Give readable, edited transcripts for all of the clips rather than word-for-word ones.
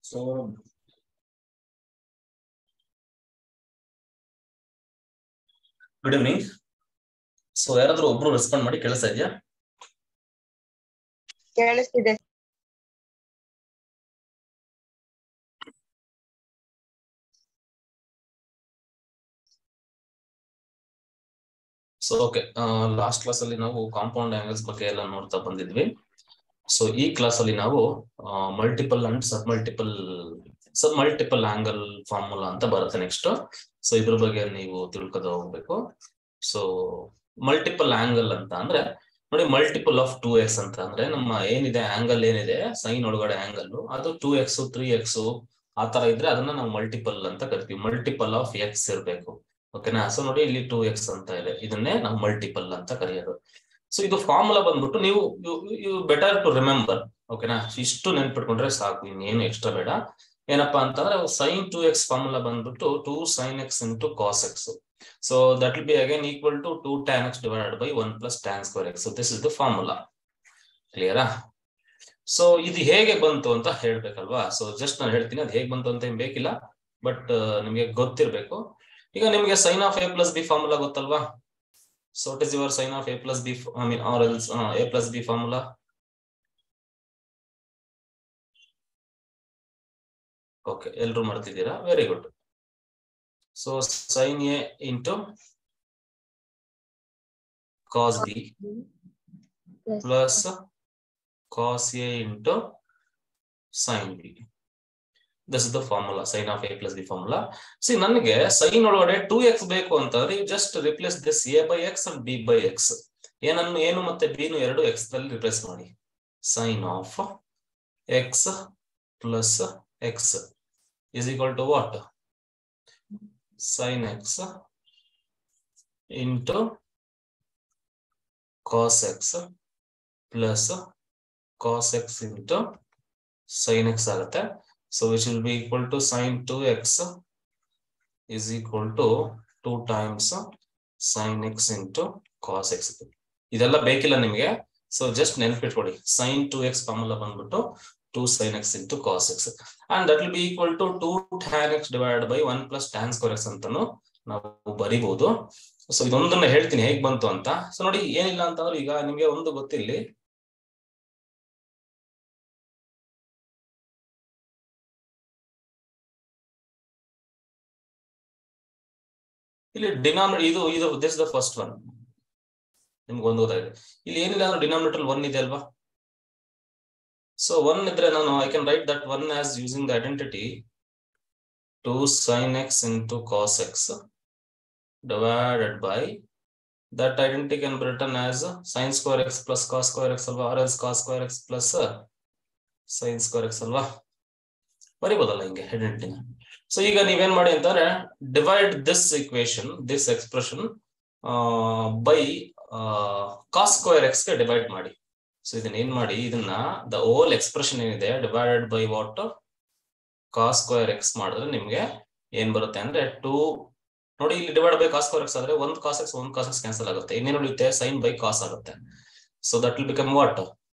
So good evening. So ಯಾರಾದ್ರೂ ಒಬ್ರು respond ಮಾಡಿ ಕೇಳಿಸ್ತಾ ಇದೆಯಾ? ಕೇಳಿಸ್ತಿದೆ. ಸೊ ಓಕೆ, ಲಾಸ್ಟ್ ಕ್ಲಾಸ್ ಅಲ್ಲಿ ನಾವು ಕಾಂಪೌಂಡ್ ಆಂಗಲ್ಸ್ ಬಗ್ಗೆ ಎಲ್ಲ ನೋಡ್ತಾ ಬಂದಿದ್ವಿ. ಸೊ ಈ ಕ್ಲಾಸ್ ಅಲ್ಲಿ ನಾವು multiple and sub multiple angle formula ಅಂತ ಬರುತ್ತೆ ನೆಕ್ಸ್ಟ್. ಸೊ ಇದ್ರ ಬಗ್ಗೆ ನೀವು ತಿಳ್ಕೊತ ಹೋಗ್ಬೇಕು. ಸೊ ಮಲ್ಟಿಪಲ್ ಆಂಗಲ್ ಅಂತ ಅಂದ್ರೆ ನೋಡಿ, ಮಲ್ಟಿಪಲ್ ಆಫ್ 2x ಅಂತ ಅಂದ್ರೆ ನಮ್ಮ ಏನಿದೆ ಆಂಗಲ್ ಏನಿದೆ ಸೈನ್ ಒಳಗಡೆ ಆಂಗಲ್ ಅದು 2x 3x ಆ ತರ ಇದ್ರೆ ಅದನ್ನ ನಾವು ಮಲ್ಟಿಪಲ್ ಅಂತ ಕರಿತೀವಿ. ಮಲ್ಟಿಪಲ್ ಆಫ್ ಎಕ್ಸ್ ಇರ್ಬೇಕು. ಓಕೆನಾ? ಸೊ ನೋಡಿ ಇಲ್ಲಿ 2x ಅಂತ ಇದೆ, ಇದನ್ನೇ ನಾವು ಮಲ್ಟಿಪಲ್ ಅಂತ ಕರೆಯೋದು. ಸೊ ಇದು ಫಾರ್ಮುಲಾ ಬಂದ್ಬಿಟ್ಟು ನೀವು ಬೆಟರ್ ಟು ರಿಮೆಂಬರ್. ಓಕೆನಾ? ಇಷ್ಟು ನೆನ್ಪಿಟ್ಕೊಂಡ್ರೆ ಸಾಕು, ಇನ್ನೇನು ಎಕ್ಸ್ಟ್ರಾ ಬೇಡ. ಏನಪ್ಪಾ ಅಂತಂದ್ರೆ sin 2x ಫಾರ್ಮುಲಾ ಬಂದ್ಬಿಟ್ಟು 2 sin x into cos x. So that will be again equal to 2 tan x divided by 1 plus tan square x. So this is the formula. Clear? So ಇದು ಹೇಗೆ ಬಂತು ಅಂತ ಹೇಳ್ಬೇಕಲ್ವಾ? So just ನಾನು ಹೇಳ್ತೀನಿ, ಅದು ಹೇಗೆ ಬಂತು ಅಂತ ಏನ್ ಬೇಕಿಲ್ಲ, ಬಟ್ ನಿಮ್ಗೆ ಗೊತ್ತಿರ್ಬೇಕು. ಈಗ ನಿಮ್ಗೆ sin of a plus b formula ಗೊತ್ತಲ್ವಾ? So what is your sin of a plus b, I mean or else a plus b formula? Okay, ಎಲ್ರು ಮಾಡ್ತಿದ್ದೀರಾ? Very good. So sin a into cos b plus cos a into sin b. This is the formula, sin of a plus b formula. See, ನನಗೆ sin ಒಳಗಡೆ 2x ಬೇಕು ಅಂತಂದ್ರೆ just replace this a by x and b by x. ಏನು ಮತ್ತೆ b ನು ಎರಡು x ದಲ್ಲಿ replace ಮಾಡಿ. sin of x plus x is equal to what? sin x into cos x plus cos x into sin x ಆಗುತ್ತೆ. So which will be equal to sin 2x is equal to 2 times sin x into cos x. ಇದೆಲ್ಲ ಬೇಕಿಲ್ಲ ನಿಮಗೆ. So just ನೆನ್ಪಿಟ್ಕೊಳ್ಳಿ, sin 2x formula ಬಂದ್ಬಿಟ್ಟು 2 sin x into cos x and that will be equal to 2 tan x divided by 1 plus tan square x ಅಂತಾನು ನಾವು ಬರಿಬಹುದು. So ಇದೊಂದನ್ನ ಹೇಳ್ತೀನಿ ಹೇಗ್ ಬಂತು ಅಂತ. ಸೊ ನೋಡಿ, ಏನಿಲ್ಲ ಅಂತಂದ್ರೆ ಈಗ ನಿಮ್ಗೆ ಒಂದು ಗೊತ್ತಿಲ್ಲಿ, ಇಲ್ಲಿ ಡಿನಾಮಿನೇಟರ್ ಇದು ದಿಸ್ ದ ಫಸ್ಟ್ ಒನ್. ನಿಮ್ಗೆ ಒಂದು ಗೊತ್ತಾಗಿದೆ. ಇಲ್ಲಿ ಏನಿಲ್ಲ ಅಂದ್ರೆ ಡಿನಾಮಿನೇಟರ್ 1 ಇದೆ ಅಲ್ವಾ? ಸೊ 1 ಇದ್ರೆ ನಾನು I can write that 1 as using the identity 2 sin x into cos x divided by that identity can be written as sin square x plus cos square x alva, or else cos square x plus sin square x alva. ಬರಿಬೋದಲ್ಲ ಹಿಂಗೆ identity. So ಈಗ ನೀವೇನ್ ಮಾಡಿ ಅಂತಂದ್ರೆ divide this equation, this expression by cos square x ಗೆ divide ಮಾಡಿ. So ಇದನ್ನ ಏನ್ ಮಾಡಿ, ಇದನ್ನ ದ ಹೋಲ್ ಎಕ್ಸ್ಪ್ರೆಷನ್ ಏನಿದೆ divided by what cos square x ಮಾಡಿದ್ರೆ ನಿಮ್ಗೆ ಏನ್ ಬರುತ್ತೆ ಅಂದ್ರೆ 2 ನೋಡಿ, ಇಲ್ಲಿ divide by cos square x ಆದ್ರೆ ಒಂದು cos x ಕ್ಯಾನ್ಸಲ್ ಆಗುತ್ತೆ, ಇನ್ನೇನು ಉಳಿಯುತ್ತೆ sin by cos ಆಗುತ್ತೆ. So that will become what?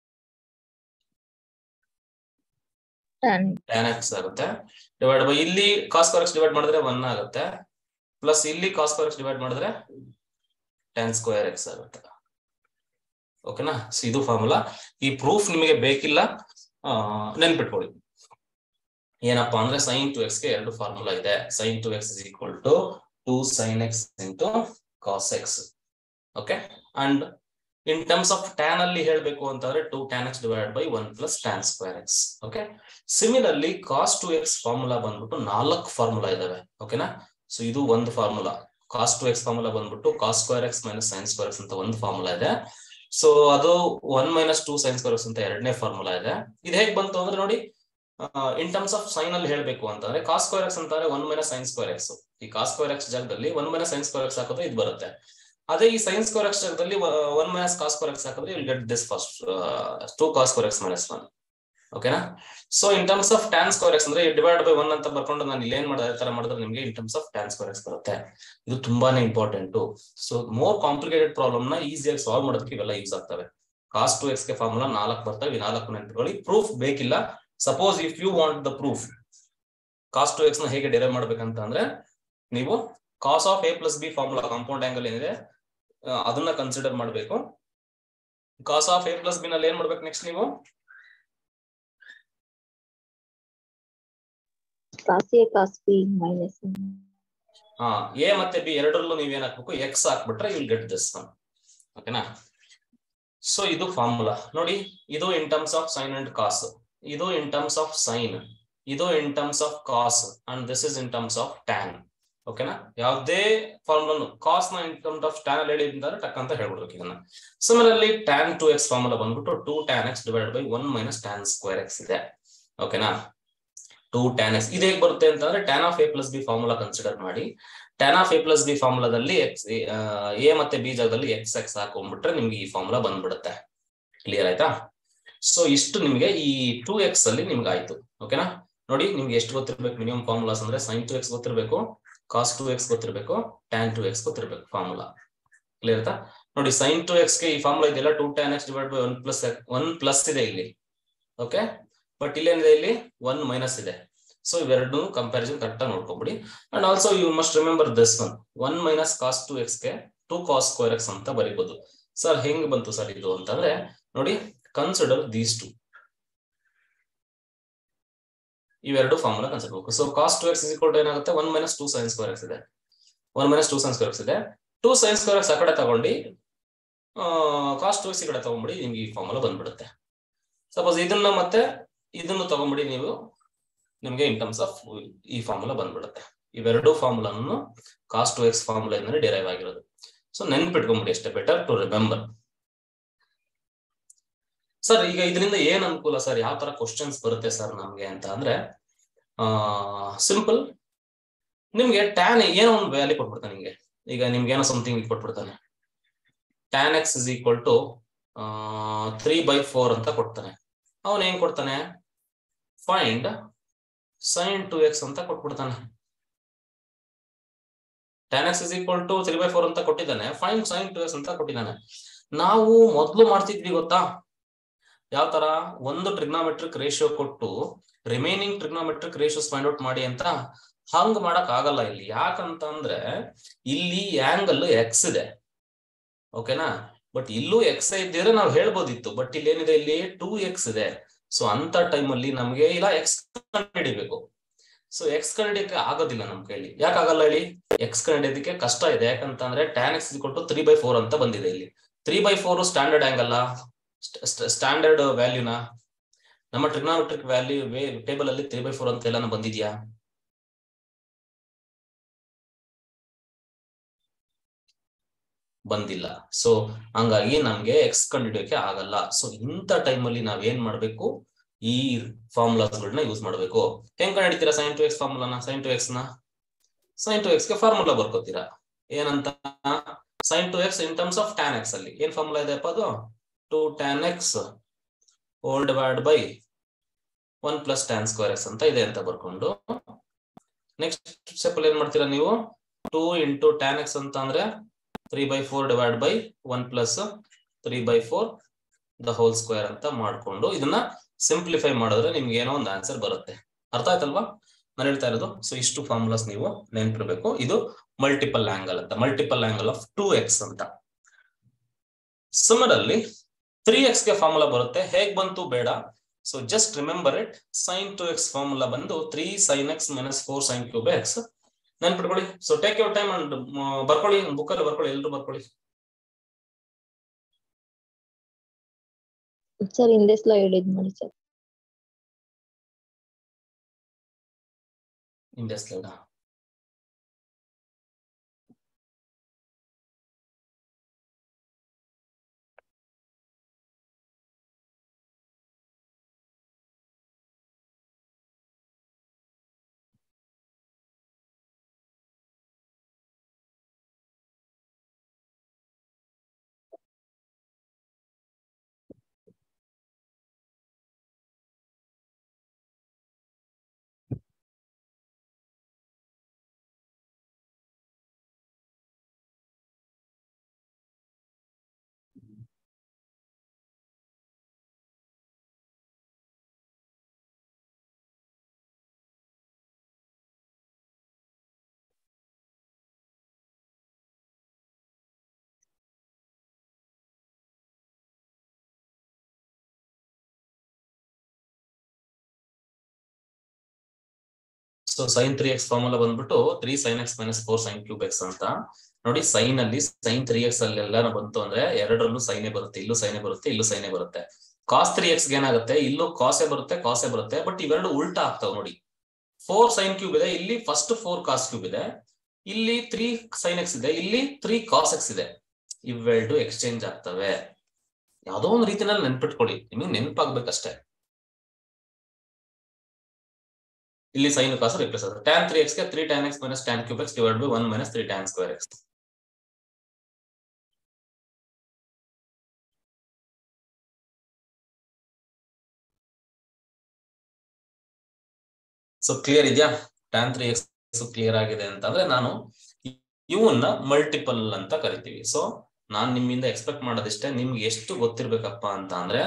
tan x ಆಗುತ್ತೆ. ಡಿವೈಡ್ ಬೈ ಇಲ್ಲಿ cos square x ಡಿವೈಡ್ ಮಾಡಿದ್ರೆ 1 ಆಗುತ್ತೆ, ಪ್ಲಸ್ ಇಲ್ಲಿ cos square x ಡಿವೈಡ್ ಮಾಡಿದ್ರೆ tan square x ಆಗುತ್ತೆ. ಓಕೆನಾ? ಸೊ ಇದು ಫಾರ್ಮುಲಾ. ಈ ಪ್ರೂಫ್ ನಿಮಗೆ ಬೇಕಿಲ್ಲ, ನೆನ್ಪಿಟ್ಕೊಳ್ಳಿ. ಏನಪ್ಪಾ ಅಂದ್ರೆ sin 2x ಗೆ ಎರಡು ಫಾರ್ಮುಲಾ ಇದೆ. sin 2x is equal to 2 sin x into cos x. Okay, and in terms of tan ಅಲ್ಲಿ ಹೇಳ್ಬೇಕು ಅಂತಂದ್ರೆ 2 tan x divided by 1 plus tan square x. Okay, similarly cos 2x formula ಬಂದ್ಬಿಟ್ಟು 4 formula ಇದಾವೆ. ಓಕೆನಾ? So ಇದು ಒಂದು formula. cos 2x formula ಬಂದ್ಬಿಟ್ಟು cos square x minus sin square x ಅಂತ ಒಂದು ಫಾರ್ಮುಲಾ ಇದೆ. ಸೊ ಅದು 1 minus 2 sin square x ಅಂತ ಎರಡನೇ ಫಾರ್ಮುಲಾ ಇದೆ. ಇದು ಹೇಗ್ ಬಂತು ಅಂದ್ರೆ ನೋಡಿ, ಇನ್ ಟರ್ಮ್ಸ್ ಆಫ್ ಸೈನ್ ಅಲ್ಲಿ ಹೇಳ್ಬೇಕು ಅಂತಂದ್ರೆ cos square x ಅಂತಾರೆ 1 minus sin square x. ಈ cos square x ಜಾಗದಲ್ಲಿ 1 minus sin square x ಹಾಕಿದ್ರೆ ಇದು ಬರುತ್ತೆ. ಅದೇ ಈ sin square x ಜಾಗದಲ್ಲಿ 1 minus cos square x ಹಾಕಿದ್ರೆ you'll get this first 2 cos square x minus 1. ಓಕೆನಾ? So in terms of tan square x ಅಂದ್ರೆ ಡಿವೈಡ್ ಬೈ 1 ಅಂತ ಬರ್ಕೊಂಡು ನಾನು ಇಲ್ಲಿ ಏನ್ ಮಾಡಿದ್ರೆ ತರ ಮಾಡಿದ್ರೆ ನಿಮ್ಗೆ in terms of tan square x ಬರುತ್ತೆ. ಇದು ತುಂಬಾನೇ important. So more complicated problem ನ ಈಸಿಯಾಗಿ ಸಾಲ್ವ್ ಮಾಡೋದಕ್ಕೆ ಇವೆಲ್ಲ ಯೂಸ್ ಆಗ್ತವೆ. cos 2x ಗೆ ಫಾರ್ಮುಲಾ 4 ಬರ್ತವೆ. 4 ನೆನ್ಪಿಟ್ಕೊಳ್ಳಿ. ಪ್ರೂಫ್ ಬೇಕಿಲ್ಲ. Suppose if you want the proof, cos two x ನ ಹೇಗೆ ಡಿರೈವ್ ಮಾಡ್ಬೇಕಂತ ಅಂದ್ರೆ ನೀವು cos of a plus b formula compound angle ಏನಿದೆ ಅದನ್ನ ಕನ್ಸಿಡರ್ ಮಾಡಬೇಕು. Cos of a plus b ನಲ್ಲಿ ಏನ್ ಮಾಡ್ಬೇಕು ನೆಕ್ಸ್ಟ್ ನೀವು cos a cos b minus a ಮತ್ತೆ ಬಿ ಎರಡರಲ್ಲೂ ನೀವೇನ್ ಹಾಕ್ಬೇಕು ಎಕ್ಸ್ ಹಾಕ್ಬಿಟ್ರೆ you will get this one. ಓಕೆನಾ? ಸೊ ಇದು ಫಾರ್ಮುಲಾ ನೋಡಿ. ಇದು in terms of sine and cos, ಇದು ಇನ್ ಟರ್ಮ್ಸ್ ಆಫ್ ಸೈನ್, ಇದು in terms of cos and this is in terms of tan. ಓಕೆನಾ? ಯಾವುದೇ ಫಾರ್ಮುಲಾ ಕಾಸ್ ನ ಇನ್ ಟರ್ಮ್ಸ್ ಆಫ್ ಟ್ಯಾನ್ ಅಲ್ಲಿ ಹೇಳಿದ್ರೆ ಟಕ್ ಅಂತ ಹೇಳ್ಬಿಡ್ಬೇಕು ಇದನ್ನ. Similarly tan two x formula ಬಂದ್ಬಿಟ್ಟು 2 tan x divide by 1 minus tan square x ಇದೆ. ಓಕೆನಾ? 2 tan x ಇದು ಹೇಗೆ ಬರುತ್ತೆ ಅಂತಂದ್ರೆ tan of a plus b formula consider ಮಾಡಿ. tan of a plus b ಫಾರ್ಮುಲಾದಲ್ಲಿ ಎ ಮತ್ತೆ ಬಿ ಜಾಗದಲ್ಲಿ ಎಕ್ಸ್ ಎಕ್ಸ್ ಹಾಕೊಂಡ್ಬಿಟ್ರೆ ನಿಮ್ಗೆ ಈ ಫಾರ್ಮುಲಾ ಬಂದ್ಬಿಡುತ್ತೆ. ಕ್ಲಿಯರ್ ಆಯ್ತಾ? ಸೊ ಇಷ್ಟು ನಿಮ್ಗೆ ಈ 2x ಅಲ್ಲಿ ನಿಮ್ಗೆ ಆಯ್ತು. ಓಕೆನಾ? ನೋಡಿ ನಿಮ್ಗೆ ಎಷ್ಟು ಗೊತ್ತಿರ್ಬೇಕು ಮಿನಿಮಮ್ ಫಾರ್ಮುಲಾಸ್ ಅಂದ್ರೆ sin 2x ಗೊತ್ತಿರ್ಬೇಕು, cos 2x ಗೊತ್ತಿರ್ಬೇಕು, tan 2x ಗೊತ್ತಿರ್ಬೇಕು ಫಾರ್ಮುಲಾ. ಕ್ಲಿಯರ್ ಆಯ್ತಾ? ನೋಡಿ sin 2x ಗೆ ಈ ಫಾರ್ಮುಲಾ ಇದೆಯಲ್ಲ 2 tan x divide by 1 plus ಇದೆ ಇಲ್ಲಿ. ಓಕೆ, ಬಟ್ ಇಲ್ಲೇನಿದೆ ಇಲ್ಲಿ 1 ಮೈನಸ್ ಇದೆ. ಸೊ ಇವೆರಡು ಕಂಪ್ಯಾರಿಸನ್ ಕರೆಕ್ಟ್ ಆಗಿ ನೋಡ್ಕೊಂಬಿಡಿ. And also you must remember this one 1 minus cos 2x ಗೆ 2 cos ಸ್ಕ್ವೇರ್ ಎಕ್ಸ್ ಅಂತ ಬರೀಬಹುದು. ಸರ್ ಹೆಂಗ್ ಬಂತು ಸರ್ ಇದು ಅಂತಂದ್ರೆ ನೋಡಿ, ಕನ್ಸಿಡರ್ ದೀಸ್ ಟು, ಇವೆರಡು ಫಾರ್ಮುಲಾ ಕನ್ಸಿಡರ್ ಮಾಡಬೇಕು. So cos 2x is equal to ಏನಾಗುತ್ತೆ 1 ಮೈನಸ್ 2 sin ಸ್ಕ್ವೇರ್ ಎಕ್ಸ್ ಇದೆ, 1 ಮೈನಸ್ 2 sin ಸ್ಕ್ವೇರ್ ಎಕ್ಸ್ ಇದೆ. 2 sin ಸ್ಕ್ವೇರ್ ಎಕ್ಸ್ ಆ ಕಡೆ ತಗೊಂಡು ಕಾಸ್ 2x ಈ ಕಡೆ ತಗೊಂಡ್ಬಿಡಿ, ನಿಮ್ಗೆ ಈ ಫಾರ್ಮುಲಾ ಬಂದ್ಬಿಡುತ್ತೆ. ಸಪೋಸ್ ಇದನ್ನ ಮತ್ತೆ ಇದನ್ನು ತಗೊಂಡ್ಬಿಡಿ ನೀವು, ನಿಮ್ಗೆ ಇನ್ ಟರ್ಮ್ಸ್ ಆಫ್ ಈ ಫಾರ್ಮುಲಾ ಬಂದ್ಬಿಡುತ್ತೆ. ಇವೆರಡು ಫಾರ್ಮುಲಾನು ಕಾಸ್ 2x ಫಾರ್ಮುಲಾ ಇಂದ ಡಿರೈವ್ ಆಗಿರೋದು. ಸೊ ನೆನ್ಪಿಟ್ಕೊಂಡ್ಬಿಡಿ ಅಷ್ಟೇ, ಬೆಟರ್ ಟು ರಿಮೆಂಬರ್. ಸರ್ ಈಗ ಇದರಿಂದ ಏನ್ ಅನುಕೂಲ ಸರ್, ಯಾವ ತರ ಕ್ವಶನ್ಸ್ ಬರುತ್ತೆ ಸರ್ ನಮ್ಗೆ ಅಂತ ಅಂದ್ರೆ ಸಿಂಪಲ್, ನಿಮ್ಗೆ ಟ್ಯಾನ್ ಏನೋ ಒಂದು ವ್ಯಾಲ್ಯೂ ಕೊಟ್ಬಿಡ್ತಾನೆ. ನಿಮ್ಗೆ ಈಗ ನಿಮ್ಗೆ ಏನೋ ಸಮಥಿಂಗ್ ಕೊಟ್ಬಿಡ್ತಾನೆ, tan x is equal to 3/4 ಅಂತ ಕೊಡ್ತಾನೆ. ಅವನ್ ಏನ್ ಕೊಡ್ತಾನೆ, ಫೈಂಡ್ sin 2x ಅಂತ ಕೊಟ್ಬಿಡ್ತಾನೆ. tan x is equal to 3/4 ಅಂತ ಕೊಟ್ಟಿದ್ದಾನೆ, ಫೈಂಡ್ sin 2x ಅಂತ ಕೊಟ್ಟಿದ್ದಾನೆ. ನಾವು ಮೊದಲು ಮಾಡ್ತಿದ್ವಿ ಗೊತ್ತಾ ಯಾವ ತರ, ಒಂದು ಟ್ರಿಗ್ನಾಮೆಟ್ರಿಕ್ ರೇಷಿಯೋ ಕೊಟ್ಟು remaining trigonometric ratios find out ಮಾಡಿ ಅಂತ. ಹಂಗ್ ಮಾಡಕ್ ಆಗಲ್ಲ ಇಲ್ಲಿ. ಯಾಕಂತ ಅಂದ್ರೆ ಇಲ್ಲಿ ಆಂಗಲ್ ಎಕ್ಸ್ ಇದೆ. ಓಕೆನಾ? ಬಟ್ ಇಲ್ಲೂ ಎಕ್ಸ್ ಇದ್ದಿದ್ರೆ ನಾವು ಹೇಳ್ಬೋದಿತ್ತು, ಬಟ್ ಇಲ್ಲಿ ಏನಿದೆ, ಇಲ್ಲಿ 2x ಇದೆ. ಸೊ ಅಂತ ಟೈಮ್ ಅಲ್ಲಿ ನಮ್ಗೆ ಇಲ್ಲ ಎಕ್ಸ್ ಕಂಡುಹಿಡಿಬೇಕು. ಸೊ ಎಕ್ಸ್ ಕಂಡುಹಿಡಿಯಕ್ಕೆ ಆಗೋದಿಲ್ಲ ನಮ್ ಕೈಲಿ. ಯಾಕೆ ಆಗಲ್ಲ ಹೇಳಿ? ಎಕ್ಸ್ ಕಂಡುಹಿಡಿಯೋದಕ್ಕೆ ಕಷ್ಟ ಇದೆ. ಯಾಕಂತಂದ್ರೆ tan x = 3/4 ಅಂತ ಬಂದಿದೆ ಇಲ್ಲಿ. 3/4 ಸ್ಟ್ಯಾಂಡರ್ಡ್ ಆಂಗಲ್, ಸ್ಟ್ಯಾಂಡರ್ಡ್ ವ್ಯಾಲ್ಯೂನ ನಮ್ಮ ಟ್ರಿಗ್ನಾಮೆಟ್ರಿಕ್ ವ್ಯಾಲ್ಯೂ ಟೇಬಲ್ ಅಲ್ಲಿ 3/4 ಅಂತ ಎಲ್ಲಾನು ಬಂದಿದ್ಯಾ? ಬಂದಿಲ್ಲ. ಸೊ ಹಂಗಾಗಿ ನಮ್ಗೆ ಎಕ್ಸ್ ಕಂಡುಹಿಡಿಯೋಕೆ ಆಗಲ್ಲ. ಸೊ ಇಂಥ ಟೈಮ್ ಅಲ್ಲಿ ನಾವ್ ಏನ್ ಮಾಡ್ಬೇಕು, ಈ ಫಾರ್ಮುಲಾಸ್ ಗಳನ್ನ ಯೂಸ್ ಮಾಡ್ಬೇಕು. ಹೆಂಗ್ ಕಂಡುಹಿಡಿತೀರಾ sin 2x ಫಾರ್ಮುಲಾನ? sin 2x ಗೆ ಫಾರ್ಮುಲಾ ಬರ್ಕೋತೀರಾ. ಏನಂತ? sin 2x in terms of tan x ಅಲ್ಲಿ ಏನ್ ಫಾರ್ಮುಲಾ ಇದೆಯಪ್ಪ ಅದು? 2 tan x whole divide by 1 plus tan square x ಅಂತ ಇದೆ ಅಂತ ಬರ್ಕೊಂಡು, ನೆಕ್ಸ್ಟ್ ಸ್ಟೆಪ್ ಅಲ್ಲಿ ಏನ್ ಮಾಡ್ತೀರಾ ನೀವು, 2 ಇಂಟು tan x ಅಂತ ಅಂದ್ರೆ 3/4 divide by 1 plus 3/4 the whole square ಅಂತ ಮಾಡ್ಕೊಂಡು ಇದನ್ನ ಸಿಂಪ್ಲಿಫೈ ಮಾಡಿದ್ರೆ ನಿಮ್ಗೆ ಏನೋ ಒಂದು ಆನ್ಸರ್ ಬರುತ್ತೆ. ಅರ್ಥ ಆಯ್ತಲ್ವಾ ನಾನು ಹೇಳ್ತಾ ಇರೋದು? ಸೊ ಇಷ್ಟು ಫಾರ್ಮುಲಾಸ್ ನೀವು ನೆನ್ಪಿರ್ಬೇಕು. ಇದು ಮಲ್ಟಿಪಲ್ ಆಂಗಲ್ ಅಂತ, ಮಲ್ಟಿಪಲ್ ಆಂಗಲ್ ಆಫ್ 2x ಅಂತ. ಸಿಮಿಲರ್ಲಿ 3x ಗೆ ಫಾರ್ಮುಲಾ ಬರುತ್ತೆ. ಹೇಗ್ ಬಂತು ಬೇಡ, so just remember it. sin 2x formula ಬಂದು 3 sin x minus 4 sin cube x. ನೆನ್ಪಿಟ್ಕೊಳ್ಳಿ. So take your time and ಬರ್ಕೊಳ್ಳಿ, ಬುಕ್ ಅಲ್ಲಿ ಬರ್ಕೊಳ್ಳಿ, ಎಲ್ಲರೂ ಬರ್ಕೊಳ್ಳಿ. ಸರ್ ಹಿಂದೆ ಸ್ಲೈಡ್ ಇದ್ ಮಾಡಿ ಸರ್. ಹಿಂದೆ slide so sin 3x formula ಬಂದ್ಬಿಟ್ಟು 3 sin x minus 4 sin cube x ಅಂತ. ನೋಡಿ ಸೈನ್ ಅಲ್ಲಿ sin 3x ಅಲ್ಲಿ ಎಲ್ಲಾನು ಬಂತು ಅಂದ್ರೆ ಎರಡರಲ್ಲೂ ಸೈನೇ ಬರುತ್ತೆ, ಇಲ್ಲೂ ಸೈನೇ ಬರುತ್ತೆ, ಇಲ್ಲೂ ಸೈನೇ ಬರುತ್ತೆ. cos 3x ಏನಾಗುತ್ತೆ, ಇಲ್ಲೂ ಕಾಸೆ ಬರುತ್ತೆ, ಬಟ್ ಇವೆರಡು ಉಲ್ಟಾ ಆಗ್ತಾವ ನೋಡಿ. 4 sin cube ಇದೆ, ಇಲ್ಲಿ ಫಸ್ಟ್ 4 cos cube ಇದೆ, ಇಲ್ಲಿ 3 sin x ಇದೆ, ಇಲ್ಲಿ 3 cos x ಇದೆ. ಇವೆರಡು ಎಕ್ಸ್ಚೇಂಜ್ ಆಗ್ತವೆ. ಯಾವುದೋ ಒಂದು ರೀತಿನಲ್ಲಿ ನೆನ್ಪಿಟ್ಕೊಳ್ಳಿ, ನಿಮಗೆ ನೆನಪಾಗ್ಬೇಕಷ್ಟೇ. ಇಲ್ಲಿ sin ಕಾಸ್ ರಿಪ್ಲೇಸ್ ಆಗುತ್ತೆ. tan 3x ಗೆ 3 tan x minus tan cube x divided by 1 minus 3 tan square x. So clear ಇದೆಯಾ? tan 3x ಕ್ಲಿಯರ್ ಆಗಿದೆ ಅಂತಂದ್ರೆ ನಾನು ಇವನ್ನ ಮಲ್ಟಿಪಲ್ ಅಂತ ಕರಿತೀವಿ. ಸೊ ನಾನ್ ನಿಮ್ಮಿಂದ ಎಕ್ಸ್ಪೆಕ್ಟ್ ಮಾಡೋದಿಷ್ಟೇ, ನಿಮ್ಗೆ ಎಷ್ಟು ಗೊತ್ತಿರ್ಬೇಕಪ್ಪ ಅಂತ ಅಂದ್ರೆ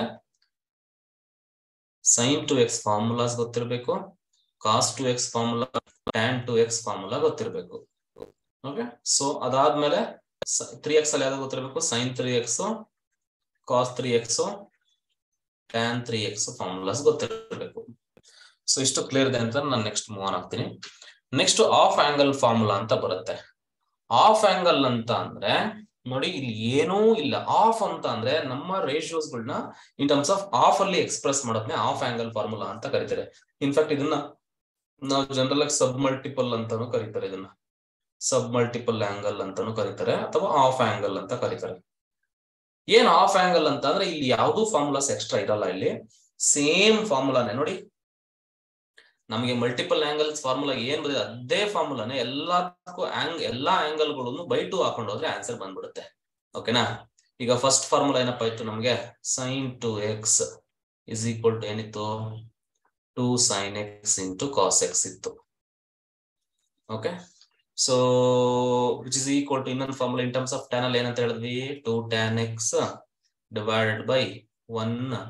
sin 2x ಫಾರ್ಮುಲಾಸ್ ಗೊತ್ತಿರ್ಬೇಕು, cos 2x formula, tan 2x formula ಗೊತ್ತಿರ್ಬೇಕು. ಓಕೆ, ಸೊ ಅದಾದ್ಮೇಲೆ 3x ಅಲ್ಲಿ ಯಾವ್ದು ಗೊತ್ತಿರ್ಬೇಕು, sin 3x, cos 3x, tan 3x formulas ಗೊತ್ತಿರ್ಬೇಕು. ಸೊ ಇಷ್ಟು ಕ್ಲಿಯರ್ ಇದೆ ಅಂತ ನಾನು ನೆಕ್ಸ್ಟ್ ಮೂವ್ ಆನ್ ಆಗ್ತೀನಿ. ನೆಕ್ಸ್ಟ್ ಆಫ್ ಆಂಗಲ್ ಫಾರ್ಮುಲಾ ಅಂತ ಬರುತ್ತೆ. ಆಫ್ ಆಂಗಲ್ ಅಂತ ಅಂದ್ರೆ ನೋಡಿ ಇಲ್ಲಿ ಏನೂ ಇಲ್ಲ. ಆಫ್ ಅಂತ ಅಂದ್ರೆ ನಮ್ಮ ರೇಷಿಯೋಸ್ ಗಳನ್ನ ಇನ್ ಟರ್ಮ್ಸ್ ಆಫ್ ಆಫ್ ಅಲ್ಲಿ ಎಕ್ಸ್ಪ್ರೆಸ್ ಮಾಡೋದನ್ನೇ ಆಫ್ ಆಂಗಲ್ ಫಾರ್ಮುಲಾ ಅಂತ ಕರೀತಾರೆ. ಇನ್ಫ್ಯಾಕ್ಟ್ ಇದನ್ನ ನಾವು ಜನರಲ್ ಆಗಿ ಸಬ್ ಮಲ್ಟಿಪಲ್ ಅಂತಾನು ಕರೀತಾರೆ, ಇದನ್ನ ಸಬ್ ಮಲ್ಟಿಪಲ್ ಆಂಗಲ್ ಅಂತಾನು ಕರೀತಾರೆ, ಅಥವಾ ಆಫ್ ಆಂಗಲ್ ಅಂತ ಕರೀತಾರೆ. ಏನ್ ಆಫ್ ಆಂಗಲ್ ಅಂತ ಅಂದ್ರೆ ಇಲ್ಲಿ ಯಾವ್ದು ಫಾರ್ಮುಲಾಸ್ ಎಕ್ಸ್ಟ್ರಾ ಇರಲ್ಲ, ಇಲ್ಲಿ ಸೇಮ್ ಫಾರ್ಮುಲಾನೇ. ನೋಡಿ ನಮಗೆ ಮಲ್ಟಿಪಲ್ ಆಂಗಲ್ಸ್ ಫಾರ್ಮುಲಾ ಏನ್ ಬರುತ್ತೆ ಅದೇ ಫಾರ್ಮುಲಾನೇ ಎಲ್ಲದಕ್ಕೂ ಎಲ್ಲಾ ಆಂಗಲ್ ಗಳನ್ನು ಬೈ 2 ಹಾಕೊಂಡು ಹೋದ್ರೆ ಆನ್ಸರ್ ಬಂದ್ಬಿಡುತ್ತೆ. ಓಕೆನಾ? ಈಗ ಫಸ್ಟ್ ಫಾರ್ಮುಲಾ ಏನಪ್ಪಾ ಇತ್ತು ನಮ್ಗೆ, sin 2x is equal to ಏನಿತ್ತು, 2 sin x into cos x ಇತ್ತು. Okay, so which is equal to ಇನ್ನೊಂದು formula in terms of tan ಅಲ್ಲಿ ಏನಂತ ಹೇಳಿದ್ವಿ, 2 tan x divided by 1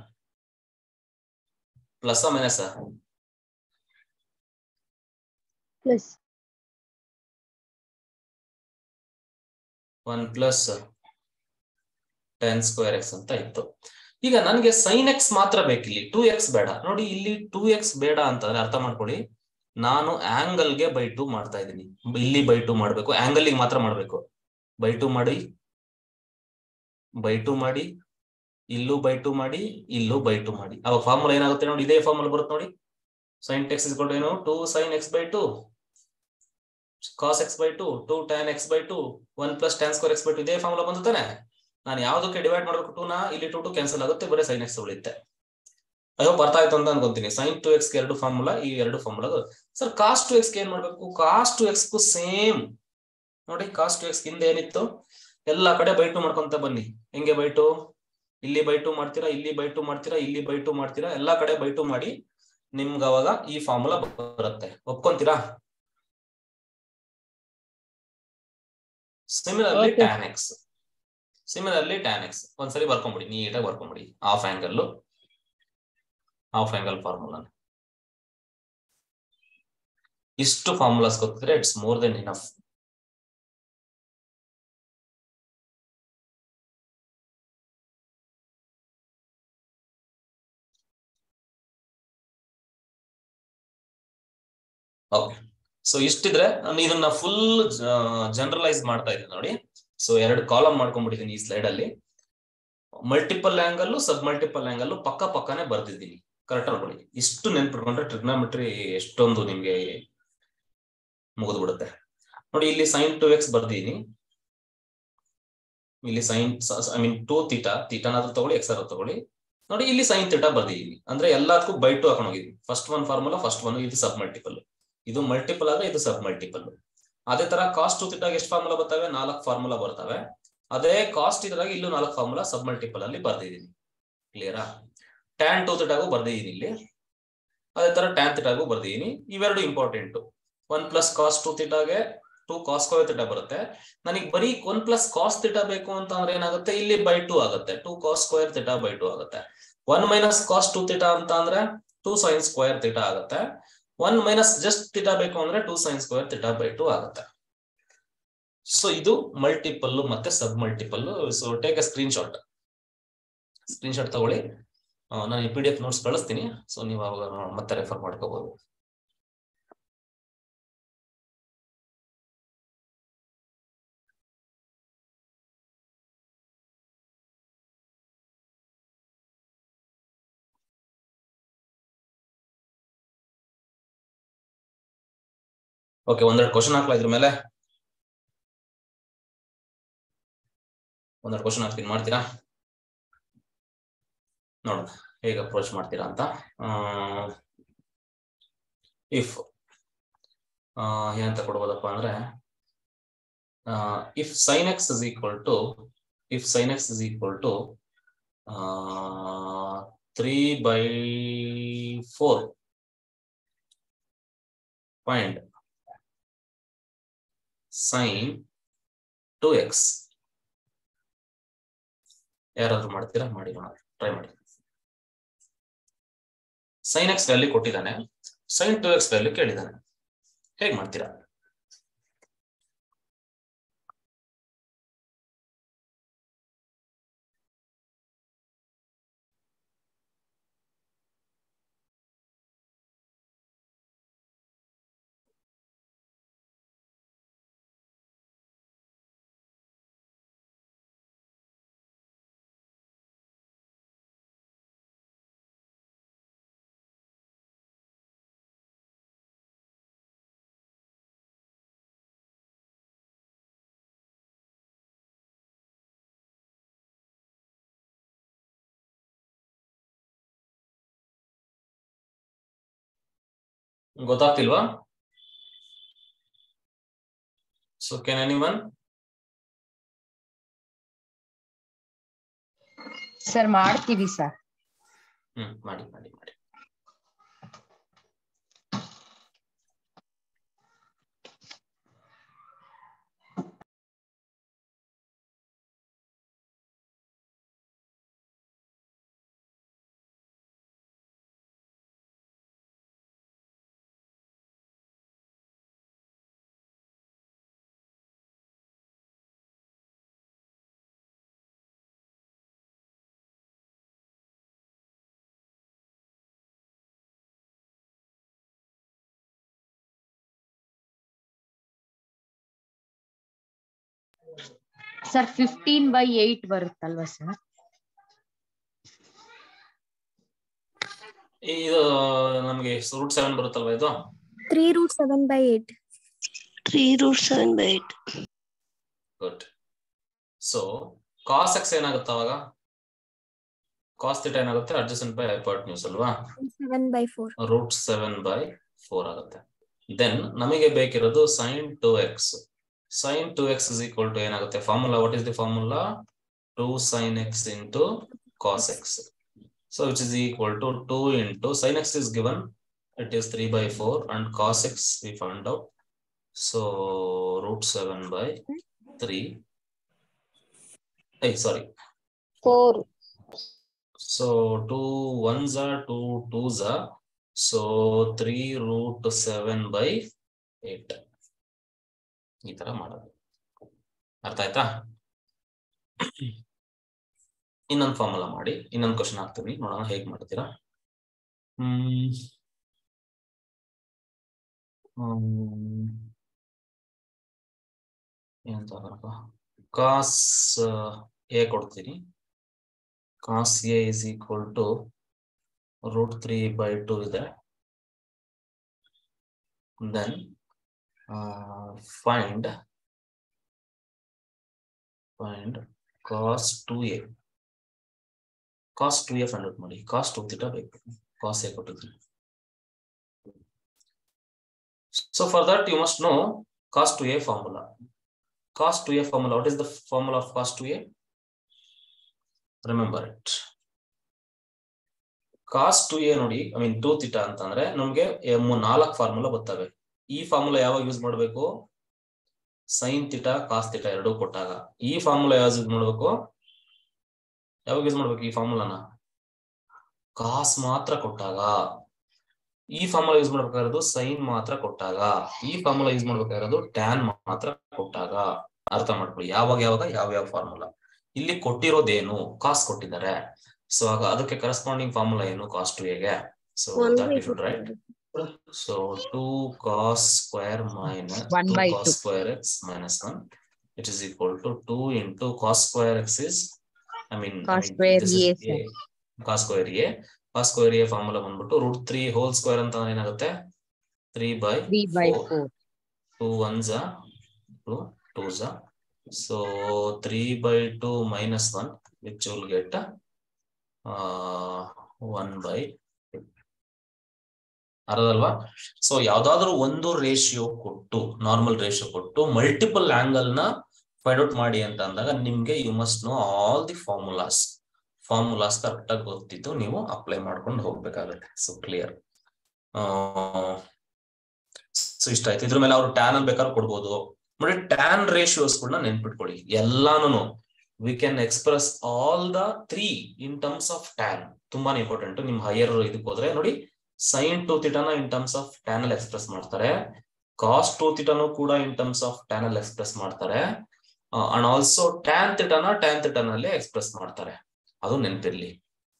plus minus plus 1 plus tan square x ಅಂತ ಇತ್ತು. ಈಗ ನನ್ಗೆ sin x ಮಾತ್ರ ಬೇಕಿಲ್ಲಿ, 2x ಬೇಡ. ನೋಡಿ ಇಲ್ಲಿ 2x ಬೇಡ ಅಂತಂದ್ರೆ ಅರ್ಥ ಮಾಡ್ಕೊಳ್ಳಿ, ನಾನು ಆಂಗಲ್ ಗೆ ಬೈ 2 ಮಾಡ್ತಾ ಇದ್ದೀನಿ. ಇಲ್ಲಿ ಬೈ 2 ಮಾಡ್ಬೇಕು, ಆಂಗಲ್ ಗೆ ಮಾತ್ರ ಮಾಡ್ಬೇಕು. ಬೈ 2 ಮಾಡಿ, ಬೈ 2 ಮಾಡಿ, ಇಲ್ಲೂ ಬೈ 2 ಮಾಡಿ, ಇಲ್ಲೂ ಬೈ 2 ಮಾಡಿ. ಅವಾಗ ಫಾರ್ಮುಲಾ ಏನಾಗುತ್ತೆ ನೋಡಿ, ಇದೇ ಫಾರ್ಮುಲಾ ಬರುತ್ತೆ ನೋಡಿ. sin x is equal to ಏನು, 2 sin x by 2 cos x by 2 2 tan x by 2 1 plus tan square x by 2 ಇದೇ ಫಾರ್ಮುಲಾ ಬಂತು ತಾನೆ. ನಾನು ಯಾವ್ದಕ್ಕೆ ಡಿವೈಡ್ ಮಾಡಬೇಕು 2 ನ, ಇಲ್ಲಿ 2 ಕ್ಯಾನ್ಸಲ್ ಆಗುತ್ತೆ, ಬರೀ sin x ಉಳಿಯುತ್ತೆ. ಐ ಹೋಪ್ ಅರ್ಥ ಆಯ್ತು ಅಂತ ಅನ್ಕೊಂತೀನಿ. sin 2x ಗೆ ಎರಡು ಫಾರ್ಮುಲಾ, ಈ ಎರಡು ಫಾರ್ಮುಲಾ. ಸರ್ cos 2x ಗೆ ಏನ್ ಮಾಡ್ಬೇಕು, cos 2x ಗೂ ಸೇಮ್ ನೋಡಿ. cos 2x ಹಿಂದೆ ಏನಿತ್ತು, ಎಲ್ಲಾ ಕಡೆ ಬೈ 2 ಮಾಡ್ಕೊಂತ ಬನ್ನಿ. ಹೆಂಗೆ ಬೈ 2, ಇಲ್ಲಿ ಬೈ 2 ಮಾಡ್ತೀರಾ, ಇಲ್ಲಿ ಬೈ 2 ಮಾಡ್ತೀರಾ, ಇಲ್ಲಿ ಬೈ 2 ಮಾಡ್ತೀರಾ, ಎಲ್ಲಾ ಕಡೆ ಬೈ 2 ಮಾಡಿ, ನಿಮ್ಗೆ ಅವಾಗ ಈ ಫಾರ್ಮುಲಾ ಬರುತ್ತೆ. ಒಪ್ಕೊಂತೀರಾ? Similarly tan x, similarly tan x ಒಂದ್ಸರಿ ಬರ್ಕೊಂಬಿಡಿ, ನೀಟಾಗಿ ಬರ್ಕೊಂಬಿಡಿ. ಆಫ್ ಆಂಗಲ್ ಫಾರ್ಮುಲಾ ಇಷ್ಟು ಫಾರ್ಮುಲಾಸ್ ಗೊತ್ತಿದ್ರೆ it's more than enough. Okay, so ಇಷ್ಟಿದ್ರೆ ನಾನು ಇದನ್ನ ಫುಲ್ ಜನರಲೈಸ್ ಮಾಡ್ತಾ ಇದ್ದೀನಿ ನೋಡಿ. ಸೊ 2 ಕಾಲಮ್ ಮಾಡ್ಕೊಂಡ್ಬಿಟ್ಟಿದ್ದೀನಿ ಈ ಸ್ಲೈಡ್ ಅಲ್ಲಿ. Multiple angle, sub multiple angle ಪಕ್ಕನೇ ಬರ್ದಿದ್ದೀನಿ. ಕರೆಕ್ಟ್ ಅನ್ಕೊಳ್ಳಿ. ಇಷ್ಟು ನೆನ್ಪಿಟ್ಕೊಂಡ್ರೆ ಟ್ರಿಗ್ನಾಮೆಟ್ರಿ ಎಷ್ಟೊಂದು ನಿಮ್ಗೆ ಮುಗಿದು ಬಿಡುತ್ತೆ ನೋಡಿ. ಇಲ್ಲಿ sin 2x ಬರ್ದಿದ್ದೀನಿ, ಇಲ್ಲಿ sin 2 ಥೀಟಾನಾದ್ರೂ ತಗೊಳ್ಳಿ, x ಆದ್ರೂ ತಗೊಳ್ಳಿ. ನೋಡಿ ಇಲ್ಲಿ sin ಥೀಟಾ ಬರ್ದಿದ್ದೀನಿ, ಅಂದ್ರೆ ಎಲ್ಲದಕ್ಕೂ ಬೈ 2 ಹಾಕೊಂಡು ಹೋಗಿದ್ದೀನಿ. First one formula, first one ಇದು ಸಬ್ ಮಲ್ಟಿಪಲ್, ಇದು ಮಲ್ಟಿಪಲ್ ಆದ್ರೆ ಇದು ಸಬ್ ಮಲ್ಟಿಪಲ್. ಅದೇ ತರ cos 2 ಥೀಟಾಗೆ ಎಷ್ಟು ಫಾರ್ಮುಲಾ ಬರ್ತವೆ, 4 ಫಾರ್ಮುಲಾ ಬರ್ತವೆ. ಅದೇ cos ಥೀಟಾಗೆ ಇಲ್ಲೂ 4 ಫಾರ್ಮುಲಾ ಸಬ್ ಮಲ್ಟಿಪಲ್ ಅಲ್ಲಿ ಬರ್ದಿದ್ದೀನಿ. ಕ್ಲಿಯರಾ? tan 2 ಥೀಟಾಗೂ ಬರ್ದಿದ್ದೀನಿ ಇಲ್ಲಿ, ಅದೇ ತರ tan ಥೀಟಾಗೂ ಬರ್ದಿದ್ದೀನಿ. ಇವೆರಡು ಇಂಪಾರ್ಟೆಂಟ್. 1 ಪ್ಲಸ್ cos 2 ಥೀಟಾಗೆ 2 cos ಸ್ಕ್ವೇರ್ ಥೀಟಾ ಬರುತ್ತೆ. ನನಗೆ ಬರೀ 1 ಪ್ಲಸ್ cos ಥೀಟಾ ಬೇಕು ಅಂತ ಅಂದ್ರೆ ಏನಾಗುತ್ತೆ, ಇಲ್ಲಿ ಬೈ 2 ಆಗುತ್ತೆ, 2 cos ಸ್ಕ್ವೇರ್ ಥೀಟಾ ಬೈ 2 ಆಗುತ್ತೆ. 1 ಮೈನಸ್ cos 2 ಥೀಟಾ ಅಂತ ಅಂದ್ರೆ 2 sin ಸ್ಕ್ವೇರ್ ಥೀಟಾ ಆಗುತ್ತೆ. 1 ಮೈನಸ್ ಜಸ್ಟ್ ಥೀಟಾ ಬೇಕು ಅಂದ್ರೆ 2 sin ಸ್ಕ್ವೇರ್ ಥೀಟಾ ಬೈ 2 ಆಗುತ್ತೆ. ಸೊ ಇದು ಮಲ್ಟಿಪಲ್ ಮತ್ತೆ sub multiple. So take a screen shot ತಗೊಳ್ಳಿ. ನಾನು ಈ PDF ನೋಟ್ಸ್ ಕಳಿಸ್ತೀನಿ. ಸೊ ನೀವು ಅವಾಗ ಮತ್ತೆ ರೆಫರ್ ಮಾಡ್ಕೋಬಹುದು. ಓಕೆ, ಒಂದೆರಡು ಕ್ವಶನ್ ಹಾಕ್ಲಾ ಇದ್ರ ಮೇಲೆ? ಒಂದೆರಡು ಕ್ವಶನ್ ಹಾಕ್ತೀನಿ, ಮಾಡ್ತೀರಾ? ನೋಡೋಣ ಹೇಗೆ ಅಪ್ರೋಚ್ ಮಾಡ್ತೀರಾ ಅಂತ. ಇಫ್ ಏನಂತ ಕೊಡ್ಬೋದಪ್ಪ ಅಂದ್ರೆ, if sin x is equal to 3/4, find sin 2x. ಯಾರಾದ್ರೂ ಮಾಡ್ತೀರಾ? ಮಾಡಿ ನೋಡೋಣ, ಟ್ರೈ ಮಾಡಿ. sin x ವ್ಯಾಲ್ಯೂ ಕೊಟ್ಟಿದ್ದಾನೆ, sin 2x ವ್ಯಾಲ್ಯೂ ಕೇಳಿದ್ದಾನೆ, ಹೇಗೆ ಮಾಡ್ತೀರಾ? ಗೊತ್ತಾಗ್ತಿಲ್ವಾ? So can anyone? ಸರ್ ಮಾಡ್ತೀವಿ ಸರ್. ಮಾಡಿ ಮಾಡಿ ಮಾಡಿ. ಸರ್ 15/8 ಬರುತ್ತಲ್ವಾ ಸರ್? ಇದು ನಮಗೆ √7 ಬರುತ್ತಲ್ವಾ ಇದು? 3√7/8. 3√7/8. ಗುಡ್. ಸೊ cos x ಏನಾಗುತ್ತೆ ಅವಾಗ? cos θ ಏನಾಗುತ್ತೆ? adjacent by hypotenuse ಅಲ್ವಾ? 7/4. √7/4 ಆಗುತ್ತೆ. ದೆನ್ ನಮಗೆ ಬೇಕಿರೋದು sin 2x. sin 2x is equal to ಏನಾಗುತ್ತೆ formula? What is the formula? 2 sin x into cos x. So which is equal to 2 into sin x is given, it is 3/4, and cos x we found out, so √7/3. Hey, sorry, 4. so 2 1s are 2 2s are, so 3√7/8. ಈ ತರ ಮಾಡೋದು. ಅರ್ಥ ಆಯ್ತಾ? ಇನ್ನೊಂದು formula ಮಾಡಿ, ಇನ್ನೊಂದು question ಹಾಕ್ತೀನಿ, ನೋಡೋಣ ಹೇಗೆ ಮಾಡ್ತೀರಾ. ಏನಂತ ಕಾಸ್ ಎ ಕೊಡ್ತೀನಿ. Cos A is equal to √3/2 ಇದೆ. Then find cos 2a. cos 2a find out ಮಾಡಿ. cos 2θ ಬೇಕು, cos a ಕೊಟ್ಟಿದ್ದೀನಿ. So for that you must know cos 2a formula. cos 2a formula, what is the formula of cos 2a? Remember it. cos 2a ನೋಡಿ, I mean 2θ ಅಂತಂದ್ರೆ ನಮಗೆ 4 formula ಬರ್ತವೆ. ಈ formula ಯಾವಾಗ use ಮಾಡಬೇಕು? sin θ cos θ ಎರಡೂ ಕೊಟ್ಟಾಗ. ಈ ಫಾರ್ಮುಲಾ ಯಾವಾಗ ಯೂಸ್ ಮಾಡಬೇಕು? ಈ ಫಾರ್ಮುಲಾನ ಕಾಸ್ ಮಾತ್ರ ಕೊಟ್ಟಾಗ. ಈ ಫಾರ್ಮುಲಾ ಯೂಸ್ ಮಾಡ್ಬೇಕಾಗಿರೋದು ಸೈನ್ ಮಾತ್ರ ಕೊಟ್ಟಾಗ. ಈ ಫಾರ್ಮುಲಾ ಯೂಸ್ ಮಾಡ್ಬೇಕಾಗಿರೋದು ಟ್ಯಾನ್ ಮಾತ್ರ ಕೊಟ್ಟಾಗ. ಅರ್ಥ ಮಾಡ್ಕೊಳ್ಳಿ, ಯಾವ ಫಾರ್ಮುಲಾ. ಇಲ್ಲಿ ಕೊಟ್ಟಿರೋದೇನು? ಕಾಸ್ ಕೊಟ್ಟಿದ್ದಾರೆ. ಸೊ ಆಗ ಅದಕ್ಕೆ ಕರೆಸ್ಪಾಂಡಿಂಗ್ ಫಾರ್ಮುಲಾ ಏನು? cos 2a ಗೆ. So that we should write. So 2 cos square minus 2 cos square x minus 1, it is equal to 2 into cos square x is, cos square this a, is a. cos square a. cos square a formula ಬಂದ್ಬಿಟ್ಟು √3 hole square ಅಂತ ಏನಾಗುತ್ತೆ? 3/4. 2 ones are 2 2s are. So 3/2 minus 1, which will get 1/2. ಅರ್ಧಲ್ವಾ? So ಯಾವ್ದಾದ್ರು ಒಂದು ratio ಕೊಟ್ಟು, normal ratio ಕೊಟ್ಟು multiple angle ನ find out ಮಾಡಿ ಅಂತ ಅಂದಾಗ ನಿಮ್ಗೆ you must know all the formulas correct ಆಗಿ ಗೊತ್ತಿದ್ದು ನೀವು ಅಪ್ಲೈ ಮಾಡ್ಕೊಂಡು ಹೋಗ್ಬೇಕಾಗತ್ತೆ. So clear. ಸೊ ಇಷ್ಟ ಆಯ್ತು. ಇದ್ರ ಮೇಲೆ ಅವ್ರು ಟ್ಯಾನ್ ಅಲ್ಲಿ ಬೇಕಾದ್ರೂ ಕೊಡ್ಬೋದು. ನೋಡಿ ಟ್ಯಾನ್ ರೇಷಿಯೋಸ್ ಕೂಡ ನೆನ್ಪಿಟ್ಕೊಳ್ಳಿ. ಎಲ್ಲಾನು we can express all the 3 in terms of tan. ತುಂಬಾನೇ ಇಂಪಾರ್ಟೆಂಟ್. ನಿಮ್ ಹೈಯರ್ ಇದಕ್ಕೆ ಹೋದ್ರೆ ನೋಡಿ sin 2 ಥೀಟಾನ ಇನ್ ಟರ್ಮ್ಸ್ ಆಫ್ ಟ್ಯಾನ್ ಅಲ್ಲಿ ಎಕ್ಸ್ಪ್ರೆಸ್ ಮಾಡ್ತಾರೆ. cos 2 ಥೀಟಾನು ಕೂಡ ಇನ್ ಟರ್ಮ್ಸ್ ಆಫ್ ಟ್ಯಾನ್ ಅಲ್ಲಿ ಎಕ್ಸ್ಪ್ರೆಸ್ ಮಾಡ್ತಾರೆ. ಅಂಡ್ ಆಲ್ಸೋ ಟ್ಯಾನ್ ಥೀಟಾನಲ್ಲಿ ಎಕ್ಸ್ಪ್ರೆಸ್ ಮಾಡ್ತಾರೆ. ಅದು ನೆನಪಿರ್ಲಿ.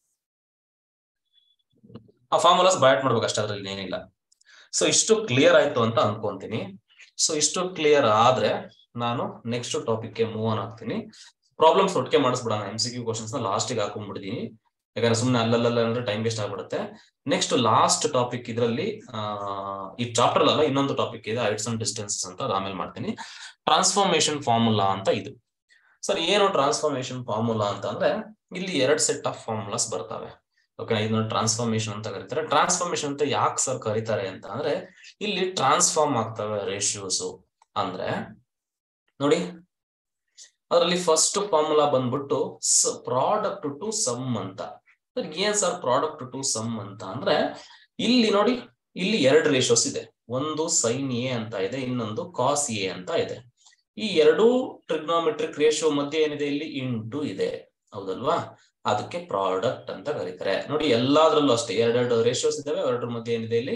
ಆ ಫಾರ್ಮುಲಾಸ್ ಬಯಾಟ್ ಮಾಡ್ಬೇಕು ಅಷ್ಟೇ, ಅದ್ರಲ್ಲಿ ಏನಿಲ್ಲ. ಸೊ ಇಷ್ಟು ಕ್ಲಿಯರ್ ಆಯ್ತು ಅಂತ ಅನ್ಕೊಂತೀನಿ. ಸೊ ಇಷ್ಟು ಕ್ಲಿಯರ್ ಆದ್ರೆ ನಾನು ನೆಕ್ಸ್ಟ್ ಟಾಪಿಕ್ ಗೆ ಮೂವ್ ಆನ್ ಆಗ್ತೀನಿ. ಪ್ರಾಬ್ಲಮ್ಸ್ ಒಟ್ಟಿಗೆ ಮಾಡಿಸ್ಬಿಡೋಣ. MCQ ಕ್ವಶನ್ಸ್ ನ ಲಾಸ್ಟಿಗೆ ಹಾಕೊಂಡ್ಬಿಡ್ತೀನಿ, ಯಾಕಂದ್ರೆ ಸುಮ್ಮನೆ ಅಲ್ಲಲ್ಲ ಅಂದ್ರೆ ಟೈಮ್ ವೇಸ್ಟ್ ಆಗ್ಬಿಡುತ್ತೆ. ನೆಕ್ಸ್ಟ್ ಲಾಸ್ಟ್ ಟಾಪಿಕ್ ಇದ್ರಲ್ಲಿ ಈ ಚಾಪ್ಟರ್ ಅಲ್ಲ, ಇನ್ನೊಂದು ಟಾಪಿಕ್ ಇದೆ, ಹೈಟ್ಸ್ ಅಂಡ್ ಡಿಸ್ಟೆನ್ಸಸ್ ಅಂತ, ಆಮೇಲೆ ಮಾಡ್ತೀನಿ. ಟ್ರಾನ್ಸ್ಫಾರ್ಮೇಶನ್ ಫಾರ್ಮುಲಾ ಅಂತ ಇದು. ಸರ್ ಏನು ಟ್ರಾನ್ಸ್ಫಾರ್ಮೇಶನ್ ಫಾರ್ಮುಲಾ ಅಂತ ಅಂದ್ರೆ ಇಲ್ಲಿ 2 ಸೆಟ್ ಆಫ್ ಫಾರ್ಮುಲಾಸ್ ಬರ್ತವೆ. ಓಕೆ, ಇದನ್ನ ಟ್ರಾನ್ಸ್ಫಾರ್ಮೇಶನ್ ಅಂತ ಕರೀತಾರೆ. ಟ್ರಾನ್ಸ್ಫಾರ್ಮೇಶನ್ ಅಂತ ಯಾಕೆ ಸರ್ ಕರೀತಾರೆ ಅಂತ ಅಂದ್ರೆ ಇಲ್ಲಿ ಟ್ರಾನ್ಸ್ಫಾರ್ಮ್ ಆಗ್ತವೆ ರೇಷಿಯೋಸ್. ಅಂದ್ರೆ ನೋಡಿ ಅದರಲ್ಲಿ ಫಸ್ಟ್ ಫಾರ್ಮುಲಾ ಬಂದ್ಬಿಟ್ಟು ಪ್ರಾಡಕ್ಟ್ ಟು ಸಮ್ ಅಂತ. ಏನ್ ಸರ್ ಪ್ರಾಡಕ್ಟ್ ಟು ಸಮ್ ಅಂತ ಅಂದ್ರೆ ಇಲ್ಲಿ ನೋಡಿ, ಇಲ್ಲಿ 2 ರೇಷಿಯೋಸ್ ಇದೆ. ಒಂದು sin A ಅಂತ ಇದೆ, ಇನ್ನೊಂದು cos A ಅಂತ ಇದೆ. ಈ 2 ಟ್ರಿಗ್ನೋಮೆಟ್ರಿಕ್ ರೇಷಿಯೋ ಮಧ್ಯೆ ಏನಿದೆ, ಇಲ್ಲಿ ಇಂಟು ಇದೆ, ಹೌದಲ್ವಾ? ಅದಕ್ಕೆ ಪ್ರಾಡಕ್ಟ್ ಅಂತ ಕರೀತಾರೆ. ನೋಡಿ ಎಲ್ಲಾದ್ರಲ್ಲೂ ಅಷ್ಟೇ 2 ರೇಷಿಯೋಸ್ ಇದಾವೆ, 2 ಮಧ್ಯೆ ಏನಿದೆ, ಇಲ್ಲಿ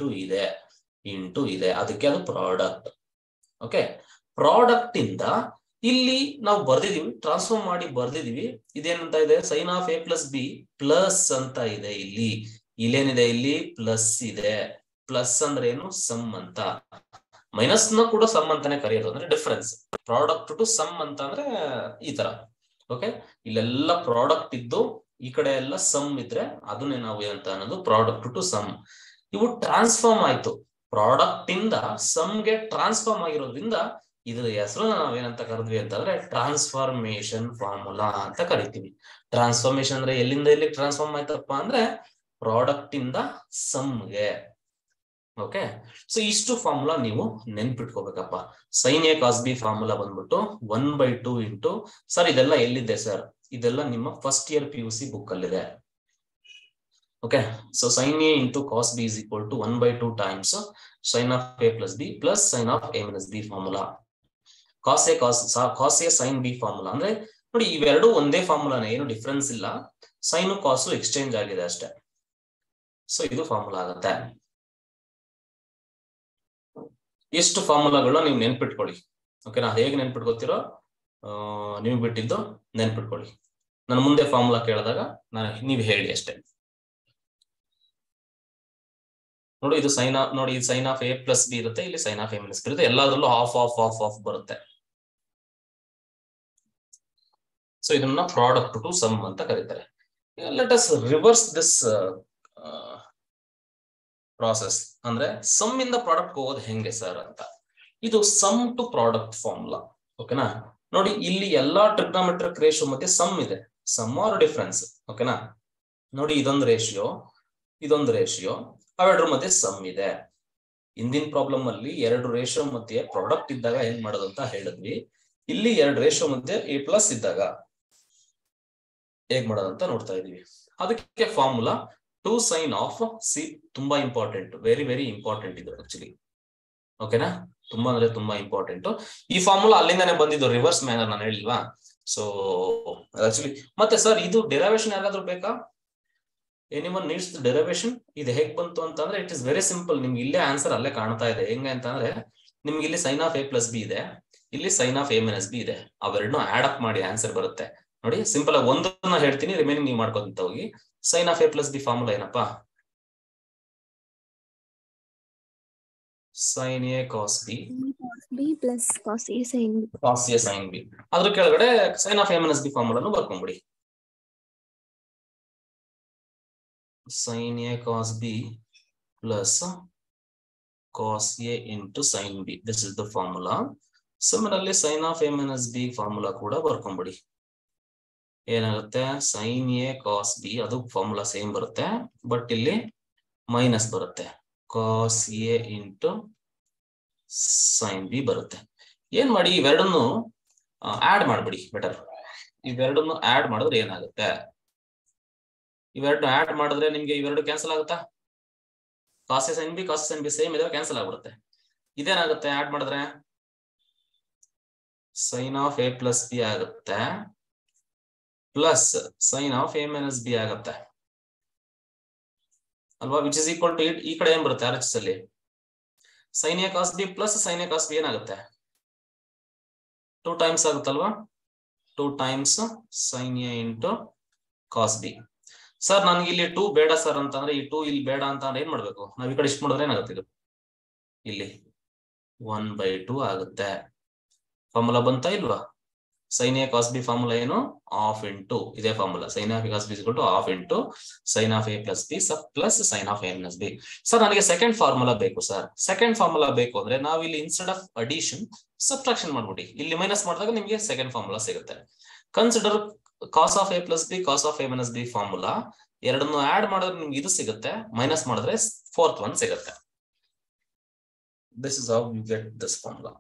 ಇಂಟು ಇದೆ, ಅದಕ್ಕೆ ಅದು ಪ್ರಾಡಕ್ಟ್. ಓಕೆ, ಪ್ರಾಡಕ್ಟ್ ಇಂದ ಇಲ್ಲಿ ನಾವು ಬರ್ದಿದೀವಿ, ಟ್ರಾನ್ಸ್ಫಾರ್ಮ್ ಮಾಡಿ ಬರ್ದಿದೀವಿ. ಇದೇನಂತ ಇದೆ, sin of A plus B plus ಅಂತ ಇದೆ. ಇಲ್ಲೇನಿದೆ, ಇಲ್ಲಿ ಪ್ಲಸ್ ಇದೆ. ಪ್ಲಸ್ ಅಂದ್ರೆ ಏನು, ಸಮ್ ಅಂತ. ಮೈನಸ್ ನ ಕೂಡ ಸಮ್ ಅಂತಾನೆ ಕರೆಯೋದು, ಅಂದ್ರೆ ಡಿಫರೆನ್ಸ್. ಪ್ರಾಡಕ್ಟ್ ಟು ಸಮ್ ಅಂತ ಅಂದ್ರೆ ಈ ತರ. ಓಕೆ, ಇಲ್ಲೆಲ್ಲ ಪ್ರಾಡಕ್ಟ್ ಇದ್ದು ಈ ಕಡೆ ಎಲ್ಲ ಸಮ್ ಇದ್ರೆ ಅದನ್ನೇ ನಾವು ಏನಂತ ಅನ್ನೋದು ಪ್ರಾಡಕ್ಟ್ ಟು ಸಮ್. ಇವು ಟ್ರಾನ್ಸ್ಫಾರ್ಮ್ ಆಯ್ತು, ಪ್ರಾಡಕ್ಟ್ ಇಂದ ಸಮ್ಗೆ ಟ್ರಾನ್ಸ್ಫಾರ್ಮ್ ಆಗಿರೋದ್ರಿಂದ ಇದ್ರ ಹೆಸರು ನಾವೇನಂತ ಕರೆದ್ವಿ ಅಂತಂದ್ರೆ ಟ್ರಾನ್ಸ್ಫಾರ್ಮೇಶನ್ ಫಾರ್ಮುಲಾ ಅಂತ ಕರಿತೀವಿ. ಟ್ರಾನ್ಸ್ಫಾರ್ಮೇಶನ್ ಅಂದ್ರೆ ಎಲ್ಲಿಂದ ಎಲ್ಲಿ ಟ್ರಾನ್ಸ್ಫಾರ್ಮ್ ಆಯ್ತಪ್ಪ ಅಂದ್ರೆ ಪ್ರಾಡಕ್ಟ್ ಇಂದ ಸಮ್ಗೆ. ಓಕೆ, ಸೊ ಇಷ್ಟು ಫಾರ್ಮುಲಾ ನೀವು ನೆನ್ಪಿಟ್ಕೋಬೇಕಪ್ಪ. sin A cos B formula ಬಂದ್ಬಿಟ್ಟು 1/2 ಇಂಟು, ಸರ್ ಇದೆಲ್ಲ ಎಲ್ಲಿದೆ ಸರ್? ಇದೆಲ್ಲ ನಿಮ್ಮ ಫಸ್ಟ್ ಇಯರ್ PUC ಬುಕ್ ಅಲ್ಲಿದೆ. Okay, so sin A into cos B is equal to 1/2 times sin of A plus B plus sin of A minus B formula. cos A sin B formula ಅಂದ್ರೆ ನೋಡಿ, ಇವೆರಡು ಒಂದೇ ಫಾರ್ಮುಲಾನೇ, ಏನು difference ಇಲ್ಲ. Sign ಕಾಸು exchange ಆಗಿದೆ ಅಷ್ಟೇ. So ಇದು ಫಾರ್ಮುಲಾ ಆಗುತ್ತೆ. ಎಷ್ಟು ಫಾರ್ಮುಲಾಗಳನ್ನ ನೀವು ನೆನ್ಪಿಟ್ಕೊಳ್ಳಿ. ಓಕೆನಾ? ಹೇಗೆ ನೆನ್ಪಿಟ್ಕೊತಿರೋ ನೀವು ಬಿಟ್ಟಿದ್ದು ನೆನ್ಪಿಟ್ಕೊಳ್ಳಿ. ನಾನು ಮುಂದೆ ಫಾರ್ಮುಲಾ ಕೇಳಿದಾಗ ನೀವು ಹೇಳಿ ಅಷ್ಟೇ. ನೋಡಿ ಇದು ನೋಡಿ sin of A plus B ಇರುತ್ತೆ, ಇಲ್ಲಿ sin of A minus B ಇರುತ್ತೆ. ಎಲ್ಲಾದ್ರಲ್ಲೂ ಹಾಫ್ ಬರುತ್ತೆ. ಸೊ ಇದನ್ನ ಪ್ರಾಡಕ್ಟ್ ಟು ಸಮ್ ಅಂತ ಕರೀತಾರೆ. Let us reverse this process. ಅಂದ್ರೆ ಸಮ್ ಇಂದ ಪ್ರಾಡಕ್ಟ್ ಹೋಗೋದು ಹೆಂಗೆ ಸರ್ ಅಂತ. ಇದು ಸಮ್ ಟು ಪ್ರಾಡಕ್ಟ್ ಫಾರ್ಮುಲಾ. ಓಕೆನಾ? ನೋಡಿ ಇಲ್ಲಿ ಎಲ್ಲಾ ಟ್ರಿಗ್ನೋಮೆಟ್ರಿಕ್ ರೇಷಿಯೋ ಮಧ್ಯೆ ಸಮ್ ಇದೆ, ಸಮ್ ಆರ್ ಡಿಫರೆನ್ಸ್. ಓಕೆನಾ? ನೋಡಿ ಇದೊಂದು ರೇಷಿಯೋ, ಅವೆರಡರ ಮಧ್ಯೆ ಸಮ್ ಇದೆ. ಹಿಂದಿನ ಪ್ರಾಬ್ಲಮ್ ಅಲ್ಲಿ 2 ರೇಷಿಯೋ ಮಧ್ಯೆ ಪ್ರಾಡಕ್ಟ್ ಇದ್ದಾಗ ಏನ್ ಮಾಡೋದು ಅಂತ ಹೇಳಿದ್ವಿ. ಇಲ್ಲಿ 2 ರೇಷಿಯೋ ಮಧ್ಯೆ A ಪ್ಲಸ್ ಇದ್ದಾಗ ಹೇಗ್ ಮಾಡೋದಂತ ನೋಡ್ತಾ ಇದೀವಿ. ಅದಕ್ಕೆ ಫಾರ್ಮುಲಾ 2 sin of C ತುಂಬಾ ಇಂಪಾರ್ಟೆಂಟ್, ವೆರಿ ವೆರಿ ಇಂಪಾರ್ಟೆಂಟ್ ಇದು ಆಕ್ಚುಲಿ. ಓಕೆನಾ? ತುಂಬಾ ಅಂದ್ರೆ ತುಂಬಾ ಇಂಪಾರ್ಟೆಂಟ್. ಈ ಫಾರ್ಮುಲಾ ಅಲ್ಲಿಂದಾನೆ ಬಂದಿದ್ದು, ರಿವರ್ಸ್ ಮ್ಯಾನರ್ ನಾನು ಹೇಳಿಲ್ವಾ? ಸೊ ಆಕ್ಚುಲಿ ಮತ್ತೆ ಸರ್ ಇದು ಡೆರಿವೇಶನ್ ಯಾರಾದ್ರೂ ಬೇಕಾ? Anyone needs the derivation? ಇದು ಹೇಗ್ ಬಂತು ಅಂತಂದ್ರೆ ಇಟ್ ಇಸ್ ವೆರಿ ಸಿಂಪಲ್. ನಿಮ್ಗೆ ಇಲ್ಲೇ ಆನ್ಸರ್ ಅಲ್ಲೇ ಕಾಣ್ತಾ ಇದೆ. ಹೆಂಗೆ ಅಂತಂದ್ರೆ ನಿಮ್ಗೆ ಇಲ್ಲಿ sin of A plus B ಇದೆ, ಇಲ್ಲಿ sin of A minus B ಇದೆ. ಅವೆರಡನ್ನೂ ಆಡ್ ಅಪ್ ಮಾಡಿ ಆನ್ಸರ್ ಬರುತ್ತೆ. ನೋಡಿ ಸಿಂಪಲ್ ಆಗಿ ಒಂದನ್ನ ಹೇಳ್ತೀನಿ, ರಿಮೈನಿಂಗ್ ನೀವು ಮಾಡ್ಕೊಂತ ಹೋಗಿ. sin of A plus B formula ಏನಪ್ಪಾ? sin A cos B plus cos A sin B. cos A sin B. ಅದ್ರ ಕೆಳಗಡೆ sin of A minus B ಫಾರ್ಮುಲಾನು ಬರ್ಕೊಂಡ್ಬಿಡಿ. sin A cos B plus cos A into sin B. This is the formula. Similarly, sin of A minus B formula ಕೂಡ ಬರ್ಕೊಂಬಿಡಿ. ಏನಾಗುತ್ತೆ sin A cos B ಅದು formula same ಬರುತ್ತೆ, but ಇಲ್ಲಿ minus ಬರುತ್ತೆ. cos A into sin B ಬರುತ್ತೆ. ಏನ್ ಮಾಡಿ ಇವೆರಡನ್ನು ಆಡ್ ಮಾಡ್ಬಿಡಿ ಬೆಟರ್. ಇವೆರಡನ್ನು ಆಡ್ ಮಾಡಿದ್ರೆ ಏನಾಗುತ್ತೆ, ಇವೆರಡು ಆಡ್ ಮಾಡಿದ್ರೆ ನಿಮ್ಗೆ ಇವೆರಡು ಕ್ಯಾನ್ಸಲ್ ಆಗುತ್ತಾ? cos A sin B cos A sin B same ಇದಾವೆ, ಕ್ಯಾನ್ಸಲ್ ಆಗ್ಬಿಡುತ್ತೆ. ಇದೇನಾಗುತ್ತೆ ಆಡ್ ಮಾಡಿದ್ರೆ sin of A plus B ಆಗುತ್ತೆ plus sin of A minus B ಆಗುತ್ತೆ ಅಲ್ವಾ, ವಿಚ್ ಇಸ್ ಈಕ್ವಲ್ ಟು ಈ ಕಡೆ ಏನ್ ಬರುತ್ತೆ RHS ಅಲ್ಲಿ sin A cos B plus sin A cos B ಏನಾಗುತ್ತೆ 2 ಟೈಮ್ಸ್ ಆಗುತ್ತಲ್ವಾ, 2 times sin A into cos B. Sir ನನ್ಗೆ ಇಲ್ಲಿ 2 ಬೇಡ ಸರ್ ಅಂತಂದ್ರೆ, ಈ 2 ಇಲ್ಲಿ ಬೇಡ ಅಂತ ಅಂದ್ರೆ ಏನ್ ಮಾಡ್ಬೇಕು, ನಾವ್ ಈ ಕಡೆ ಇಷ್ಟು ಮಾಡಿದ್ರೆ ಏನಾಗುತ್ತೆ, ಇದು ಇಲ್ಲಿ 1/2 ಆಗುತ್ತೆ. ಫಾರ್ಮುಲಾ ಬಂತಾ ಇಲ್ವಾ? sin A cos B formula ಏನು, ಹಾಫ್ ಇಂಟು ಇದೇ formula sin of A cos B is equal to half into sin of A plus B plus sin of A minus B. Sir ನನಗೆ second formula ಬೇಕು sir. Second formula ಬೇಕು ಅಂದ್ರೆ ನಾವು ಇಲ್ಲಿ instead of addition subtraction ಮಾಡ್ಬಿಡಿ, ಇಲ್ಲಿ minus ಮಾಡಿದಾಗ ನಿಮಗೆ ಸೆಕೆಂಡ್ ಫಾರ್ಮುಲಾ ಸಿಗುತ್ತೆ. Consider cos of A plus B cos of A minus B formula, ಎರಡನ್ನು ಆಡ್ ಮಾಡಿದ್ರೆ ನಿಮ್ಗೆ ಇದು ಸಿಗುತ್ತೆ, ಮೈನಸ್ ಮಾಡಿದ್ರೆ ಫೋರ್ತ್ ಒನ್ ಸಿಗುತ್ತೆ. This is how you get this formula.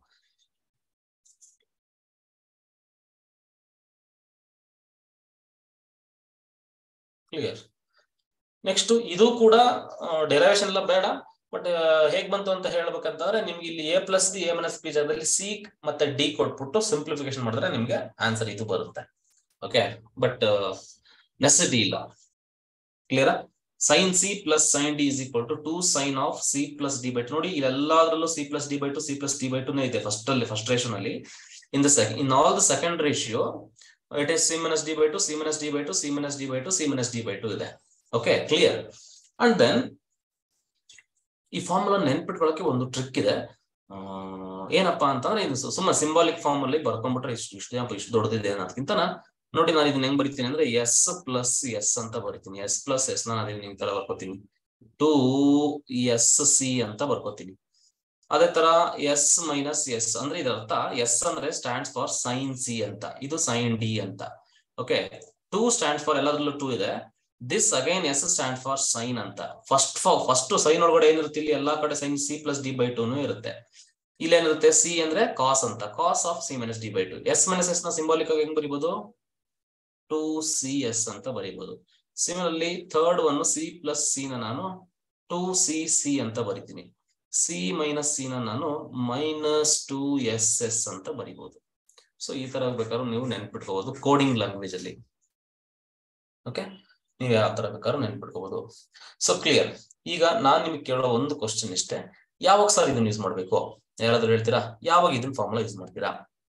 Clear. Next ಇದು ಕೂಡ ಡೆರೈವೇಶನ್ ಎಲ್ಲ ಬೇಡ, ಬಟ್ ಹೇಗ್ ಬಂತು ಅಂತ ಹೇಳ್ಬೇಕಂತಂದ್ರೆ ನಿಮ್ಗೆ ಇಲ್ಲಿ A plus B A minus B ಜಾಗದಲ್ಲಿ C ಮತ್ತೆ D ಕೊಟ್ಬಿಟ್ಟು ಸಿಂಪ್ಲಿಫಿಕೇಶನ್ ಮಾಡಿದ್ರೆ ನಿಮ್ಗೆ ಆನ್ಸರ್ ಇದು ಬರುತ್ತೆ. ಓಕೆ, ಬಟ್ ನೆಸೆಸಿಟಿ ಇಲ್ಲ. Clear? sin C plus sin D is equal to 2 sin of C plus D by 2. ನೋಡಿ ಇಲ್ಲೆಲ್ಲದರಲ್ಲೂ C plus D by 2 C plus D by 2 ನೇ ಇದೆ ಫಸ್ಟ್ ರೇಷನ್ ಅಲ್ಲಿ. in all the second ratio it is C minus D by 2 C minus D by 2 C minus D by 2 C minus D by 2 ಇದೆ. Okay, clear? And then ಈ formula ನೆನ್ಪಿಟ್ಕೊಳ್ಳೋಕೆ ಒಂದು trick ಇದೆ. ಏನಪ್ಪಾ ಅಂತಂದ್ರೆ ಇದು ಸುಮ್ಮನೆ ಸಿಂಬಾಲಿಕ್ ಫಾರ್ಮ್ ಅಲ್ಲಿ ಬರ್ಕೊಂಡ್ಬಿಟ್ರೆ ಇಷ್ಟು ದೊಡ್ಡದಿದೆ ಅನ್ನೋದಕ್ಕಿಂತ ನೋಡಿ ನಾನು ಇದನ್ನ ಹೆಂಗ್ ಬರಿತೀನಿ ಅಂದ್ರೆ S ಪ್ಲಸ್ S ಅಂತ ಬರಿತೀನಿ. S ಪ್ಲಸ್ S ನಾನು ಅದನ್ನ ತರ ಬರ್ಕೋತೀನಿ, 2SC ಅಂತ ಬರ್ಕೋತೀನಿ. ಅದೇ ತರ S ಮೈನಸ್ S ಅಂದ್ರೆ ಇದರ ಅರ್ಥ S ಅಂದ್ರೆ ಸ್ಟ್ಯಾಂಡ್ಸ್ ಫಾರ್ ಸೈನ್ C ಅಂತ, ಇದು ಸೈನ್ D ಅಂತ. ಓಕೆ, 2 ಸ್ಟ್ಯಾಂಡ್ಸ್ ಫಾರ್ ಎಲ್ಲದರಲ್ಲೂ 2 ಇದೆ. This again S stand for sine ಅಂತ. ಫಸ್ಟ್ ಸೈನ್ ಒಳಗಡೆ ಏನಿರುತ್ತೆ, ಇಲ್ಲಿ ಎಲ್ಲಾ ಕಡೆ sine C plus D by 2 ಇರುತ್ತೆ. ಇಲ್ಲಿ ಏನಿರುತ್ತೆ C ಅಂದ್ರೆ ಕಾಸ್ ಅಂತ, cos of C minus D by 2. S minus S ನ ಸಿಂಬಾಲಿಕ್ ಆಗಿ ಹೆಂಗ್ ಬರೀಬಹುದು, 2CS ಅಂತ ಬರೀಬಹುದು. Similarly third one C plus C ನ ನಾನು 2CC ಅಂತ ಬರಿತೀನಿ. C ಮೈನಸ್ C ನ ನಾನು ಮೈನಸ್ 2SS ಅಂತ ಬರೀಬಹುದು. ಸೊ ಈ ತರ ಬೇಕಾದ್ರೂ ನೀವು ನೆನ್ಪಿಟ್ಕೋಬಹುದು ಕೋಡಿಂಗ್ ಲ್ಯಾಂಗ್ವೇಜ್ ಅಲ್ಲಿ. ಓಕೆ, ನೀವು ಯಾವ ತರ ಬೇಕಾದ್ರೂ ನೆನ್ಪಿಟ್ಕೋಬಹುದು. So clear? ಈಗ ನಾನ್ ನಿಮ್ಗೆ ಕೇಳೋ ಒಂದು ಕ್ವಶನ್ ಇಷ್ಟೇ, ಯಾವಾಗ ಸರ್ ಇದನ್ನ ಯೂಸ್ ಮಾಡ್ಬೇಕು, ಯಾರಾದ್ರೂ ಹೇಳ್ತೀರಾ? ಯಾವಾಗ ಇದನ್ನ ಫಾರ್ಮುಲಾ ಯೂಸ್ ಮಾಡ್ತೀರಾ?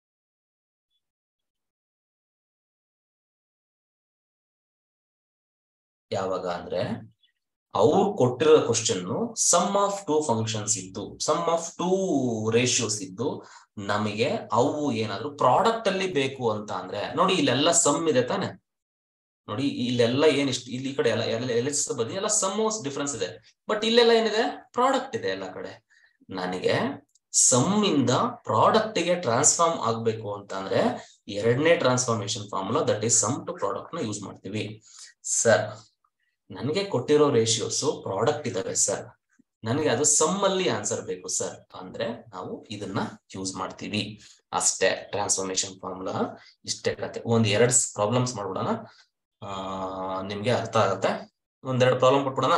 ಯಾವಾಗ ಅಂದ್ರೆ ಅವ್ರು ಕೊಟ್ಟಿರೋ ಕ್ವಶನ್ ಸಮ್ ಆಫ್ 2 ಫಂಕ್ಷನ್ಸ್ ಇದ್ದು, ಸಮ್ ಆಫ್ 2 ರೇಷಿಯೋಸ್ ಇದ್ದು, ನಮಗೆ ಅವು ಏನಾದ್ರು ಪ್ರಾಡಕ್ಟ್ ಅಲ್ಲಿ ಬೇಕು ಅಂತ ಅಂದ್ರೆ, ನೋಡಿ ಇಲ್ಲೆಲ್ಲ ಸಮ್ ಇದೆ ತಾನೆ, ನೋಡಿ ಇಲ್ಲೆಲ್ಲ ಏನಿಷ್ಟು ಇಲ್ಲಿ ಈ ಕಡೆ ಎಲ್ಲ ಬದಿ ಎಲ್ಲ ಸಮ್ ಡಿಫ್ರೆನ್ಸ್ ಇದೆ, ಬಟ್ ಇಲ್ಲೆಲ್ಲ ಏನಿದೆ, ಪ್ರಾಡಕ್ಟ್ ಇದೆ ಎಲ್ಲ ಕಡೆ. ನನಗೆ ಸಮ್ ಇಂದ ಪ್ರಾಡಕ್ಟ್ ಗೆ ಟ್ರಾನ್ಸ್ಫಾರ್ಮ್ ಆಗ್ಬೇಕು ಅಂತ ಅಂದ್ರೆ ಎರಡನೇ transformation formula, that is sum to product ನ ಯೂಸ್ ಮಾಡ್ತೀವಿ. ಸರ್ ನನಗೆ ಕೊಟ್ಟಿರೋ ರೇಷಿಯೋಸ್ ಪ್ರಾಡಕ್ಟ್ ಇದಾವೆ ಸರ್, ನನಗೆ ಅದು ಸಮ್ ಅಲ್ಲಿ ಆನ್ಸರ್ ಬೇಕು ಸರ್ ಅಂದ್ರೆ ನಾವು ಇದನ್ನ ಯೂಸ್ ಮಾಡ್ತೀವಿ ಅಷ್ಟೇ. ಟ್ರಾನ್ಸ್ಫಾರ್ಮೇಶನ್ ಫಾರ್ಮುಲಾ ಇಷ್ಟೇ ಕತೆ. ಒಂದ್ 2 ಪ್ರಾಬ್ಲಮ್ಸ್ ಮಾಡ್ಬಿಡೋಣ, ನಿಮ್ಗೆ ಅರ್ಥ ಆಗತ್ತೆ. ಒಂದೆರಡು ಪ್ರಾಬ್ಲಮ್ ಕೊಟ್ಬಿಡೋಣ.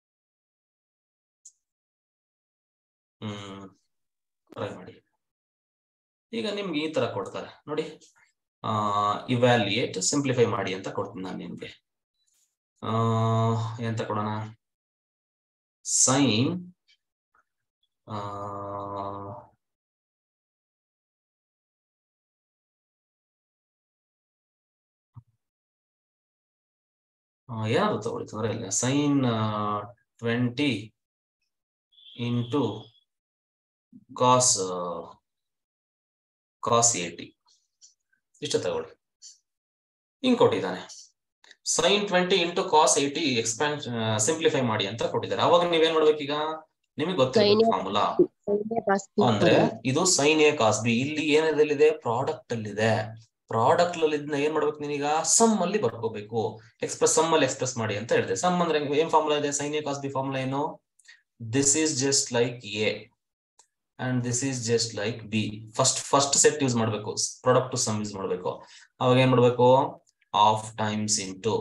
ಟ್ರೈ ಮಾಡಿ. ಈಗ ನಿಮ್ಗೆ ಈ ತರ ಕೊಡ್ತಾರೆ ನೋಡಿ, ಇವ್ಯಾಲ್ಯೂಯೇಟ್ ಸಿಂಪ್ಲಿಫೈ ಮಾಡಿ ಅಂತ ಕೊಡ್ತೀನಿ ನಾನು ನಿಮ್ಗೆ. ಎಂತ ಕೊಡೋಣ, ಸೈನ್ ಯಾರು ತಗೊಳ್ಳಿ ತೊಂದರೆ ಇಲ್ಲ, ಸೈನ್ 20 ಇಂಟು ಕಾಸ್ 80 ಇಷ್ಟ ತಗೊಳ್ಳಿ. ಹಿಂಗ್ ಕೊಟ್ಟಿದ್ದಾನೆ, ಸೈನ್ 20 ಇಂಟು ಕಾಸ್ 80 ಸಿಂಪ್ಲಿಫೈ ಮಾಡಿ ಅಂತ ಕೊಟ್ಟಿದ್ದಾರೆ. ಅವಾಗ ನೀವೇನ್ ಮಾಡ್ಬೇಕೀಗ, ನಿಮಗೆ ಗೊತ್ತಿರಬೇಕು ಫಾರ್ಮುಲಾ. ಅಂದ್ರೆ ಇದು ಸೈನ್ ಎ ಕಾಸ್ ಬಿ. ಇಲ್ಲಿ ಏನದಲ್ಲಿದೆ, ಪ್ರಾಡಕ್ಟ್ ಅಲ್ಲಿದೆ. ಪ್ರಾಡಕ್ಟ್ ಅಲ್ಲಿ ಏನ್ ಮಾಡ್ಬೇಕು ನೀನೀಗ, ಸಮ್ ಅಲ್ಲಿ ಬರ್ಕೋಬೇಕು. ಎಕ್ಸ್ಪ್ರೆಸ್ ಸಮ್ ಅಲ್ಲಿ ಎಕ್ಸ್ಪ್ರೆಸ್ ಮಾಡಿ ಅಂತ ಹೇಳಿದೆ. ಸಮ್ ಅಂದ್ರೆ ಏನ್ ಫಾರ್ಮುಲಾ ಇದೆ, sine A cos B formula ಏನು, this is just like A and this is just like B. First set use ಮಾಡ್ಬೇಕು, ಪ್ರಾಡಕ್ಟ್ ಟು ಸಮ್ ಯೂಸ್ ಮಾಡ್ಬೇಕು. ಅವಾಗ ಏನ್ ಮಾಡ್ಬೇಕು, half times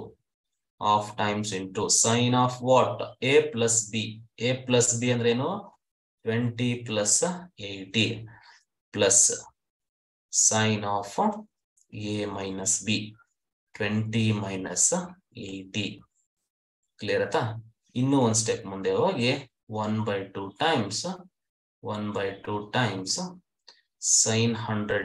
into sine of what, A plus B. A plus B ಅಂದ್ರೆ ಏನು, 20 plus 80 plus sine of A minus B, 20 minus 80. Clear ಆಯ್ತಾ? ಇನ್ನೂ ಒಂದ್ ಸ್ಟೆಪ್ ಮುಂದೆ ಹೋಗಿ 1/2 times sine 100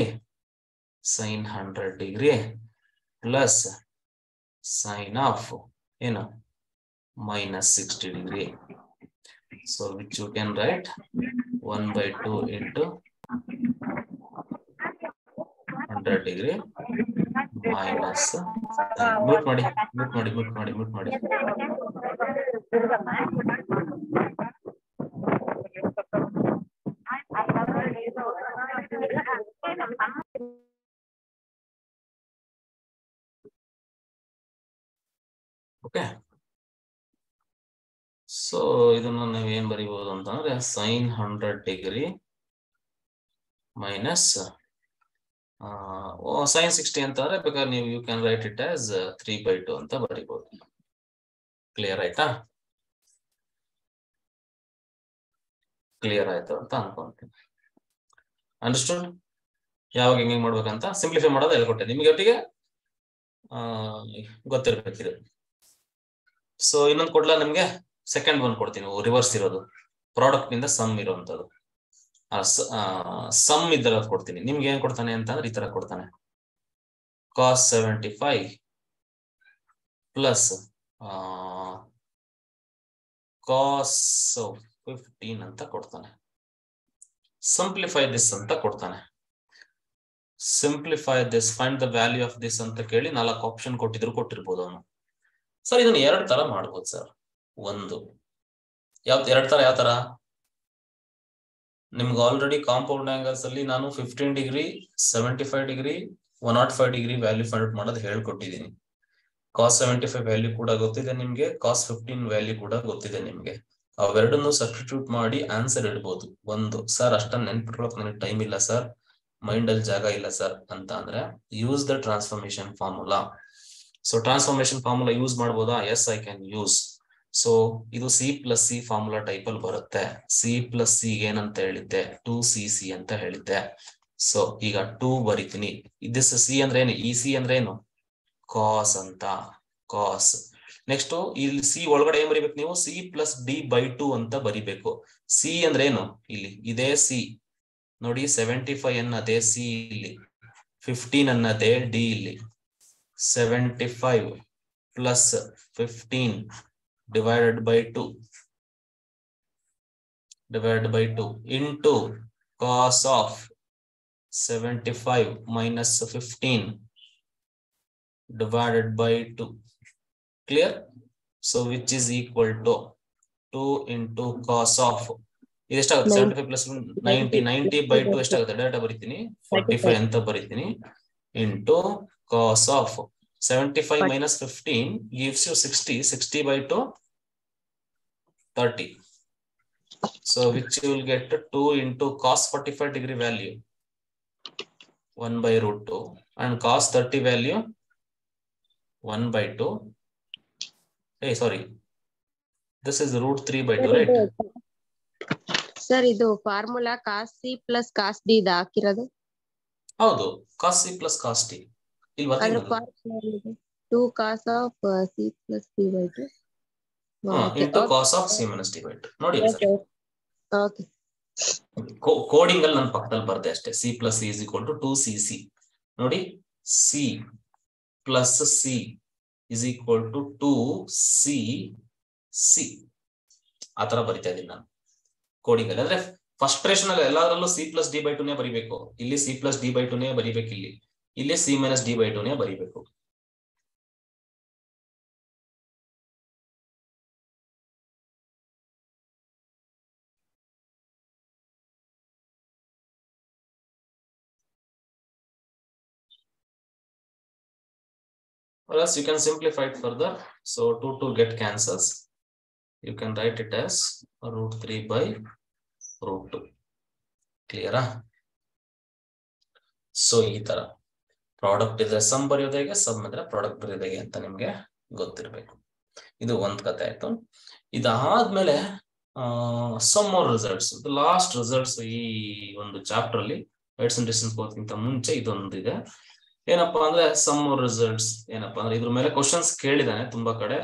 degree plus sine of ಏನು, minus 60 degree. So which you can write 1/2 into 100 degree minus mute ಮಾಡಿ. Okay, so ಇದನ್ನ ನಾವು ಏನ್ ಬರೀಬಹುದು ಅಂತಂದ್ರೆ ಸೈನ್ 100 ಡಿಗ್ರಿ ಮೈನಸ್ ಸೈನ್ 60 ಅಂತಂದ್ರೆ ಬೇಕಾದ್ರೆ ನೀವು you can write it as 3/2 ಅಂತ ಬರೀಬಹುದು. ಕ್ಲಿಯರ್ ಆಯ್ತಾ? ಕ್ಲಿಯರ್ ಆಯ್ತು ಅಂತ ಅನ್ಕೊಂತೀನಿ. ಅಂಡರ್ಸ್ಟುಡ್? ಯಾವಾಗ ಹೆಂಗೆ ಮಾಡ್ಬೇಕಂತ ಸಿಂಪ್ಲಿಫೈ ಮಾಡೋದು ಹೇಳ್ಕೊಟ್ಟೆ ನಿಮಗೆ, ಒಟ್ಟಿಗೆ ಗೊತ್ತಿರ್ಬೇಕಿದೆ. ಸೊ ಇನ್ನೊಂದು ಕೊಡ್ಲಾ ನಿಮ್ಗೆ, ಸೆಕೆಂಡ್ ಒನ್ ಕೊಡ್ತೀನಿ, ರಿವರ್ಸ್ ಇರೋದು, ಪ್ರಾಡಕ್ಟ್ ನಿಂದ ಸಮ್ ಇರುವಂತದ್ದು. ಸಮ್ ಇದ್ದರ ಕೊಡ್ತೀನಿ. ನಿಮ್ಗೆ ಏನ್ ಕೊಡ್ತಾನೆ ಅಂತಂದ್ರೆ ಈ ತರ ಕೊಡ್ತಾನೆ, ಕಾಸ್ 75 ಪ್ಲಸ್ ಕಾಸ್ 15 ಅಂತ ಕೊಡ್ತಾನೆ. ಸಿಂಪ್ಲಿಫೈ ದಿಸ್ ಅಂತ ಕೊಡ್ತಾನೆ. Simplify this, find the value of this ಅಂತ ಕೇಳಿ 4 ಆಪ್ಷನ್ ಕೊಟ್ಟಿರ್ಬೋದು ಅವನು. ಸರ್ ಇದನ್ನ 2 ತರ ಮಾಡ್ಬೋದು ಸರ್. ಒಂದು ಎರಡು ತರ, ಯಾವ ತರ, ನಿಮ್ಗೆ ಆಲ್ರೆಡಿ ಕಾಂಪೌಂಡ್ ಆಂಗಲ್ಸ್ ಅಲ್ಲಿ ನಾನು 15 degree 75 degree 105 degree value find out ಮಾಡೋದು ಹೇಳ್ಕೊಟ್ಟಿದ್ದೀನಿ. ಕಾಸ್ 75 ವ್ಯಾಲ್ಯೂ ಕೂಡ ಗೊತ್ತಿದೆ ನಿಮ್ಗೆ, ಕಾಸ್ 15 ವ್ಯಾಲ್ಯೂ ಕೂಡ ಗೊತ್ತಿದೆ ನಿಮ್ಗೆ. ಅವೆರಡನ್ನು ಸಬ್ಸ್ಟಿಟ್ಯೂಟ್ ಮಾಡಿ ಆನ್ಸರ್ ಇಡ್ಬೋದು. ಒಂದು, ಸರ್ ಅಷ್ಟನ್ನ ನೆನ್ಪಿಟ್ಕೊಳಕ್ ನನಗೆ ಟೈಮ್ ಇಲ್ಲ ಸರ್, ಮೈಂಡ್ ಅಲ್ಲಿ ಜಾಗ ಇಲ್ಲ ಸರ್ ಅಂತ ಅಂದ್ರೆ use the transformation formula. So transformation formula use ಮಾಡ್ಬೋದಾ? Yes, I can use. So ಇದು C plus C formula type ಅಲ್ಲಿ ಬರುತ್ತೆ. ಸಿ ಪ್ಲಸ್ ಸಿ ಏನಂತ ಹೇಳಿದ್ದೆ, 2cc ಅಂತ ಹೇಳಿದ್ದೆ. ಸೊ ಈಗ 2 ಬರಿತೀನಿ. ದಿಸ್ ಸಿ ಅಂದ್ರೆ ಏನು, ಈ ಸಿ ಅಂದ್ರೆ ಏನು, ಕಾಸ್ ಅಂತ, ಕಾಸ್. ನೆಕ್ಸ್ಟ್ ಇಲ್ಲಿ ಸಿ ಒಳಗಡೆ ಏನ್ ಬರಿಬೇಕು ನೀವು, ಸಿ ಪ್ಲಸ್ ಡಿ ಬೈ 2 ಅಂತ ಬರಿಬೇಕು. ಸಿ ಅಂದ್ರೆ ಏನು, ಇಲ್ಲಿ ಇದೇ ಸಿ ನೋಡಿ, 75 ಅನ್ನದೇ ಸಿ ಇಲ್ಲಿ, 15 ಅನ್ನದೇ ಡಿ ಇಲ್ಲಿ. 75 ಪ್ಲಸ್ 15 divided by 2 into cos of 75 minus 15 divided by 2. Clear? So which is equal to 2 into cos of, ಇದು ಎಷ್ಟಾಗುತ್ತೆ, 75 plus 90 by 2 ಎಷ್ಟಾಗುತ್ತೆ, ಡೈರೆಕ್ಟ್ ಬರೀತೀನಿ 45 ಅಂತ ಬರೀತೀನಿ, into cos of 75 minus 15 gives you 60 by 2 30. So which you will get 2 into cos 45 degree value 1/√2 and cos 30 value 1/2. Hey, sorry, this is √3/2, right? Sir ಇದು formula cos C plus cos D ಇದು ಹಾಕಿರೋದು. ಹೌದು, cos C plus cos D ಇಲ್ಲಿ ಬರ್ತೀನಿ. 2 cos of c plus d by 2 into cos of c minus d by 2. ನೋಡಿ okay, coding ಅಲ್ಲಿ ನನ್ನ ಪಕ್ಕದಲ್ಲಿ ಬರ್ದೆ ಅಷ್ಟೇ. C plus C is equal to 2cc. ನೋಡಿ, C plus C is equal to 2cc. ಆ ತರ ಬರಿತಾ ಇದ್ದೀನಿ ನಾನು ಕೋಡಿಂಗ್ ಅಲ್ಲಿ. ಅಂದ್ರೆ ಫಸ್ಟ್ರೇಷನ್ ಅಲ್ಲಿ ಎಲ್ಲಾದ್ರಲ್ಲೂ ಸಿ ಪ್ಲಸ್ ಡಿ ಬೈ 2 ಬರಿಬೇಕು. ಇಲ್ಲಿ ಸಿ ಪ್ಲಸ್ ಡಿ ಬೈ 2 ಬರಿಬೇಕು, ಇಲ್ಲಿ ಸಿ ಮೈನಸ್ ಡಿ ಬೈ 2 ಬರಿಬೇಕು. or else you can simplify it further. So 2 get cancels. You can write it as √3 by √2. Clear? So ಈ ತರ ಪ್ರಾಡಕ್ಟ್ ಇದ್ರೆ some ಬರೆಯೋದು ಹೇಗೆ, ಸಮ್ ಇದ್ರೆ ಪ್ರಾಡಕ್ಟ್ ಬರೆಯೋದು ಹೇಗೆ ಅಂತ ನಿಮ್ಗೆ ಗೊತ್ತಿರಬೇಕು. ಇದು ಒಂದ್ ಕತೆ ಆಯ್ತು. ಇದಾದ್ಮೇಲೆ some more results, last results ಈ ಒಂದು ಚಾಪ್ಟರ್ ಅಲ್ಲಿ ವೆಯ್ಟ್ಸ್ ಅಂಡ್ ಡಿಸ್ಟೆನ್ಸ್ ಹೋಗೋದಕ್ಕಿಂತ ಮುಂಚೆ ಇದೊಂದು ಇದೆ. ಏನಪ್ಪಾ ಅಂದ್ರೆ ಸಮ್ ಮೋರ್ ರಿಸಲ್ಟ್ಸ್ ಏನಪ್ಪಾ ಅಂದ್ರೆ ಇದ್ರ ಮೇಲೆ ಕ್ವಶನ್ಸ್ ಕೇಳಿದಾನೆ ತುಂಬಾ ಕಡೆ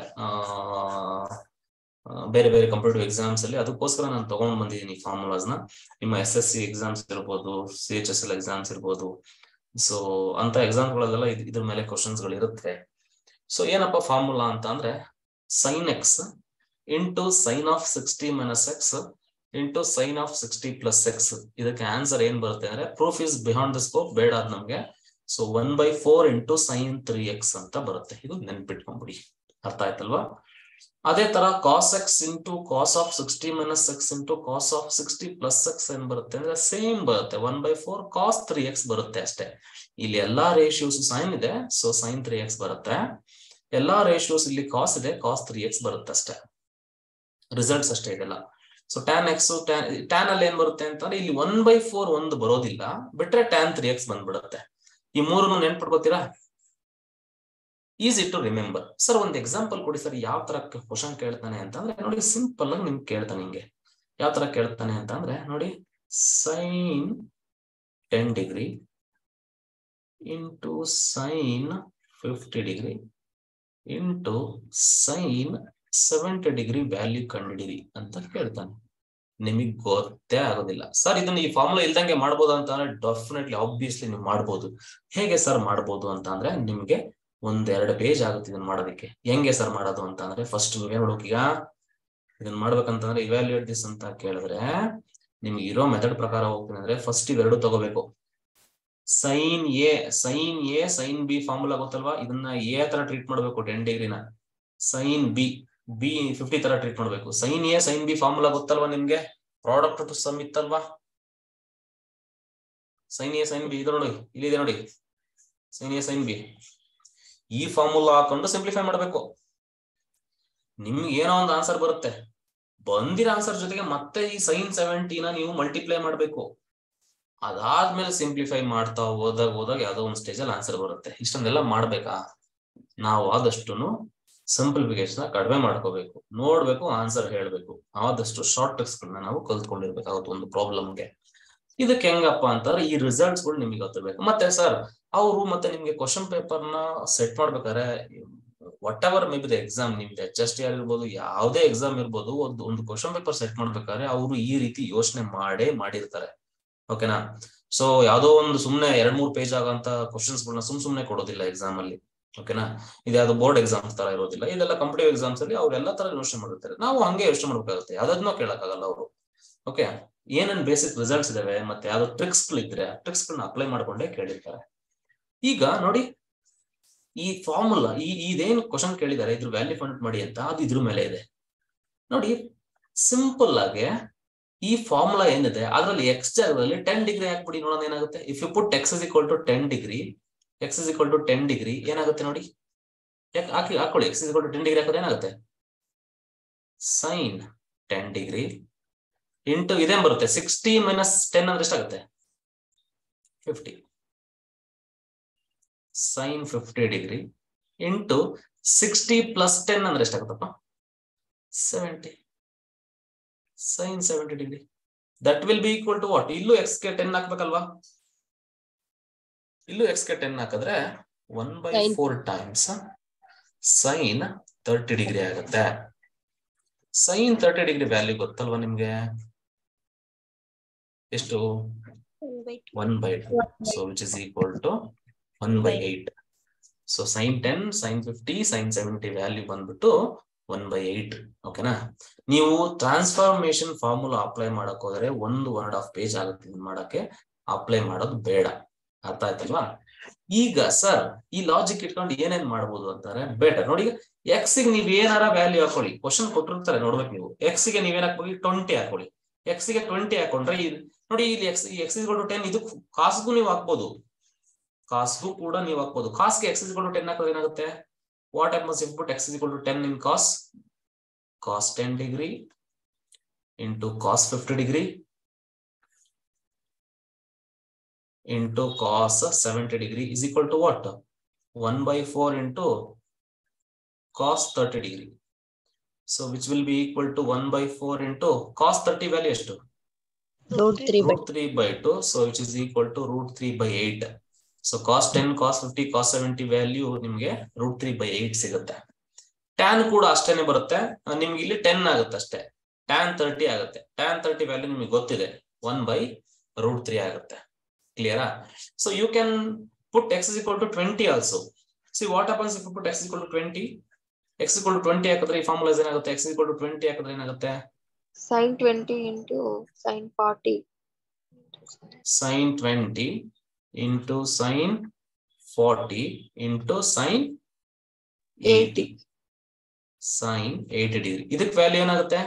ಬೇರೆ ಬೇರೆ ಕಂಪಿಟೇಟಿವ್ ಎಕ್ಸಾಮ್ಸ್ ಅಲ್ಲಿ. ಅದಕ್ಕೋಸ್ಕರ ನಾನು ತಗೊಂಡ್ ಬಂದಿದ್ದೀನಿ ಫಾರ್ಮುಲಾಸ್ ನ. ನಿಮ್ಮ SSC ಎಕ್ಸಾಮ್ಸ್ ಇರ್ಬೋದು, CHSL ಎಕ್ಸಾಮ್ಸ್ ಇರ್ಬೋದು, ಸೊ ಅಂತ ಎಕ್ಸಾಮ್ಗಳಲ್ಲೆಲ್ಲ ಇದ್ರ ಮೇಲೆ ಕ್ವಶನ್ಸ್ ಗಳು ಇರುತ್ತೆ. ಸೊ ಏನಪ್ಪಾ ಫಾರ್ಮುಲಾ ಅಂತ ಅಂದ್ರೆ sin x into sin of 60 minus x into sin of 60 plus x. ಇದಕ್ಕೆ ಆನ್ಸರ್ ಏನ್ ಬರುತ್ತೆ ಅಂದ್ರೆ proof is beyond the scope ಬೇಡ ಅದ್ ನಮ್ಗೆ. ಸೊ 1/4 ಇಂಟು sin 3x ಅಂತ ಬರುತ್ತೆ. ಇದು ನೆನ್ಪಿಟ್ಕೊಂಡ್ಬಿಡಿ, ಅರ್ಥ ಆಯ್ತಲ್ವಾ? ಅದೇ ತರ cos x into cos of 60 minus x into cos of 60 plus x ಏನ್ ಬರುತ್ತೆ ಅಂದ್ರೆ ಸೇಮ್ ಬರುತ್ತೆ, 1/4 cos 3x ಬರುತ್ತೆ ಅಷ್ಟೇ. ಇಲ್ಲಿ ಎಲ್ಲಾ ರೇಷಿಯೋಸ್ ಸೈನ್ ಇದೆ, ಸೊ sin 3x ಬರುತ್ತೆ. ಎಲ್ಲಾ ರೇಷಿಯೋಸ್ ಇಲ್ಲಿ ಕಾಸ್ ಇದೆ, cos 3x ಬರುತ್ತೆ ಅಷ್ಟೇ. ರಿಸಲ್ಟ್ಸ್ ಅಷ್ಟೇ ಇದೆಲ್ಲ. ಸೊ tan x tan ಅಲ್ಲಿ ಏನ್ ಬರುತ್ತೆ ಅಂತಂದ್ರೆ ಇಲ್ಲಿ 1/4 ಒಂದು ಬರೋದಿಲ್ಲ, ಬಿಟ್ರೆ tan 3x ಬಂದ್ಬಿಡುತ್ತೆ. ಈ ಮೂರನ್ನು ನೆನ್ಪಿಟ್ಕೋತೀರಾ? Easy to remember. ಸರ್ ಒಂದು ಎಕ್ಸಾಂಪಲ್ ಕೊಡಿ ಸರ್, ಯಾವ ತರ ಕ್ವಶನ್ ಕೇಳ್ತಾನೆ ಅಂತಂದ್ರೆ ನೋಡಿ, ಸಿಂಪಲ್ ಆಗಿ ನಿಮ್ಗೆ ಕೇಳ್ತಾನೆ. ಹಿಂಗೆ ಯಾವ ತರ ಕೇಳ್ತಾನೆ ಅಂತಂದ್ರೆ ನೋಡಿ, sin 10 degree into sin 50 degree into sin 70 degree value ಕಂಡುಹಿಡಿರಿ ಅಂತ ಕೇಳ್ತಾನೆ. ನಿಮಗ್ ಗೊತ್ತೇ ಆಗೋದಿಲ್ಲ. ಸರ್ ಇದನ್ನ ಈ ಫಾರ್ಮುಲಾ ಇಲ್ದಂಗೆ ಮಾಡ್ಬೋದು ಅಂತ ಅಂದ್ರೆ ಡೆಫಿನೆಟ್ಲಿ ಆಬ್ವಿಯಸ್ಲಿ ನೀವು ಮಾಡ್ಬೋದು. ಹೇಗೆ ಸರ್ ಮಾಡ್ಬೋದು ಅಂತ ಅಂದ್ರೆ ನಿಮ್ಗೆ 1-2 ಪೇಜ್ ಆಗುತ್ತೆ ಇದನ್ನ ಮಾಡೋದಕ್ಕೆ. ಹೆಂಗೆ ಸರ್ ಮಾಡೋದು ಅಂತ ಅಂದ್ರೆ ಫಸ್ಟ್ ನೀವೇನ್ ಮಾಡ್ಬೇಕು, ಈಗ ಇದನ್ನ ಮಾಡ್ಬೇಕಂತಂದ್ರೆ ಇವ್ಯಾಲ್ಯೂಯೇಟ್ ದಿಸ್ ಅಂತ ಕೇಳಿದ್ರೆ ನಿಮ್ಗೆ ಇರೋ ಮೆಥಡ್ ಪ್ರಕಾರ ಹೋಗ್ತೀನಿ ಅಂದ್ರೆ ಫಸ್ಟ್ ಇವೆರಡು ತಗೋಬೇಕು. sin A sin B formula ಗೊತ್ತಲ್ವಾ? ಇದನ್ನ A ತರ ಟ್ರೀಟ್ ಮಾಡ್ಬೇಕು 10 ಡಿಗ್ರಿನ, sin B 50 ತರ ಟ್ರೀಟ್ ಮಾಡ್ಬೇಕು. sin A sin B formula ಗೊತ್ತಲ್ವಾ ನಿಮ್ಗೆ? ಪ್ರಾಡಕ್ಟ್ ಟು ಸಮ್ ಇತ್ತಲ್ವಾ? sin A sin B ಇದು ನೋಡಿ, ಇಲ್ಲಿದೆ ನೋಡಿ sin A sin B. ಈ ಫಾರ್ಮುಲಾ ಹಾಕೊಂಡು ಸಿಂಪ್ಲಿಫೈ ಮಾಡ್ಬೇಕು. ನಿಮ್ಗೆ ಏನೋ ಒಂದು ಆನ್ಸರ್ ಬರುತ್ತೆ, ಬಂದಿರೋ ಆನ್ಸರ್ ಜೊತೆಗೆ ಮತ್ತೆ ಈ sin 70ನ ನೀವು ಮಲ್ಟಿಪ್ಲೈ ಮಾಡ್ಬೇಕು. ಅದಾದ್ಮೇಲೆ ಸಿಂಪ್ಲಿಫೈ ಮಾಡ್ತಾ ಹೋದಾಗ ಯಾವ್ದೋ ಒಂದು ಸ್ಟೇಜ್ ಅಲ್ಲಿ ಆನ್ಸರ್ ಬರುತ್ತೆ. ಇಷ್ಟೊಂದೆಲ್ಲ ಮಾಡ್ಬೇಕಾ? ನಾವು ಆದಷ್ಟು ಸಿಂಪ್ಲಿಫಿಕೇಶನ್ ಕಡಿಮೆ ಮಾಡ್ಕೋಬೇಕು, ನೋಡ್ಬೇಕು, ಆನ್ಸರ್ ಹೇಳ್ಬೇಕು. ಆದಷ್ಟು ಶಾರ್ಟ್ ಟ್ರಿಕ್ಸ್ ಗಳನ್ನ ನಾವು ಕಲ್ತ್ಕೊಂಡಿರ್ಬೇಕಾಗುತ್ತೆ ಒಂದು ಪ್ರಾಬ್ಲಮ್ಗೆ. ಇದಕ್ಕೆ ಹೆಂಗಪ್ಪ ಅಂತಂದ್ರೆ ಈ ರಿಸಲ್ಟ್ಸ್ ಗಳು ನಿಮಗೆ ಗೊತ್ತಿರ್ಬೇಕು. ಮತ್ತೆ ಸರ್ ಅವರು ಮತ್ತೆ ನಿಮ್ಗೆ ಕ್ವಶನ್ ಪೇಪರ್ ನ ಸೆಟ್ ಮಾಡ್ಬೇಕಾದ್ರೆ whatever may be the exam, ನಿಮ್ದು HSTR ಇರ್ಬೋದು, ಯಾವುದೇ ಎಕ್ಸಾಮ್ ಇರ್ಬೋದು, ಒಂದು ಕ್ವಶನ್ ಪೇಪರ್ ಸೆಟ್ ಮಾಡ್ಬೇಕಾದ್ರೆ ಅವರು ಈ ರೀತಿ ಯೋಚನೆ ಮಾಡಿರ್ತಾರೆ. ಓಕೆನಾ? ಸೊ ಯಾವ್ದೋ ಒಂದು ಸುಮ್ನೆ 2-3 ಪೇಜ್ ಆಗಂತ ಕ್ವಶನ್ಸ್ ಗಳನ್ನ ಸುಮ್ನೆ ಕೊಡೋದಿಲ್ಲ ಎಕ್ಸಾಮ್ ಅಲ್ಲಿ. ಓಕೆನಾ? ಇದ್ಯಾವ್ದು ಬೋರ್ಡ್ ಎಕ್ಸಾಮ್ಸ್ ತರ ಇರೋದಿಲ್ಲ. ಇದೆಲ್ಲ ಕಾಂಪಿಟೇಟಿವ್ ಎಕ್ಸಾಮ್ಸ್ ಅಲ್ಲಿ ಅವ್ರೆಲ್ಲ ತರ ಯೋಚನೆ ಮಾಡಿರ್ತಾರೆ. ನಾವು ಹಂಗೆ ಯೋಚನೆ ಮಾಡ್ಬೇಕಾಗುತ್ತೆ, ಯಾವ್ದನ್ನೋ ಕೇಳಕ್ಕಾಗಲ್ಲ ಅವರು. ಓಕೆ, ಏನೇನ್ ಬೇಸಿಕ್ ರಿಸಲ್ಟ್ಸ್ ಇದಾವೆ ಮತ್ತೆ ಯಾವ್ದು ಟ್ರಿಕ್ಸ್ ಗಳಿದ್ರೆ ಟ್ರಿಕ್ಸ್ ಗಳನ್ನ ಅಪ್ಲೈ ಮಾಡ್ಕೊಂಡೇ ಕೇಳಿರ್ತಾರೆ. ಈಗ ನೋಡಿ, ಈ ಫಾರ್ಮುಲಾ ಇದೇನು ಕ್ವಶನ್ ಕೇಳಿದ್ದಾರೆ ಇದ್ರ ವ್ಯಾಲ್ಯೂ ಫೈಂಡ್ ಮಾಡಿ ಅಂತ, ಅದು ಇದ್ರ ಮೇಲೆ ಇದೆ ನೋಡಿ. ಸಿಂಪಲ್ ಆಗಿ ಈ ಫಾರ್ಮುಲಾ ಏನಿದೆ ಅದ್ರಲ್ಲಿ ಎಕ್ಸ್ ಜಾಗದಲ್ಲಿ 10 ಡಿಗ್ರಿ ಹಾಕ್ಬಿಡಿ, ನೋಡೋಣ ಏನಾಗುತ್ತೆ. If you put x is equal to 10 degree, x is equal to 10 degree ಏನಾಗುತ್ತೆ ನೋಡಿ. ಹಾಕೊಳ್ಳಿ x is equal to 10 degree ಹಾಕೋದು ಏನಾಗುತ್ತೆ, sin 10 degree ಇಂಟು ಇದೇನ್ ಬರುತ್ತೆ 60 minus 10 ಅಂದ್ರೆ ಎಷ್ಟಾಗುತ್ತೆ 50. sin 50 degree ಇಂಟು 60 plus 10 ಅಂದ್ರೆ ಎಷ್ಟಾಗುತ್ತಪ್ಪ 70. sin 70 degree that will be equal to what? ಇಲ್ಲೂ x ಗೆ 10 ಹಾಕ್ಬೇಕಲ್ವಾ? ಇಲ್ಲೂ x ಗೆ 10 ಹಾಕಿದ್ರೆ 1/4 times sin 30 degree ಆಗುತ್ತೆ. sin 30 degree ವ್ಯಾಲ್ಯೂ ಗೊತ್ತಲ್ವಾ ನಿಮ್ಗೆ? ಎಷ್ಟು? 1/2. So which is equal to 1/8. So sin 10, sin 50, sin 70 value ಬಂದ್ಬಿಟ್ಟು 1/8. ಓಕೆನಾ? ನೀವು ಟ್ರಾನ್ಸ್ಫಾರ್ಮೇಶನ್ ಫಾರ್ಮುಲಾ ಅಪ್ಲೈ ಮಾಡಕ್ ಹೋದ್ರೆ 1.5 ಪೇಜ್ ಆಗುತ್ತೆ ಇದನ್ನ ಮಾಡಕ್ಕೆ. ಅಪ್ಲೈ ಮಾಡೋದು ಬೇಡ, ಅರ್ಥ ಆಯ್ತಲ್ವಾ? ಈಗ ಸರ್ ಈ ಲಾಜಿಕ್ ಇಟ್ಕೊಂಡು ಏನೇನ್ ಮಾಡ್ಬೋದು ಅಂತಾರೆ ಬೆಟರ್ ನೋಡಿ. ಎಕ್ಸ್ ಗೆ ನೀವ್ ಏನಾರ ವ್ಯಾಲ್ಯೂ ಹಾಕೊಳ್ಳಿ, ಕ್ವಶನ್ ಕೊಟ್ಟಿರ್ತಾರೆ ನೋಡ್ಬೇಕು ನೀವು. ಎಕ್ಸ್ ಗೆ ನೀವೇನ್ ಹಾಕೊಳ್ಳಿ 20 ಹಾಕೊಳ್ಳಿ. ಎಕ್ಸ್ ಗೆ 20 ಹಾಕೊಂಡ್ರೆ ನೋಡಿ ಇಲ್ಲಿ x is equal to 10, ಇದು ಕಾಸ್ಗೂ ನೀವು ಹಾಕ್ಬೋದು, ಕಾಸ್ಗೂ ಕೂಡ ನೀವು ಹಾಕ್ಬೋದು. ಕಾಸ್ಗೆ x is equal to 10 ಹಾಕೋದ್ರೆ ಏನಾಗುತ್ತೆ What happens if you put x is equal to 10 in cos? Cos 10 degree into cos 50 degree into cos 70 degree is equal to what? 1 by 4 into cos 30 degree. So which will be equal to 1 by 4 into cos 30 value ಎಷ್ಟು? root 3 by root 3 by 2. So which is equal to root 3 by 8. So cos 10, cos 50, cos 70 value ನಿಮಗೆ root 3 by 8 ಸಿಗುತ್ತೆ. tan ಕೂಡ ಅಷ್ಟೇನೆ ಬರುತ್ತೆ. ನಿಮ್ಗೆ ಇಲ್ಲಿ 10 ಆಗುತ್ತೆ ಅಷ್ಟೇ. tan 30 ಆಗುತ್ತೆ. tan 30 ವ್ಯಾಲ್ಯೂ ನಿಮಗೆ ಗೊತ್ತಿದೆ 1 by root 3 ಆಗುತ್ತೆ. ಕ್ಲಿಯರಾ? So you can put x is equal to 20 also. See what happens if you put x is equal to 20? x is equal to 20 ಹಾಕಿದ್ರೆ ಈ ಫಾರ್ಮುಲಾ ಏನಾಗುತ್ತೆ? x is equal to 20 ಹಾಕಿದ್ರೆ ಏನಾಗುತ್ತೆ? sin 20 into sin 40. Sin 20 into sin 40 into sin 80. Sin 80 degree. ಇದಕ್ಕೆ value ಏನಾಗುತ್ತೆ?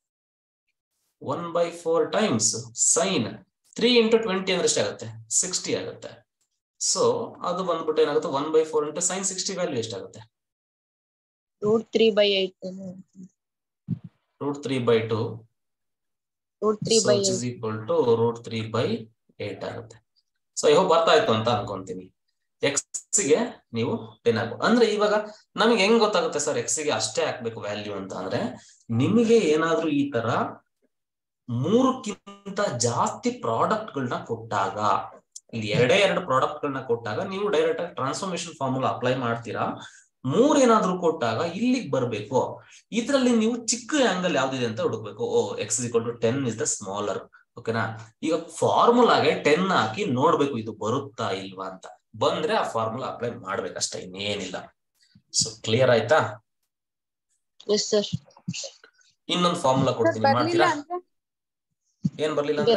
1 by 4 times sin 3 into 20 ಅಂದ್ರೆ ಎಷ್ಟಾಗುತ್ತೆ? 60 ಆಗುತ್ತೆ. ಸೊ ಅದು ಬಂದ್ಬಿಟ್ಟು ಏನಾಗುತ್ತೆ? 1 by 4 into sin 60 ವ್ಯಾಲ್ಯೂ ಎಷ್ಟಾಗುತ್ತೆ? root 3 by 8. root 3 by 2. root 3 by which 8. is equal to root 3 by 8 ಆಗುತ್ತೆ. ಸೊ ಇವಾಗ ಬರ್ತಾ ಇತ್ತು ಅಂತ ಅನ್ಕೊಂತೀನಿ. x ಗೆ ನೀವು 10 ಹಾಕಬೇಕು. ಅಂದ್ರೆ ಇವಾಗ ನಮಗೆ ಹೆಂಗ್ ಗೊತ್ತಾಗುತ್ತೆ ಸರ್ x ಗೆ ಅಷ್ಟೇ ಹಾಕ್ಬೇಕು ವ್ಯಾಲ್ಯೂ ಅಂತ? ಅಂದ್ರೆ ನಿಮಗೆ ಏನಾದ್ರೂ ಈ ತರ 3ಕ್ಕಿಂತ ಜಾಸ್ತಿ ಪ್ರಾಡಕ್ಟ್ ಗಳನ್ನ ಕೊಟ್ಟಾಗ, ಇಲ್ಲಿ ಎರಡು ಪ್ರಾಡಕ್ಟ್ ಗಳನ್ನ ಕೊಟ್ಟಾಗ ನೀವು ಡೈರೆಕ್ಟ್ ಆಗಿ ಟ್ರಾನ್ಸ್ಫಾರ್ಮೇಶನ್ ಫಾರ್ಮುಲಾ ಅಪ್ಲೈ ಮಾಡ್ತೀರಾ. 3 ಏನಾದ್ರೂ ಕೊಟ್ಟಾಗ ಇಲ್ಲಿಗೆ ಬರ್ಬೇಕು. ಇದ್ರಲ್ಲಿ ನೀವು ಚಿಕ್ಕ ಆಂಗಲ್ ಯಾವ್ದಿದೆ ಅಂತ ಹುಡುಕ್ಬೇಕು. x is equal to 10 is the smaller. ಓಕೆನಾ? ಈಗ ಫಾರ್ಮುಲಾಗೆ 10 ಹಾಕಿ ನೋಡ್ಬೇಕು ಇದು ಬರುತ್ತಾ ಇಲ್ವಾ ಅಂತ. ಬಂದ್ರೆ ಆ ಫಾರ್ಮುಲಾ ಅಪ್ಲೈ ಮಾಡ್ಬೇಕಷ್ಟೇ, ಇನ್ನೇನಿಲ್ಲ. ಸೊ ಕ್ಲಿಯರ್ ಆಯ್ತಾ? Yes sir. ಇನ್ನೊಂದು ಫಾರ್ಮುಲಾ ಕೊಡ್ತೀನಿ, ಮಾಡ್ತೀರಾ? ಏನ್ ಬರ್ಲಿಲ್ಲ ಅಂದ್ರೆ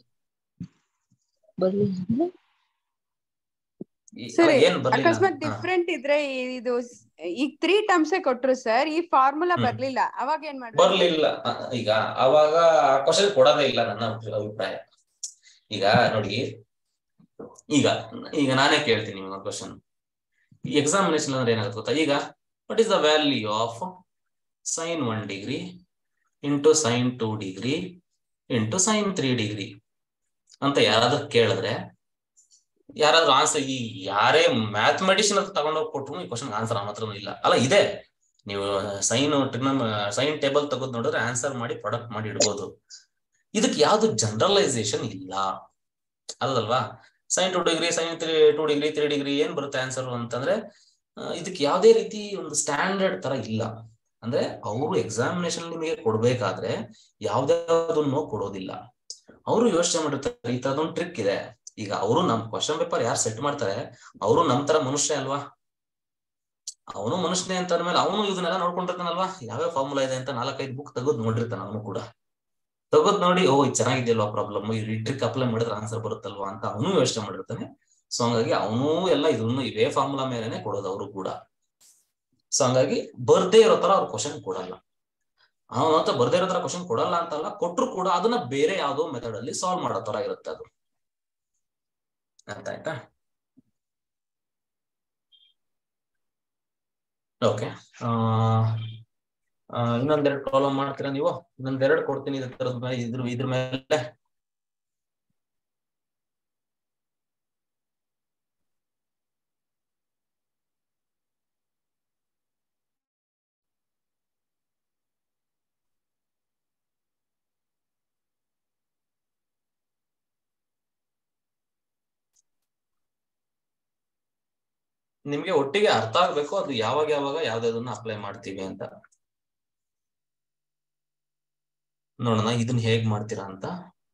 ಸರಿ, ಏನ್ ಬರ್ಲಿಲ್ಲ? ಅಕಸ್ಮಾತ್ ಡಿಫ್ರೆಂಟ್ ಇದ್ರೆ ಇದು ಈಗ 3 ಟರ್ಮ್ಸ್ ಕೊಟ್ರು ಸರ್, ಈ ಫಾರ್ಮುಲಾ ಬರ್ಲಿಲ್ಲ, ಅವಾಗ ಏನ್ ಮಾಡ್ಬೇಕು? ಬರ್ಲಿಲ್ಲ ಈಗ ಅವಾಗ ಕ್ವಶನ್ ಕೊಡೋದೇ ಇಲ್ಲ ನನ್ನ ಅಭಿಪ್ರಾಯ. ಈಗ ನೋಡಿ, ಈಗ ನಾನೇ ಕೇಳ್ತೀನಿ ನಿಮ್ಗೆ ಒಂದು ಕ್ವಶನ್. ಈ ಎಕ್ಸಾಮಿನೇಷನ್ ಅಂದ್ರೆ ಏನಾಗುತ್ತೆ ಗೊತ್ತಾ? ಈಗ what is the value of sin 1 degree into sin 2 degree into sin 3 degree ಅಂತ ಯಾರಾದ್ರೂ ಕೇಳಿದ್ರೆ, ಯಾರಾದ್ರೂ ಆನ್ಸರ್, ಈ ಯಾರೇ ಮ್ಯಾಥಮೆಟಿಷಿಯನ್ ಅಂತ ತಗೊಂಡೋಗಿ ಕೊಟ್ರು ಈ ಕ್ವಶನ್ ಆನ್ಸರ್ ಆ ಮಾತ್ರ ಇಲ್ಲ ಅಲ್ಲ. ಇದೆ, ನೀವು ಸೈನ್ ಟೇಬಲ್ ತೆಗೆದು ನೋಡಿದ್ರೆ ಆನ್ಸರ್ ಮಾಡಿ ಪ್ರಾಡಕ್ಟ್ ಮಾಡಿ ಇಡ್ಬೋದು. ಇದಕ್ಕೆ ಯಾವ್ದು ಜನರಲೈಸೇಷನ್ ಇಲ್ಲ ಅಲ್ಲಲ್ವಾ? sin 2 degree, sin 2 degree, 3 degree ಏನ್ ಬರುತ್ತೆ ಆನ್ಸರ್ ಅಂತಂದ್ರೆ, ಇದಕ್ಕೆ ಯಾವ್ದೇ ರೀತಿ ಒಂದು ಸ್ಟ್ಯಾಂಡರ್ಡ್ ತರ ಇಲ್ಲ. ಅಂದ್ರೆ ಅವರು ಎಕ್ಸಾಮಿನೇಷನ್ ನಿಮಗೆ ಕೊಡ್ಬೇಕಾದ್ರೆ ಯಾವ್ದಾವ್ದನ್ನು ಕೊಡೋದಿಲ್ಲ. ಅವರು ಯೋಚನೆ ಮಾಡಿರ್ತಾರೆ ಈ ತರದೊಂದು ಟ್ರಿಕ್ ಇದೆ. ಈಗ ಅವರು ನಮ್ ಕ್ವಶನ್ ಪೇಪರ್ ಯಾರು ಸೆಟ್ ಮಾಡ್ತಾರೆ, ಅವರು ನಮ್ ತರ ಮನುಷ್ಯ ಅಲ್ವಾ? ಅವನು ಮನುಷ್ಯನೇ ಅಂತ ಅಂದ್ಮೇಲೆ ಅವನು ಇದನ್ನೆಲ್ಲ ನೋಡ್ಕೊಂಡಿರ್ತಾನಲ್ವಾ? ಯಾವ್ಯಾವ ಫಾರ್ಮುಲಾ ಇದೆ ಅಂತ 4-5 ಬುಕ್ ತೆಗೆದು ನೋಡಿರ್ತಾನೆ. ಅವನು ಕೂಡ ತೆಗೆದು ನೋಡಿ, ಇದು ಚೆನ್ನಾಗಿದೆಯಲ್ವಾ ಪ್ರಾಬ್ಲಮ್, ಈ ಟ್ರಿಕ್ ಅಪ್ಲೈ ಮಾಡಿದ್ರೆ ಆನ್ಸರ್ ಬರುತ್ತಲ್ವಾ ಅಂತ ಅವನು ಯೋಚನೆ ಮಾಡಿರ್ತಾನೆ. ಸೊ ಹಂಗಾಗಿ ಅವನು ಎಲ್ಲ ಇದನ್ನು ಇವೇ ಫಾರ್ಮುಲಾ ಮೇಲೆನೆ ಕೊಡೋದು ಅವರು ಕೂಡ. ಸೊ ಹಂಗಾಗಿ ಬರ್ದೇ ಇರೋ ತರ ಅವ್ರು ಕ್ವಶನ್ ಕೊಡಲ್ಲ. ಅವನಂತ ಬರ್ದೇ ಇರೋ ತರ ಕ್ವಶನ್ ಕೊಡಲ್ಲ ಅಂತಲ್ಲ, ಕೊಟ್ರು ಕೂಡ ಅದನ್ನ ಬೇರೆ ಯಾವ್ದೋ ಮೆಥಡ್ ಅಲ್ಲಿ ಸಾಲ್ವ್ ಮಾಡೋ ತರ ಇರುತ್ತೆ ಅದು. ಅರ್ಥ ಆಯ್ತಾ? ಓಕೆ, ಇನ್ನೊಂದೆರಡು ಪ್ರಾಬ್ಲಮ್ ಮಾಡ್ತೀರಾ ನೀವು? ಇನ್ನೊಂದೆರಡು ಕೊಡ್ತೀನಿ ಇದ್ರ ಮೇಲೆ. ನಿಮ್ಗೆ ಒಟ್ಟಿಗೆ ಅರ್ಥ ಆಗ್ಬೇಕು ಅದು ಯಾವಾಗ ಯಾವ್ದಾದನ್ನ ಅಪ್ಲೈ ಮಾಡ್ತೀವಿ ಅಂತ. ನೋಡೋಣ ಇದನ್ನ ಹೇಗ್ ಮಾಡ್ತೀರಾ ಅಂತ.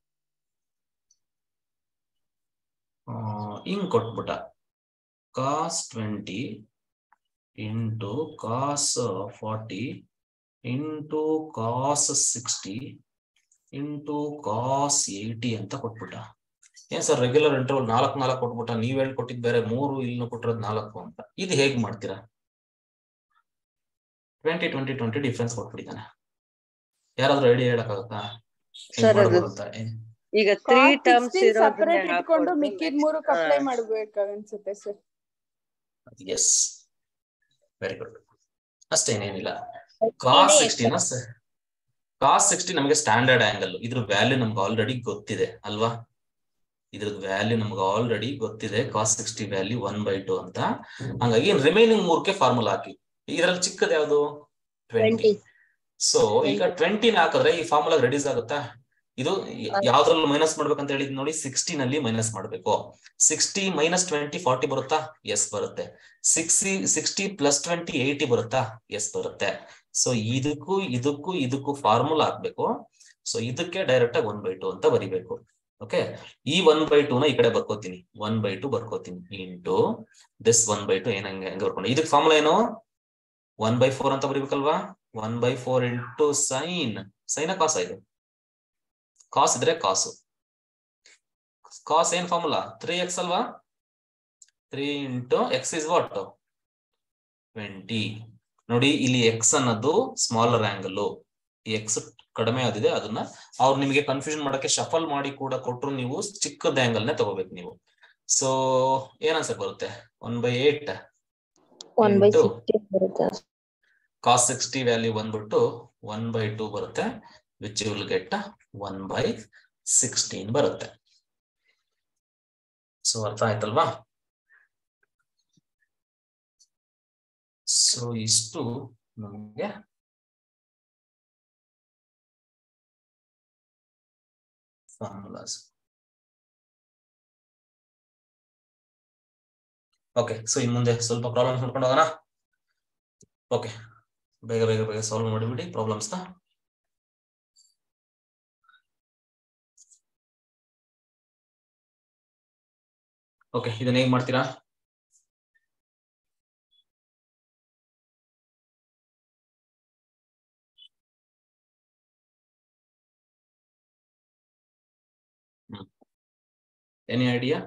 ಹಿಂಗ್ ಕೊಟ್ಬಿಟ್ಟ, cos 20 into cos 40 into cos 60 into cos 80 ಅಂತ ಕೊಟ್ಬಿಟ್ಟ. ಏನ್ ಸರ್ ರೆಗ್ಯುಲರ್ ಇಂಟರ್ವಲ್ 4 ಕೊಟ್ಬಿಟ್ಟ, ನೀವ್ ಹೇಳ್ಕೊಟ್ಟಿದ್ ಬೇರೆ 3, ಇಲ್ಲಿ ಕೊಟ್ಟಿರೋದು 4 ಅಂತ. ಇದು ಹೇಗ್ ಮಾಡ್ತೀರಾ? 20 ಡಿಫ್ರೆನ್ಸ್ ಕೊಟ್ಬಿಟ್ಟಿದ್ದಾನೆ. ಯಾರಾದ್ರೂ ಐಡಿಯಾ ಹೇಳಕ್ಕಾಗತ್ತಾ? ಈಗ 3 ಟರ್ಮ್ಸ್ ಸೆಪರೇಟ್ ಇಟ್ಕೊಂಡು ಮಿಕ್ಕಿದ 3 ಅಪ್ಲೈ ಮಾಡ್ಬೇಕು ಅನ್ಸುತ್ತೆ ಸರ್. Yes, very good. ಅಷ್ಟೇನೇನಿಲ್ಲ. ಕಾಸ್ 60 ಕಾಸ್ 60 ನಮಗೆ ಸ್ಟ್ಯಾಂಡರ್ಡ್ ಆಂಗಲ್, ಇದ್ರ ವ್ಯಾಲ್ಯೂ ನಮ್ಗೆ ಆಲ್ರೆಡಿ ಗೊತ್ತಿದೆ ಅಲ್ವಾ? ಇದ್ರದ್ದು ವ್ಯಾಲ್ಯೂ ನಮ್ಗೆ ಆಲ್ರೆಡಿ ಗೊತ್ತಿದೆ, ಕಾಸ್ 60 ವ್ಯಾಲ್ಯೂ 1/2 ಅಂತ. ಹಂಗಾಗಿ ರಿಮೈನಿಂಗ್ 3ಕ್ಕೆ ಫಾರ್ಮುಲಾ ಹಾಕಿ. ಇದರಲ್ಲಿ ಚಿಕ್ಕದ ಯಾವುದು? 20. ಸೊ ಈಗ 20 ಹಾಕಿದ್ರೆ ಈ ಫಾರ್ಮುಲಾ ರೆಡ್ಯೂಸ್ ಆಗುತ್ತಾ? ಇದು ಯಾವ್ದ್ರಲ್ಲಿ ಮೈನಸ್ ಮಾಡ್ಬೇಕಂತ ಹೇಳಿದ್ ನೋಡಿ, 60 ನಲ್ಲಿ ಮೈನಸ್ ಮಾಡ್ಬೇಕು. 60 ಮೈನಸ್ 20 40 ಬರುತ್ತಾ? ಎಸ್ ಬರುತ್ತೆ. 60 ಪ್ಲಸ್ 20 80 ಬರುತ್ತಾ? ಎಸ್ ಬರುತ್ತೆ. ಸೊ ಇದಕ್ಕೂ ಫಾರ್ಮುಲಾ ಹಾಕ್ಬೇಕು. ಸೊ ಇದಕ್ಕೆ ಡೈರೆಕ್ಟ್ ಆಗಿ 1/2 ಅಂತ ಬರಿಬೇಕು. ಓಕೆ, ಈ 1/2 ನ ಈ ಕಡೆ ಬರ್ಕೋತೀನಿ, 1/2 ಬರ್ಕೋತೀನಿ ಇಂಟು ದಿಸ್ 1/2 ಹೆಂಗೆ ಬರ್ಕೊಂಡು, ಇದಕ್ಕೆ ಫಾರ್ಮುಲಾ ಏನು? 1/4 ಅಂತ ಬರಿಬೇಕಲ್ವಾ? 1/4 ಇಂಟು ಸೈನ್ ಕಾಸ್. ಇದು ಕಾಸ್ ಇದ್ರೆ ಕಾಸು. ಕಾಸ್ ಏನ್ ಫಾರ್ಮುಲಾ? 3x ಅಲ್ವಾ? 3 ಇಂಟು ಎಕ್ಸ್ ಇಸ್ ವಾಟ್? 20. ನೋಡಿ ಇಲ್ಲಿ ಎಕ್ಸ್ ಅನ್ನೋದು ಸ್ಮಾಲರ್ ಆಂಗಲ್, ಈ ಎಕ್ಸ್ ಕಡಿಮೆ ಆದಿದೆ, ಅದನ್ನ ಅವ್ರು ನಿಮಗೆ ಕನ್ಫ್ಯೂಷನ್ ಮಾಡಕ್ಕೆ ಶಫಲ್ ಮಾಡಿ ಕೂಡ ಕೊಟ್ರು, ನೀವು ಚಿಕ್ಕದ ಆಂಗಲ್ ನೇ ತಗೋಬೇಕು ನೀವು. ಸೊ ಏನ್ ಆನ್ಸರ್ ಬರುತ್ತೆ? 1/8 ಇಂಟು ಕಾಸ್ 60 ವ್ಯಾಲ್ಯೂ ಬಂದ್ಬಿಟ್ಟು 1/2 ಬರುತ್ತೆ, ವಿಚ್ ವಿಲ್ ಗೆಟ್ 1/16 ಬರುತ್ತೆ. ಸೊ ಅರ್ಥ ಆಯ್ತಲ್ವಾ? ಸೊ ಇಷ್ಟು ನಮಗೆ ಫಾರ್ಮುಲಾಸ್. ಓಕೆ, ಸೊ ಇನ್ ಮುಂದೆ ಸ್ವಲ್ಪ ಪ್ರಾಬ್ಲಮ್ಸ್ ನೋಡ್ಕೊಂಡು ಹೋಗೋಣ. ಓಕೆ, ಬೇಗ ಬೇಗ ಬೇಗ ಸಾಲ್ವ್ ಮಾಡಿಬಿಡಿ ಪ್ರಾಬ್ಲಮ್ಸ್ನ. ಓಕೆ, ಇದನ್ನ ಹೇಗ್ ಮಾಡ್ತೀರಾ? Any idea?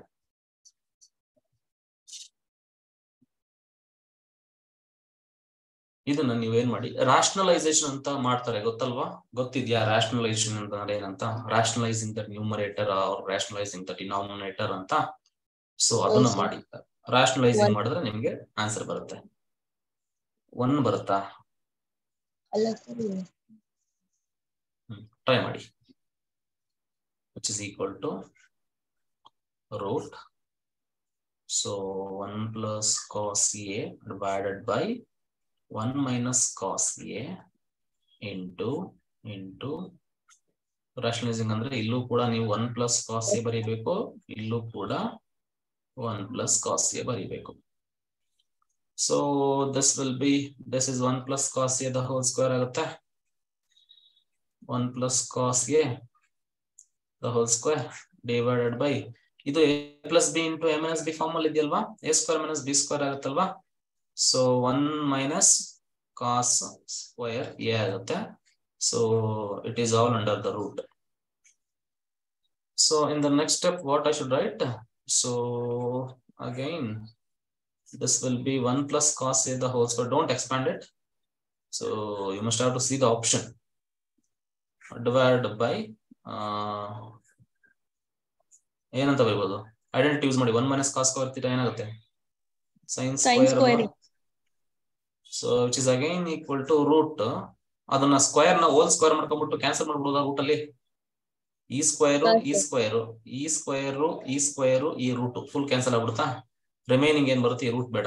ಇದನ್ನ ನೀವೇನ್ ಮಾಡಿ, ರಾಷನಲೈಸೇಷನ್ ಅಂತ ಮಾಡ್ತಾರೆ, ಗೊತ್ತಲ್ವಾ? ಗೊತ್ತಿದ್ಯಾ ರಾಷನಲೈಸೇಷನ್ ಅಂದ್ರೆ ಏನಂತ? Rationalising the numerator or rationalising the denominator ಅಂತ. ಸೊ ಅದನ್ನ ಮಾಡಿ, ರಾಷನಲೈಸಿಂಗ್ ಮಾಡಿದ್ರೆ ನಿಮ್ಗೆ ಆನ್ಸರ್ ಬರುತ್ತೆ. 1 ಬರುತ್ತಾ? ಟ್ರೈ ಮಾಡಿ. which is equal to root, so 1 plus cos A divided by 1 minus cos A into rationalizing ಅಂದ್ರೆ ಇಲ್ಲೂ ಕೂಡ ನೀವು 1 plus cos A ಬರೀಬೇಕು, ಇಲ್ಲೂ ಕೂಡ 1 plus cos A ಬರೀಬೇಕು. So this is 1 plus cos A the whole square ಆಗುತ್ತೆ. 1 plus cos A the whole square divided by ಇದು a plus b into a minus b form ಅಲ್ಲಿ ಇದೆಯಲ್ವಾ, a square minus b square ಆಗುತ್ತಲ್ವಾ. So 1 minus cos square a ಆಗುತ್ತೆ. So it is all under the root. So in the next step what I should write? So again this will be 1 plus cos a the whole square. Don't expand it. So you must have to see the option. Divided by ಏನಂತ ಬರೀಬಹುದು? Identity use ಮಾಡಿ. 1 minus cos square theta ಏನಾಗುತ್ತೆ? sin square. So which is again equal to root. ಅದನ್ನ square ನ whole square ಮಾಡ್ಕೊಂಡ್ಬಿಟ್ಟು cancel ಮಾಡ್ಬೋದಾ root ಅಲ್ಲಿ? ಈ square ಈ ರೂಟ್ ಫುಲ್ ಕ್ಯಾನ್ಸಲ್ ಆಗ್ಬಿಡುತ್ತಾ? ರಿಮೈನಿಂಗ್ ಏನ್ ಬರುತ್ತೆ? ಈ ರೂಟ್ ಬೇಡ.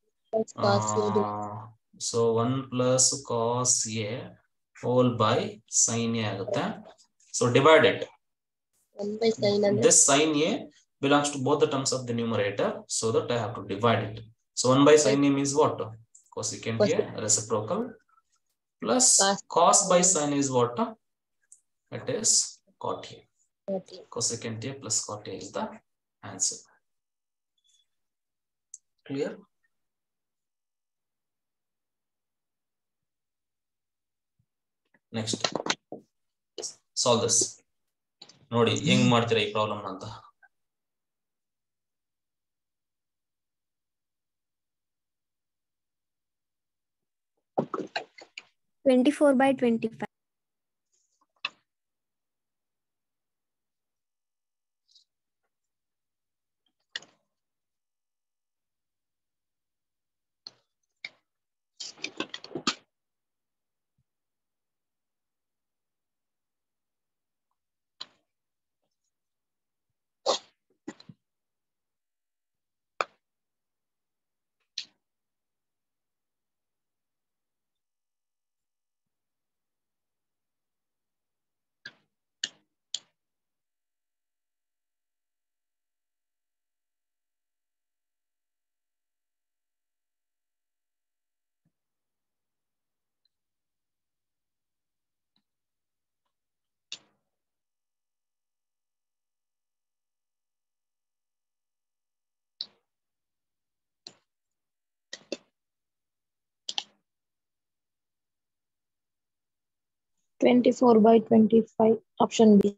So 1 plus cos A whole by sin A ಆಗುತ್ತೆ. So divide it. This sin A belongs to both the terms of the numerator, so that I have to divide it. So 1 by sin A means what? Cosecant A reciprocal plus cos by sin is what? It is cot A. Cosecant A plus cot A is the answer. Clear? Next, solve this. ನೋಡಿ ಹೆಂಗ್ ಮಾಡ್ತೀರಾ ಈ problem ಅಂತ. Twenty-four by 25. 24/25 option B.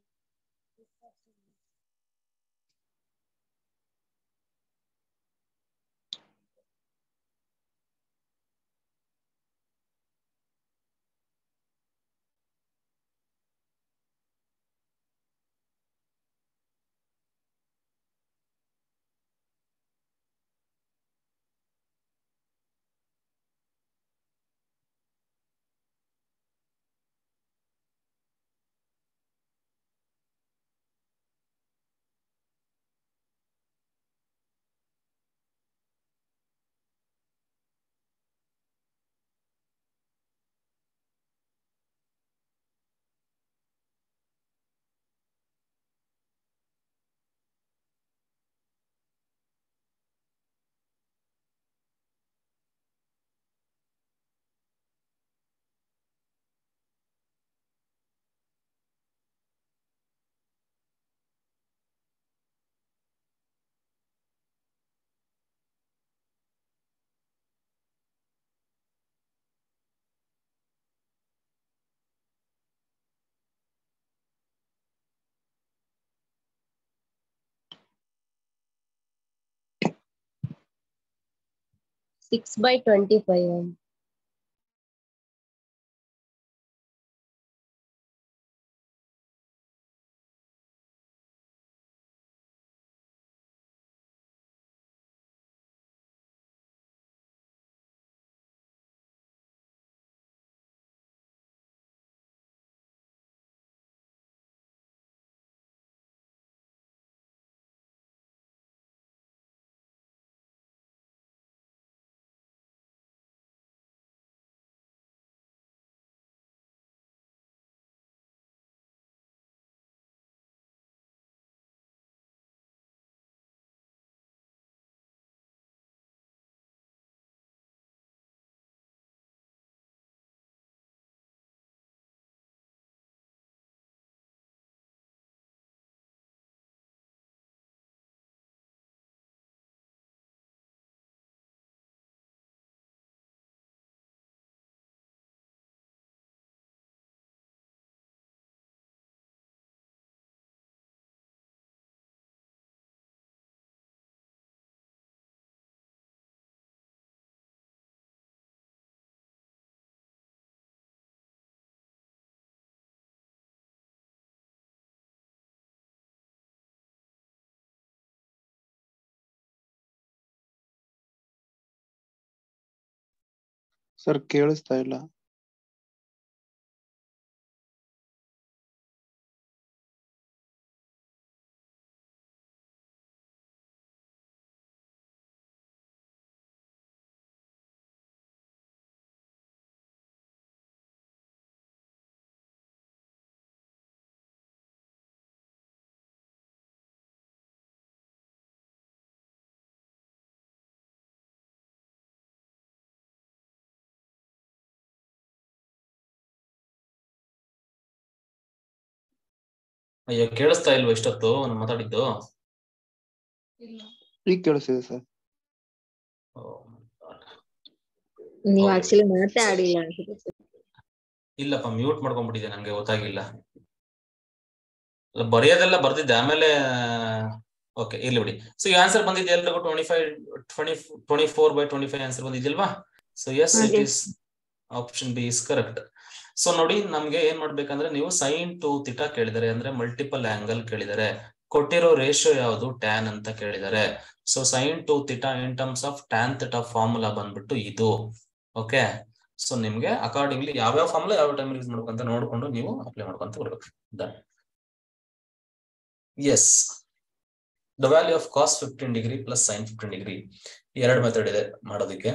Six by 25. Sir ಕೇಳಿಸ್ತಾ ಇಲ್ಲ. ಅಯ್ಯೋ ಕೇಳಿಸ್ತಾ ಇಲ್ವಾ ಇಷ್ಟೊತ್ತು ನಾನು ಮಾತಾಡಿದ್ದು? ಈಗ ಕೇಳಿಸ್ತಿದೆ ಸರ್. ನೀವು ಆಕ್ಚುಲಿ ಮಾತಾಡಿಲ್ಲ. ಇಲ್ಲಪ್ಪ ಮ್ಯೂಟ್ ಮಾಡ್ಕೊಂಡ್ಬಿಟ್ಟಿದೆ, ನಂಗೆ ಗೊತ್ತಾಗಿಲ್ಲ. ಬರೆಯೋದೆಲ್ಲ ಬರ್ದಿದ್ದೆ, ಆಮೇಲೆ ಓಕೆ ಇರ್ಲಿ ಬಿಡಿ. ಸೊ ಈ ಆನ್ಸರ್ ಬಂದಿದೆ ಎಲ್ರಿಗೂ 24/25 ಆನ್ಸರ್ ಬಂದಿದ್ದಿಲ್ವಾ? So yes, it is option B is correct. So ನೋಡಿ, ನಮ್ಗೆ ಏನ್ ಮಾಡ್ಬೇಕಂದ್ರೆ, ನೀವು sin 2θ ಕೇಳಿದಾರೆ, ಅಂದ್ರೆ ಮಲ್ಟಿಪಲ್ ಆಂಗಲ್ ಕೇಳಿದಾರೆ, ಕೊಟ್ಟಿರೋ ರೇಷಿಯೋ ಯಾವುದು ಟ್ಯಾನ್ ಅಂತ ಕೇಳಿದಾರೆ. So sin 2θ in terms of tan θ formula ಬಂದ್ಬಿಟ್ಟು ಇದು. ಓಕೆ, ಸೊ ನಿಮ್ಗೆ ಅಕಾರ್ಡಿಂಗ್ಲಿ ಯಾವ್ಯಾವ ಫಾರ್ಮುಲಾ ಯಾವ ಟೈಮ್ ಯೂಸ್ ಮಾಡ್ಬೇಕಂತ ನೋಡ್ಕೊಂಡು ನೀವು ಅಪ್ಲೈ ಮಾಡ್ಕೊಂತ ಬರ್ಬೇಕು. Done. Yes, the value of cos 15 degree plus sin 15 degree. ಎರಡು ಮೆಥಡ್ ಇದೆ ಮಾಡೋದಕ್ಕೆ.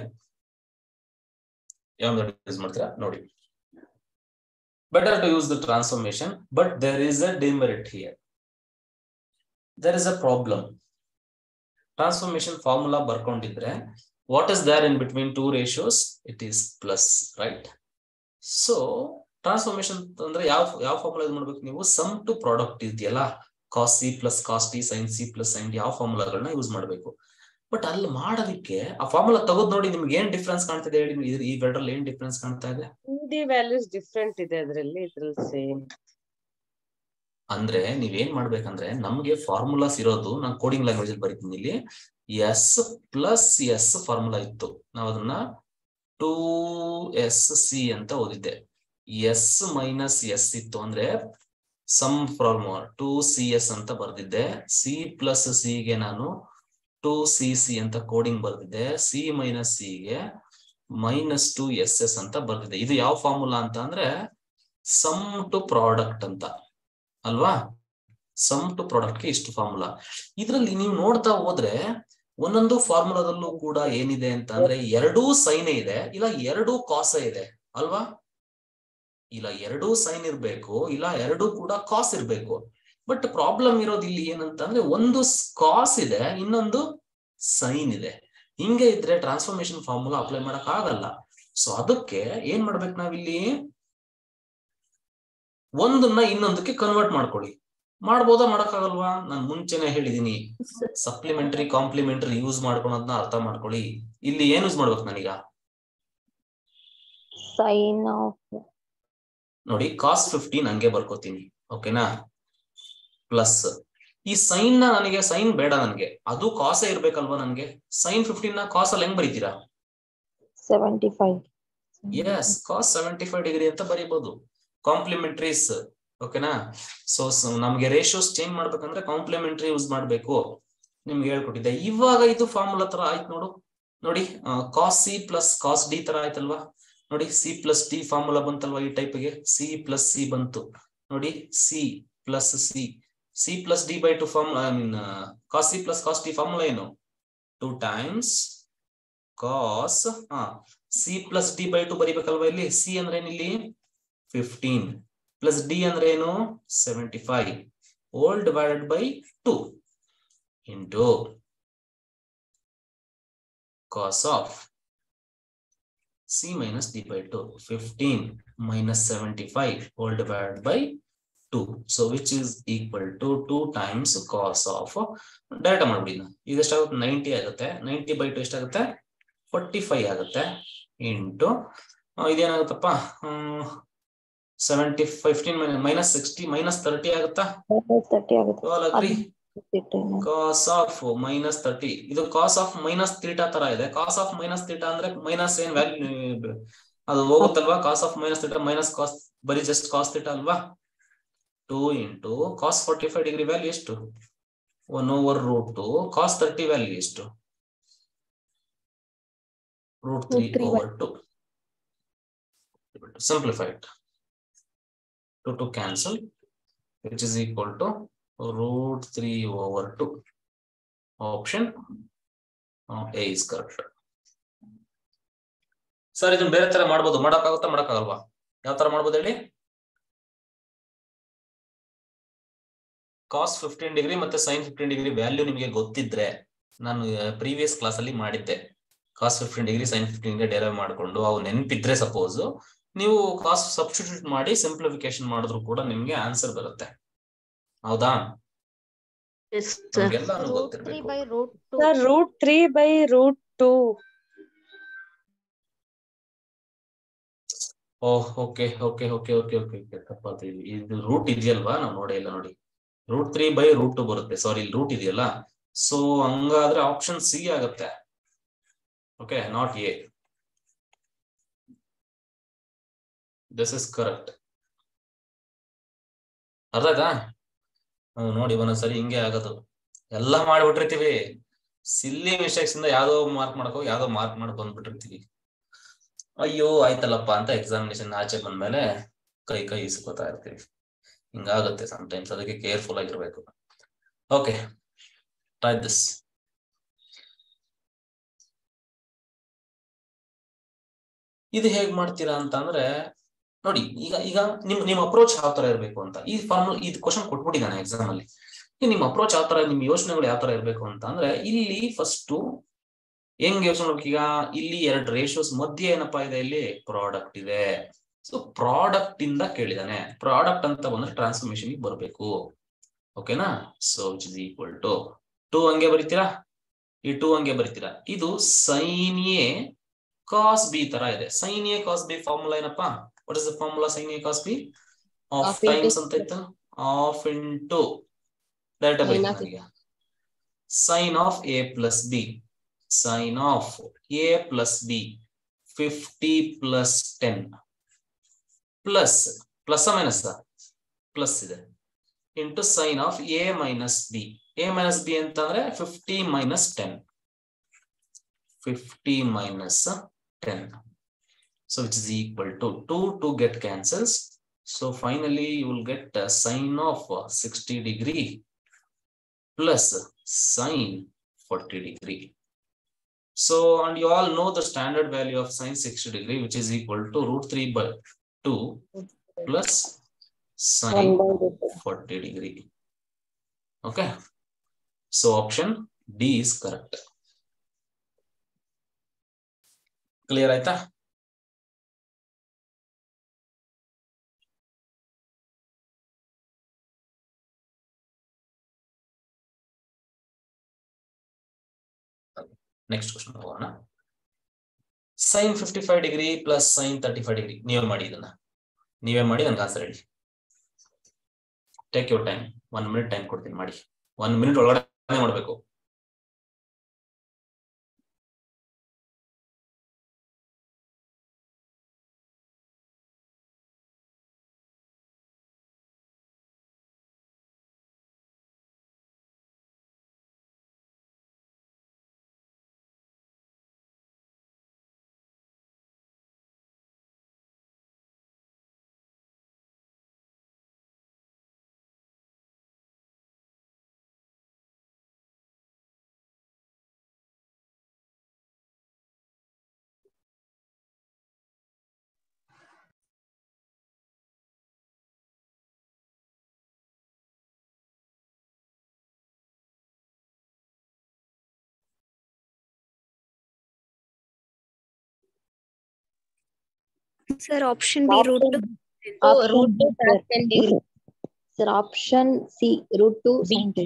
ಯಾವ ಮೆಥಡ್ ಯೂಸ್ ಮಾಡ್ತೀರಾ ನೋಡಿ. Better to use the transformation, but there is a demerit here. There is a problem. Transformation formula ಬರ್ಕೊಂಡಿದ್ರೆ, what is there in between two ratios? It is plus, right? So transformation ಅಂದ್ರೆ ಯಾವ formula use ಮಾಡ್ಬೇಕು ನೀವು? Sum to product ಇದೆಯಲ್ಲ, cos c plus cos t sin c plus sin d, ಯಾವ ಫಾರ್ಮುಲಾಗಳನ್ನ use ಮಾಡಬೇಕು. But ಅಲ್ಲಿ ಮಾಡೋದಕ್ಕೆ ಆ ಫಾರ್ಮುಲಾ ತೆಗೆದು ನೋಡಿ ನಿಮ್ಗೆ ಏನ್ ಡಿಫ್ರೆನ್ಸ್ ಕಾಣ್ತಿದೆ ಹೇಳಿ, ಈ ಎರಡರಲ್ಲಿ ಏನ್ ಡಿಫ್ರೆನ್ಸ್ ಕಾಣ್ತಾ ಇದೆ? 2D ವ್ಯಾಲ್ಯೂಸ್ ಡಿಫ್ರೆಂಟ್ ಇದೆ ಅದರಲ್ಲಿ, ಇದ್ರಲ್ಲಿ ಸೇಮ್. ಅಂದ್ರೆ ನೀವೇನ್ ಮಾಡ್ಬೇಕಂದ್ರೆ, ನಮ್ಗೆ ಫಾರ್ಮುಲಾಸ್ ಇರೋದು ನಾನು ಕೋಡಿಂಗ್ ಲ್ಯಾಂಗ್ವೇಜ್ ಅಲ್ಲಿ ಬರೀತೀನಿ. ಇಲ್ಲಿ S+S ಫಾರ್ಮುಲಾ ಇತ್ತು, ನಾವು ಅದನ್ನ 2SC ಅಂತ ಓದಿದ್ದೆ. S - S ಇತ್ತು ಅಂದ್ರೆ ಸಮ್ ಫಾರ್ಮುಲಾ 2CS ಅಂತ ಬರ್ದಿದ್ದೆ. C+C ಗೆ ನಾನು 2CC ಅಂತ ಕೋಡಿಂಗ್ ಬರ್ದಿದ್ದೆ. C - C ಗೆ -2SS ಅಂತ ಬರ್ದಿದ್ದೆ. ಇದು ಯಾವ ಫಾರ್ಮುಲಾ ಅಂತ ಅಂದ್ರೆ ಸಮ್ ಟು ಪ್ರಾಡಕ್ಟ್ ಅಂತ ಅಲ್ವಾ? ಸಮ್ ಟು ಪ್ರಾಡಕ್ಟ್ ಗೆ ಇಷ್ಟು ಫಾರ್ಮುಲಾ. ಇದ್ರಲ್ಲಿ ನೀವು ನೋಡ್ತಾ ಹೋದ್ರೆ ಒಂದೊಂದು ಫಾರ್ಮುಲಾದಲ್ಲೂ ಕೂಡ ಏನಿದೆ ಅಂತ ಅಂದ್ರೆ ಎರಡೂ ಸೈನ್ ಇದೆ, ಇಲ್ಲ ಎರಡೂ ಕಾಸ ಇದೆ ಅಲ್ವಾ? ಇಲ್ಲ ಎರಡೂ ಸೈನ್ ಇರ್ಬೇಕು, ಇಲ್ಲ ಎರಡೂ ಕೂಡ ಕಾಸ್ ಇರ್ಬೇಕು. ಬಟ್ ಪ್ರಾಬ್ಲಮ್ ಇರೋದು ಇಲ್ಲಿ ಏನಂತ ಅಂದ್ರೆ ಒಂದು ಕಾಸ್ ಇದೆ, ಇನ್ನೊಂದು ಸೈನ್ ಇದೆ. ಹಿಂಗೆ ಇದ್ರೆ ಟ್ರಾನ್ಸ್ಫಾರ್ಮೇಶನ್ ಫಾರ್ಮುಲಾ ಅಪ್ಲೈ ಮಾಡಕ್ ಆಗಲ್ಲ. ಸೊ ಅದಕ್ಕೆ ಏನ್ ಮಾಡ್ಬೇಕು ನಾವಿಲ್ಲಿ, ಒಂದನ್ನ ಇನ್ನೊಂದಕ್ಕೆ ಕನ್ವರ್ಟ್ ಮಾಡ್ಕೊಳ್ಳಿ. ಮಾಡ್ಬೋದಾ, ಮಾಡಕ್ಕಾಗಲ್ವಾ? ನಾನು ಮುಂಚೆನೆ ಹೇಳಿದೀನಿ, ಸಪ್ಲಿಮೆಂಟರಿ ಕಾಂಪ್ಲಿಮೆಂಟರಿ ಯೂಸ್ ಮಾಡ್ಕೊಳೋದನ್ನ ಅರ್ಥ ಮಾಡ್ಕೊಳ್ಳಿ. ಇಲ್ಲಿ ಏನ್ ಯೂಸ್ ಮಾಡ್ಬೇಕು ನಾನೀಗ? ಸೈನ್ ಆಫ್ ನೋಡಿ ಕಾಸ್ 15 ಹಂಗೆ ಬರ್ಕೋತೀನಿ, ಓಕೆನಾ? ಪ್ಲಸ್ ಈ ಸೈನ್ ನ, ನನಗೆ ಸೈನ್ ಬೇಡ, ನನಗೆ ಅದು ಕಾಸೇ ಇರ್ಬೇಕಲ್ವಾ? ನನಗೆ ಸೈನ್ 15 ನ ಕಾಸ್ ಅಲ್ಲಿ ಹೆಂಗ್ ಬರೀತೀರಾ? 75. ಎಸ್, ಕಾಸ್ 75 ಡಿಗ್ರಿ ಅಂತ ಬರೀಬಹುದು. ಕಾಂಪ್ಲಿಮೆಂಟ್ರೀಸ್, ಓಕೆನಾ? ಸೊ ನಮ್ಗೆ ರೇಷಿಯೋಸ್ ಚೇಂಜ್ ಮಾಡ್ಬೇಕಂದ್ರೆ ಕಾಂಪ್ಲಿಮೆಂಟರಿ ಯೂಸ್ ಮಾಡ್ಬೇಕು, ನಿಮ್ಗೆ ಹೇಳ್ಕೊಟ್ಟಿದ್ದೆ. ಇವಾಗ ಇದು ಫಾರ್ಮುಲಾ ತರ ಆಯ್ತು ನೋಡು. ನೋಡಿ cos C plus cos D ತರ ಆಯ್ತಲ್ವಾ? ನೋಡಿ C+D ಫಾರ್ಮುಲಾ ಬಂತಲ್ವಾ? ಈ ಟೈಪ್ಗೆ C+C ಬಂತು ನೋಡಿ. C+D/2 formula, I mean cos C plus cos D formula ಏನು? 2 times cos C+D/2 ಬರಿಬೇಕಲ್ವಾ? ಇಲ್ಲಿ C ಅಂದ್ರೆ ಇಲ್ಲಿ 15 ಪ್ಲಸ್ D ಅಂದ್ರೆ ಏನು? 75 whole divided by 2 into cos of C minus D/2, 15 minus 75 whole divided by 2. So which is equal to 2 times cos of, direct ಮಾಡ್ಬಿಡಿ. ಇದು ಎಷ್ಟಾಗುತ್ತೆ? 90 ಆಗುತ್ತೆ. 90/2 ಎಷ್ಟಾಗುತ್ತೆ? 45 ಆಗುತ್ತೆ. ಇಂಟು ಇದೇನಾಗುತ್ತಪ್ಪ, 70 15 minus 60 minus 30 ಆಗುತ್ತಾ? 30 ಆಗುತ್ತೆ. All agree? Cos of -30, ಇದು cos of -θ ತರ ಇದೆ. cos of -θ ಅಂದ್ರೆ ಮೈನಸ್ ಏನ್ ವ್ಯಾಲ್ಯೂ ಅದು ಹೋಗುತ್ತಲ್ವಾ? cos of -θ ಮೈನಸ್ ಕಾಸ್, ಬರೀ ಜಸ್ಟ್ cos θ ಅಲ್ವಾ? 2 ಇಂಟು cos 45 ಡಿಗ್ರಿ ವ್ಯಾಲ್ಯೂ ಎಷ್ಟು? 1/√2. cos 30 ವ್ಯಾಲ್ಯೂ ಎಷ್ಟು? √3/2. Simplified. 2 cancel, which is equal to √3/2. Option A is correct. Sir ಇದನ್ನ ಬೇರೆ ತರ ಮಾಡ್ಬೋದು, ಮಾಡಕ್ಕಾಗುತ್ತಾ ಮಾಡಕ್ಕಾಗಲ್ವಾ? ಯಾವ ತರ ಮಾಡ್ಬೋದು ಹೇಳಿ? ಕಾಸ್ 15 ಡಿಗ್ರಿ ಮತ್ತೆ ಸೈನ್ 15 ಡಿಗ್ರಿ ವ್ಯಾಲ್ಯೂ ನಿಮಗೆ ಗೊತ್ತಿದ್ರೆ, ನಾನು ಪ್ರೀವಿಯಸ್ ಕ್ಲಾಸ್ ಅಲ್ಲಿ ಮಾಡಿದ್ದೆ. Cos 15 degree sine 15 degree derive ಮಾಡ್ಕೊಂಡು ಅವು ನೆನಪಿದ್ರೆ ಸಪೋಸ್ ನೀವು ಕಾಸ್ ಸಬ್ಸ್ಟಿಟ್ಯೂಟ್ ಮಾಡಿ ಸಿಂಪ್ಲಿಫಿಕೇಶನ್ ಮಾಡಿದ್ರು ಕೂಡ ನಿಮ್ಗೆ ಆನ್ಸರ್ ಬರುತ್ತೆ. ಹೌದಾ? ಎಲ್ಲಾನು ಗೊತ್ತಿರಬೇಕು. √3/√2. Oh okay okay okay okay okay okay ತಪ್ಪಾಯ್ತು. ಇದು ರೂಟ್ ಇದೆಯಲ್ವಾ? ನಾವು ನೋಡೇ ಇಲ್ಲ ನೋಡಿ. √3/√2 ಬರುತ್ತೆ. ಸಾರಿ, ಇಲ್ಲಿ ರೂಟ್ ಇದೆಯಲ್ಲ. ಸೊ ಹಂಗಾದ್ರೆ ಆಪ್ಷನ್ ಸಿ ಆಗುತ್ತೆ. Okay, not A. This is correct. ಅರ್ಥ ಆಯ್ತಾ? ನೋಡಿ ಒಂದೊಂದ್ಸರಿ ಹಿಂಗೆ ಆಗೋದು. ಎಲ್ಲ ಮಾಡ್ಬಿಟ್ಟಿರ್ತೀವಿ, ಸಿಲ್ಲಿ ಮಿಸ್ಟೇಕ್ಸ್ ಇಂದ ಯಾವ್ದೋ ಮಾರ್ಕ್ ಮಾಡಕೋ ಯಾವ್ದೋ ಮಾರ್ಕ್ ಮಾಡಿ ಬಂದ್ಬಿಟ್ಟಿರ್ತೀವಿ. ಅಯ್ಯೋ ಆಯ್ತಲ್ಲಪ್ಪ ಅಂತ ಎಕ್ಸಾಮಿನೇಷನ್ ಆಚೆ ಬಂದ್ಮೇಲೆ ಕೈ ಇಸ್ಕೋತಾ ಇರ್ತೀವಿ. ಹಿಂಗಾಗುತ್ತೆ ಸಮ್ಟೈಮ್ಸ್. ಅದಕ್ಕೆ ಕೇರ್ಫುಲ್ ಆಗಿರ್ಬೇಕು. Okay, try this. ಇದು ಹೇಗ್ ಮಾಡ್ತೀರಾ ಅಂತ ಅಂದ್ರೆ ನೋಡಿ, ಈಗ ನಿಮ್ ಅಪ್ರೋಚ್ ಯಾವ ತರ ಇರ್ಬೇಕು ಅಂತ ಈ ಫಾರ್ಮುಲಾ, ಇದು ಕ್ವಶನ್ ಕೊಟ್ಬಿಟ್ಟಿದ್ದಾನೆ ಎಕ್ಸಾಮ್ ಅಲ್ಲಿ. ನಿಮ್ ಅಪ್ರೋಚ್ ಯಾವ ತರ, ನಿಮ್ ಯೋಚನೆಗಳು ಯಾವ ತರ ಇರ್ಬೇಕು ಅಂತ ಅಂದ್ರೆ, ಇಲ್ಲಿ ಫಸ್ಟ್ ಹೆಂಗ್ ಯೋಚನೆ ಮಾಡ್ಬೇಕು? ಈಗ ಇಲ್ಲಿ 2 ರೇಷಿಯೋಸ್ ಮಧ್ಯೆ ಏನಪ್ಪಾ ಇದೆ? ಇಲ್ಲಿ ಪ್ರಾಡಕ್ಟ್ ಇದೆ. ಸೊ ಪ್ರಾಡಕ್ಟ್ ಇಂದ ಕೇಳಿದಾನೆ. ಪ್ರಾಡಕ್ಟ್ ಅಂತ ಬಂದ್ರೆ ಟ್ರಾನ್ಸ್ಫಾರ್ಮೇಶನ್ ಬರ್ಬೇಕು. ಓಕೆನಾ? So which is equal to 2 ಹಂಗೆ ಬರೀತೀರಾ? ಈ 2 ಹಂಗೆ ಬರೀತೀರಾ. ಇದು sin A cos B ತರ ಇದೆ. sin A cos B formula ಏನಪ್ಪಾ? What is the formula sin A cos B? Half times ಅಂತ ಇತ್ತು. ಆಫ್ ಇಂಟು ಡೈರೆಕ್ಟ್ ಬರೀತೀನಿ ನನಗೆ. sin of A plus B, sin of A plus B 50 plus 10 plus minus plus ಇದೆ into sin of A minus B. A minus B ಅಂತಂದ್ರೆ 50 minus 10. 50 minus 10. So which is equal to 2 get cancels. So finally you will get sin of 60 degree plus sin 40 degree. So, and you all know the standard value of sin 60 degree, which is equal to √3 by 2 plus sin 40 degree. Okay. So option D is correct. Clear aita? Next question ಹೋಗೋಣ. sin 55 degree plus sin 35 degree. ನೀವೇ ಮಾಡಿ ಇದನ್ನ. ನೀವೇ ಮಾಡಿ ನನಗೆ answer ಹೇಳಿ. Take your time. 1 minute time ಕೊಡ್ತೀನಿ ಮಾಡಿ. 1 minute ಒಳಗಡೆ ಮಾಡಬೇಕು. Sir, option B, root 2. root 2 cos 10 degree. Sir, option C, root 2 sin 10.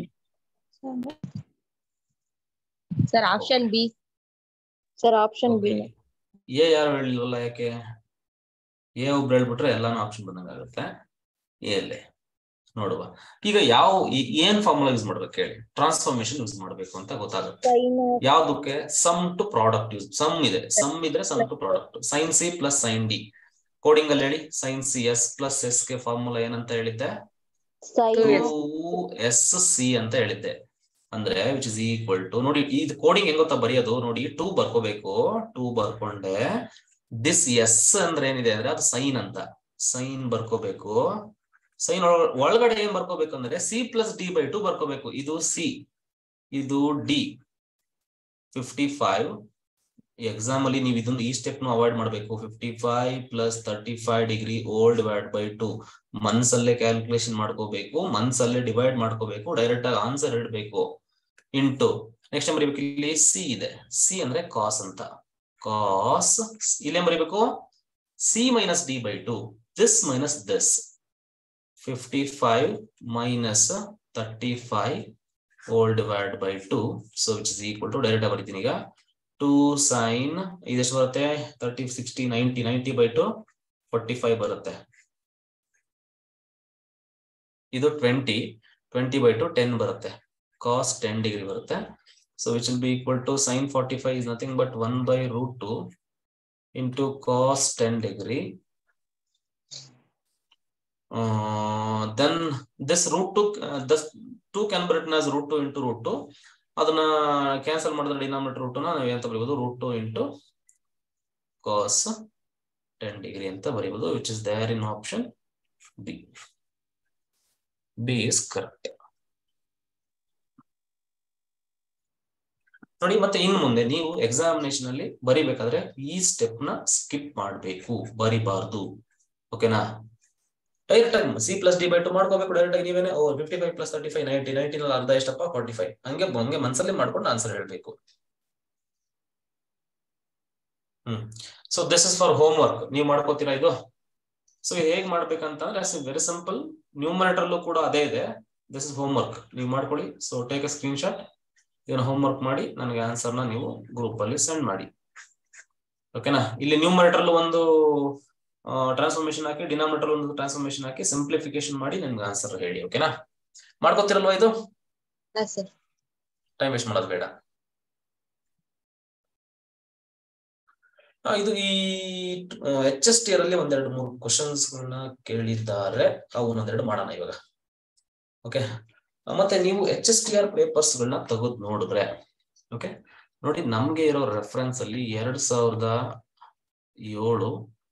Sir, option B. Sir, option B. A ಯಾರು ಹೇಳಿಲ್ವಲ್ಲ, ಯಾಕೆ? ಎ ಒಬ್ರು ಹೇಳ್ಬಿಟ್ರೆ ಎಲ್ಲಾನು ಆಪ್ಷನ್ ಬಂದಂಗ ಆಗುತ್ತೆ. ಎಲ್ಲಿ ನೋಡುವ. ಈಗ ಏನ್ ಫಾರ್ಮುಲಾ ಯೂಸ್ ಮಾಡ್ಬೇಕು ಹೇಳಿ? ಟ್ರಾನ್ಸ್ಫಾರ್ಮೇಶನ್ ಯೂಸ್ ಮಾಡ್ಬೇಕು ಅಂತ ಗೊತ್ತಾಗುತ್ತೆ. ಯಾವ್ದಕ್ಕೆ? Sum to product use. Sum ಇದ್ರೆ sum to product. sin C plus sin D. Coding ಅಲ್ಲಿ ಹೇಳಿ. sin CS plus S ಗೆ ಫಾರ್ಮುಲಾ ಏನಂತ ಹೇಳಿದ್ದೆ? 2SC ಅಂತ ಹೇಳಿದ್ದೆ. ಅಂದ್ರೆ ವಿಚ್ ಇಸ್ ಈಕ್ವಲ್ ಟು, ನೋಡಿ ಇದು ಕೋಡಿಂಗ್ ಹೆಂಗ್ ಗೊತ್ತಾ ಬರೆಯೋದು ನೋಡಿ. 2 ಬರ್ಕೋಬೇಕು. 2 ಬರ್ಕೊಂಡೆ ದಿಸ್ ಎಸ್ ಅಂದ್ರೆ ಏನಿದೆ ಅಂದ್ರೆ ಅದು ಸೈನ್ ಅಂತ. ಸೈನ್ ಬರ್ಕೋಬೇಕು. ಸೈನ್ ಒಳಗಡೆ ಏನ್ ಬರ್ಕೋಬೇಕು ಅಂದ್ರೆ C plus D by 2 ಬರ್ಕೋಬೇಕು. ಇದು C, ಇದು D. 55 ಎಕ್ಸಾಮ್ ಅಲ್ಲಿ ನೀವು ಇದೊಂದು ಈ ಸ್ಟೆಪ್ ನು ಅವಾಯ್ಡ್ ಮಾಡ್ಬೇಕು. 55 plus 35 degree all divided by 2 ಮನ್ಸಲ್ಲೇ ಕ್ಯಾಲ್ಕುಲೇಷನ್ ಮಾಡ್ಕೋಬೇಕು. ಮನ್ಸಲ್ಲೇ ಡಿವೈಡ್ ಮಾಡ್ಕೋಬೇಕು. ಡೈರೆಕ್ಟ್ ಆಗಿ ಆನ್ಸರ್ ಇಡಬೇಕು. ಇಂಟು ನೆಕ್ಸ್ಟ್ ಟೈಮ್ ಬರೀಬೇಕು. ಇಲ್ಲಿ ಸಿ ಇದೆ. ಸಿ ಅಂದ್ರೆ ಕಾಸ್ ಅಂತ. ಕಾಸ್ ಇಲ್ಲೇ ಬರೀಬೇಕು. C minus D by 2 this minus this. 55 minus 35 all divided by 2. So which is equal to, direct ಆಗಿ ಬರೀತೀನಿ ಈಗ, 2 sin ಇದೆಷ್ಟು ಬರುತ್ತೆ? 30 60 90 90 by 2 45 ಬರುತ್ತೆ. ಇದು 20 by 2 10 ಬರುತ್ತೆ. cos 10 degree ಬರುತ್ತೆ. So which will be equal to sin 45 is nothing but 1 by √2 into cos 10 degree. Then this √2 this 2 can be written as √2 into √2. ಅದನ್ನ ಕ್ಯಾನ್ಸಲ್ ಮಾಡಿದ್ರೆ ಡಿನಾಮಿನೇಟರ್ √2 ನ ನಾವು ಏನಂತ ಬರೀಬಹುದು? √2 into cos 10 degree ಅಂತ ಬರೀಬಹುದು. which is there in option B. B is correct. ನೋಡಿ, ಮತ್ತೆ ಇನ್ನು ಮುಂದೆ ನೀವು ಎಕ್ಸಾಮಿನೇಷನ್ ಅಲ್ಲಿ ಬರಿಬೇಕಾದ್ರೆ ಈ ಸ್ಟೆಪ್ ನ ಸ್ಕಿಪ್ ಮಾಡಬೇಕು, ಬರಿಬಾರ್ದು. ಓಕೆನಾ? ಡೈರೆಕ್ಟ್ ಆಗಿ C plus D by 2 ಮಾಡ್ಕೋಬೇಕು. ಡೈರೆಕ್ಟ್ ಆಗಿ ನೀವೇನೆ 55 plus 35 90 90 ನಲ್ಲಿ ಅರ್ಧ ಎಷ್ಟಪ್ಪ? 45. ಹಂಗೆ ಮನ್ಸಲ್ಲಿ ಮಾಡ್ಕೊಂಡು ಆನ್ಸರ್ ಹೇಳ್ಬೇಕು. So this is for homework. ನೀವು ಮಾಡ್ಕೋತೀರಾ ಇದು? ಸೊ ಹೇಗ್ ಮಾಡ್ಬೇಕಂತಂದ್ರೆ ವೆರಿ ಸಿಂಪಲ್. ನ್ಯೂಮರೇಟರ್ ಅಲ್ಲೂ ಕೂಡ ಅದೇ ಇದೆ. This is homework. ನೀವು ಮಾಡ್ಕೊಳ್ಳಿ. So take a screenshot ಇದನ್ನ ಹೋಮ್ವರ್ಕ್ ಮಾಡಿ ನನಗೆ ಆನ್ಸರ್ನ ನೀವು ಗ್ರೂಪ್ ಅಲ್ಲಿ ಸೆಂಡ್ ಮಾಡಿ. ಓಕೆನಾ? ಇಲ್ಲಿ ನ್ಯೂಮರೇಟರ್ ಒಂದು ಟ್ರಾನ್ಸ್ಫಾರ್ಮೇಶನ್ ಹಾಕಿ, ಡಿನಾಮಿನೇಟರ್ ಒಂದು ಟ್ರಾನ್ಸ್ಫಾರ್ಮೇಶನ್ ಹಾಕಿ ಸಿಂಪ್ಲಿಫಿಕೇಶನ್ ಮಾಡಿ ನನ್ಗೆ ಆನ್ಸರ್ ಹೇಳಿ. ಓಕೆನಾ? ಮಾಡ್ಕೊತಿರಲ್ವಾ ಇದು? ಟೈಮ್ ವೇಸ್ಟ್ ಮಾಡೋದು ಬೇಡ. ಇದು ಈ HST ಅಲ್ಲಿ ಒಂದೆರಡು ಮೂರು ಕ್ವಶನ್ಸ್ ಗಳನ್ನ ಕೇಳಿದ್ದಾರೆ, ಅವು ಒಂದೆರಡು ಮಾಡೋಣ ಇವಾಗ. ಓಕೆ, ಮತ್ತೆ ನೀವು HSTR ಪೇಪರ್ಸ್ ಗಳನ್ನ ತೆಗೆದು ನೋಡಿದ್ರೆ, ಓಕೆ ನೋಡಿ, ನಮ್ಗೆ ಇರೋ ರೆಫರೆನ್ಸ್ ಅಲ್ಲಿ 2007,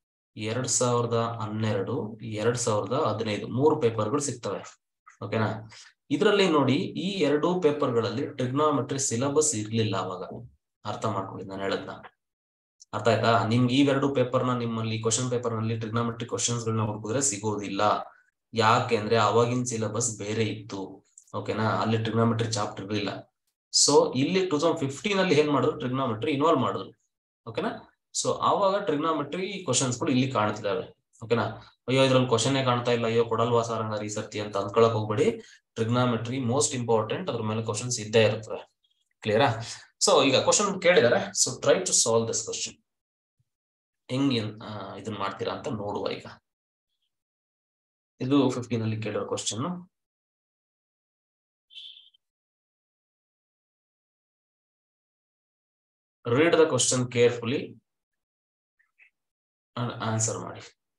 2012, 2015 3 ಪೇಪರ್ಗಳು ಸಿಗ್ತವೆ. ಓಕೆನಾ? ಇದರಲ್ಲಿ ನೋಡಿ, ಈ 2 ಪೇಪರ್ಗಳಲ್ಲಿ ಟ್ರಿಗ್ನೋಮೆಟ್ರಿ ಸಿಲೆಬಸ್ ಇರ್ಲಿಲ್ಲ ಅವಾಗ. ಅರ್ಥ ಮಾಡ್ಕೊಳ್ಳಿ ನಾನು ಹೇಳದ್ನ. ಅರ್ಥ ಆಯ್ತಾ? ನಿಮ್ಗೆ ಈ 2 ಪೇಪರ್ನ ನಿಮ್ಮಲ್ಲಿ ಕ್ವಶನ್ ಪೇಪರ್ ನಲ್ಲಿ ಟ್ರಿಗ್ನೋಮೆಟ್ರಿ ಕ್ವಶನ್ಸ್ ಗಳನ್ನ ಹುಡುಕಿದ್ರೆ ಸಿಗೋದಿಲ್ಲ. ಯಾಕೆಂದ್ರೆ ಅವಾಗಿನ ಸಿಲೆಬಸ್ ಬೇರೆ ಇತ್ತು. ಓಕೆನಾ? ಅಲ್ಲಿ ಟ್ರಿಗ್ನೋಮೆಟ್ರಿ ಚಾಪ್ಟರ್ ಇರಲಿಲ್ಲ. ಸೊ ಇಲ್ಲಿ 2015 ಅಲ್ಲಿ ಏನ್ ಮಾಡಿದ್ರು, ಟ್ರಿಗ್ನೋಮೆಟ್ರಿ ಇನ್ವಾಲ್ವ್ ಮಾಡಿದ್ರು. ಓಕೆನಾ? ಸೊ ಆವಾಗ ಟ್ರಿಗ್ನೋಮೆಟ್ರಿ ಕ್ವಶನ್ಸ್ ಗಳು ಇಲ್ಲಿ ಕಾಣ್ತಿದಾವೆ. ಓಕೆನಾ? ಅಯ್ಯೋ ಇದ್ರಲ್ಲಿ ಕ್ವಶನ್ ಕಾಣ್ತಾ ಇಲ್ಲ, ಅಯ್ಯೋ ಕೊಡಲ್ವಾ ಸಾರ್ ಹಂಗಾರೆ ಈ ಸರ್ತಿ ಅಂತ ಅಂದ್ಕೊಳಕ್ ಹೋಗ್ಬೇಡಿ. ಟ್ರಿಗ್ನೋಮೆಟ್ರಿ ಮೋಸ್ಟ್ ಇಂಪಾರ್ಟೆಂಟ್, ಅದ್ರ ಮೇಲೆ ಕ್ವಶನ್ಸ್ ಇದ್ದೇ ಇರ್ತವೆ. ಕ್ಲಿಯರಾ? ಸೊ ಈಗ ಕ್ವಶನ್ ಕೇಳಿದಾರೆ, so try to solve this question. ಹೆಂಗ್ ಇದನ್ನ ಮಾಡ್ತೀರಾ ಅಂತ ನೋಡುವ. ಈಗ ಇದು 15 ಅಲ್ಲಿ ಕೇಳಿರೋ question. Read the question carefully and answer ಮಾಡಿ.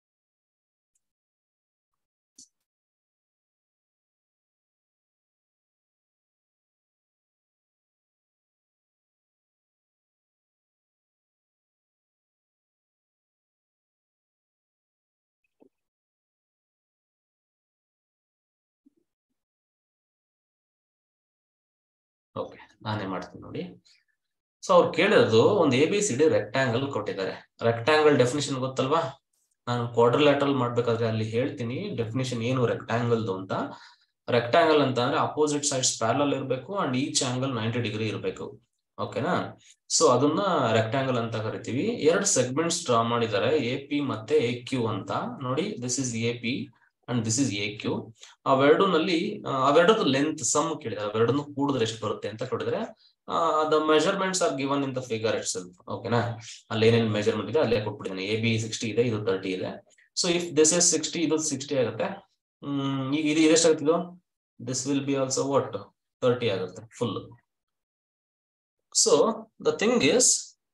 ಓಕೆ, ನಾನೇ ಮಾಡ್ತೀನಿ ನೋಡಿ. ಸೊ ಅವ್ರು ಕೇಳಿರೋದು ಒಂದು ABCD ರೆಕ್ಟಾಂಗಲ್ ಕೊಟ್ಟಿದ್ದಾರೆ. ರೆಕ್ಟಾಂಗಲ್ ಡೆಫಿನಿಷನ್ ಗೊತ್ತಲ್ವಾ? ನಾನು ಕ್ವಾಡ್ರಿಲ್ಯಾಟರಲ್ ಮಾಡ್ಬೇಕಾದ್ರೆ ಅಲ್ಲಿ ಹೇಳ್ತೀನಿ ಡೆಫಿನಿಷನ್ ಏನು ರೆಕ್ಟಾಂಗಲ್ದು ಅಂತ. ರೆಕ್ಟಾಂಗಲ್ ಅಂತ ಅಂದ್ರೆ ಅಪೋಸಿಟ್ ಸೈಡ್ಸ್ ಪ್ಯಾರಲಲ್ ಇರಬೇಕು ಅಂಡ್ ಈಚ್ ಆಂಗಲ್ 90 ಡಿಗ್ರಿ ಇರಬೇಕು. ಓಕೆನಾ? ಸೊ ಅದನ್ನ ರೆಕ್ಟಾಂಗಲ್ ಅಂತ ಕರಿತೀವಿ. 2 ಸೆಗ್ಮೆಂಟ್ಸ್ ಡ್ರಾ ಮಾಡಿದ್ದಾರೆ, AP ಮತ್ತೆ AQ ಅಂತ. ನೋಡಿ, this is AP and this is AQ. ಅವೆರಡದ್ದು ಲೆಂತ್ ಸಮ್ ಕೇಳಿದ್ದಾರೆ. ಅವೆರಡನ್ನು ಕೂಡಿದ್ರೆ ಎಷ್ಟು ಬರುತ್ತೆ ಅಂತ ಕೇಳಿದ್ರೆ, the measurements are given in the figure itself. ಓಕೆನಾ? ಅಲ್ಲಿ ಏನೇನು ಮೆಜರ್ಮೆಂಟ್ ಇದೆ ಅಲ್ಲೇ ಕೊಟ್ಬಿಟ್ಟಿದ್ದೀನಿ. AB 60 ಇದೆ, ಇದು 30 ಇದೆ. ಸೊ ಇಫ್ ದಿಸ್ ಇಸ್ 60, ಇದು 60 ಆಗುತ್ತೆ. ಈಗ ಇದು ಎಷ್ಟಾಗುತ್ತೆ? ಇದು this will be also what 30 ಆಗುತ್ತೆ full. So the thing is,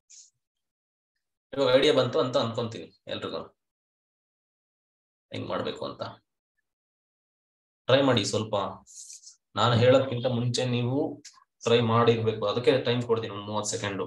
ಇವಾಗ ಐಡಿಯಾ ಬಂತು ಅಂತ ಅನ್ಕೊಂತೀನಿ ಎಲ್ರಿಗೂ ಹೆಂಗ್ ಮಾಡ್ಬೇಕು ಅಂತ. ಟ್ರೈ ಮಾಡಿ ಸ್ವಲ್ಪ. ನಾನು ಹೇಳೋದ್ಕಿಂತ ಮುಂಚೆ ನೀವು ಟ್ರೈ ಮಾಡಿರ್ಬೇಕು. ಅದಕ್ಕೆ ಟೈಮ್ ಕೊಡ್ತೀನಿ, ಒಂದು 30 second.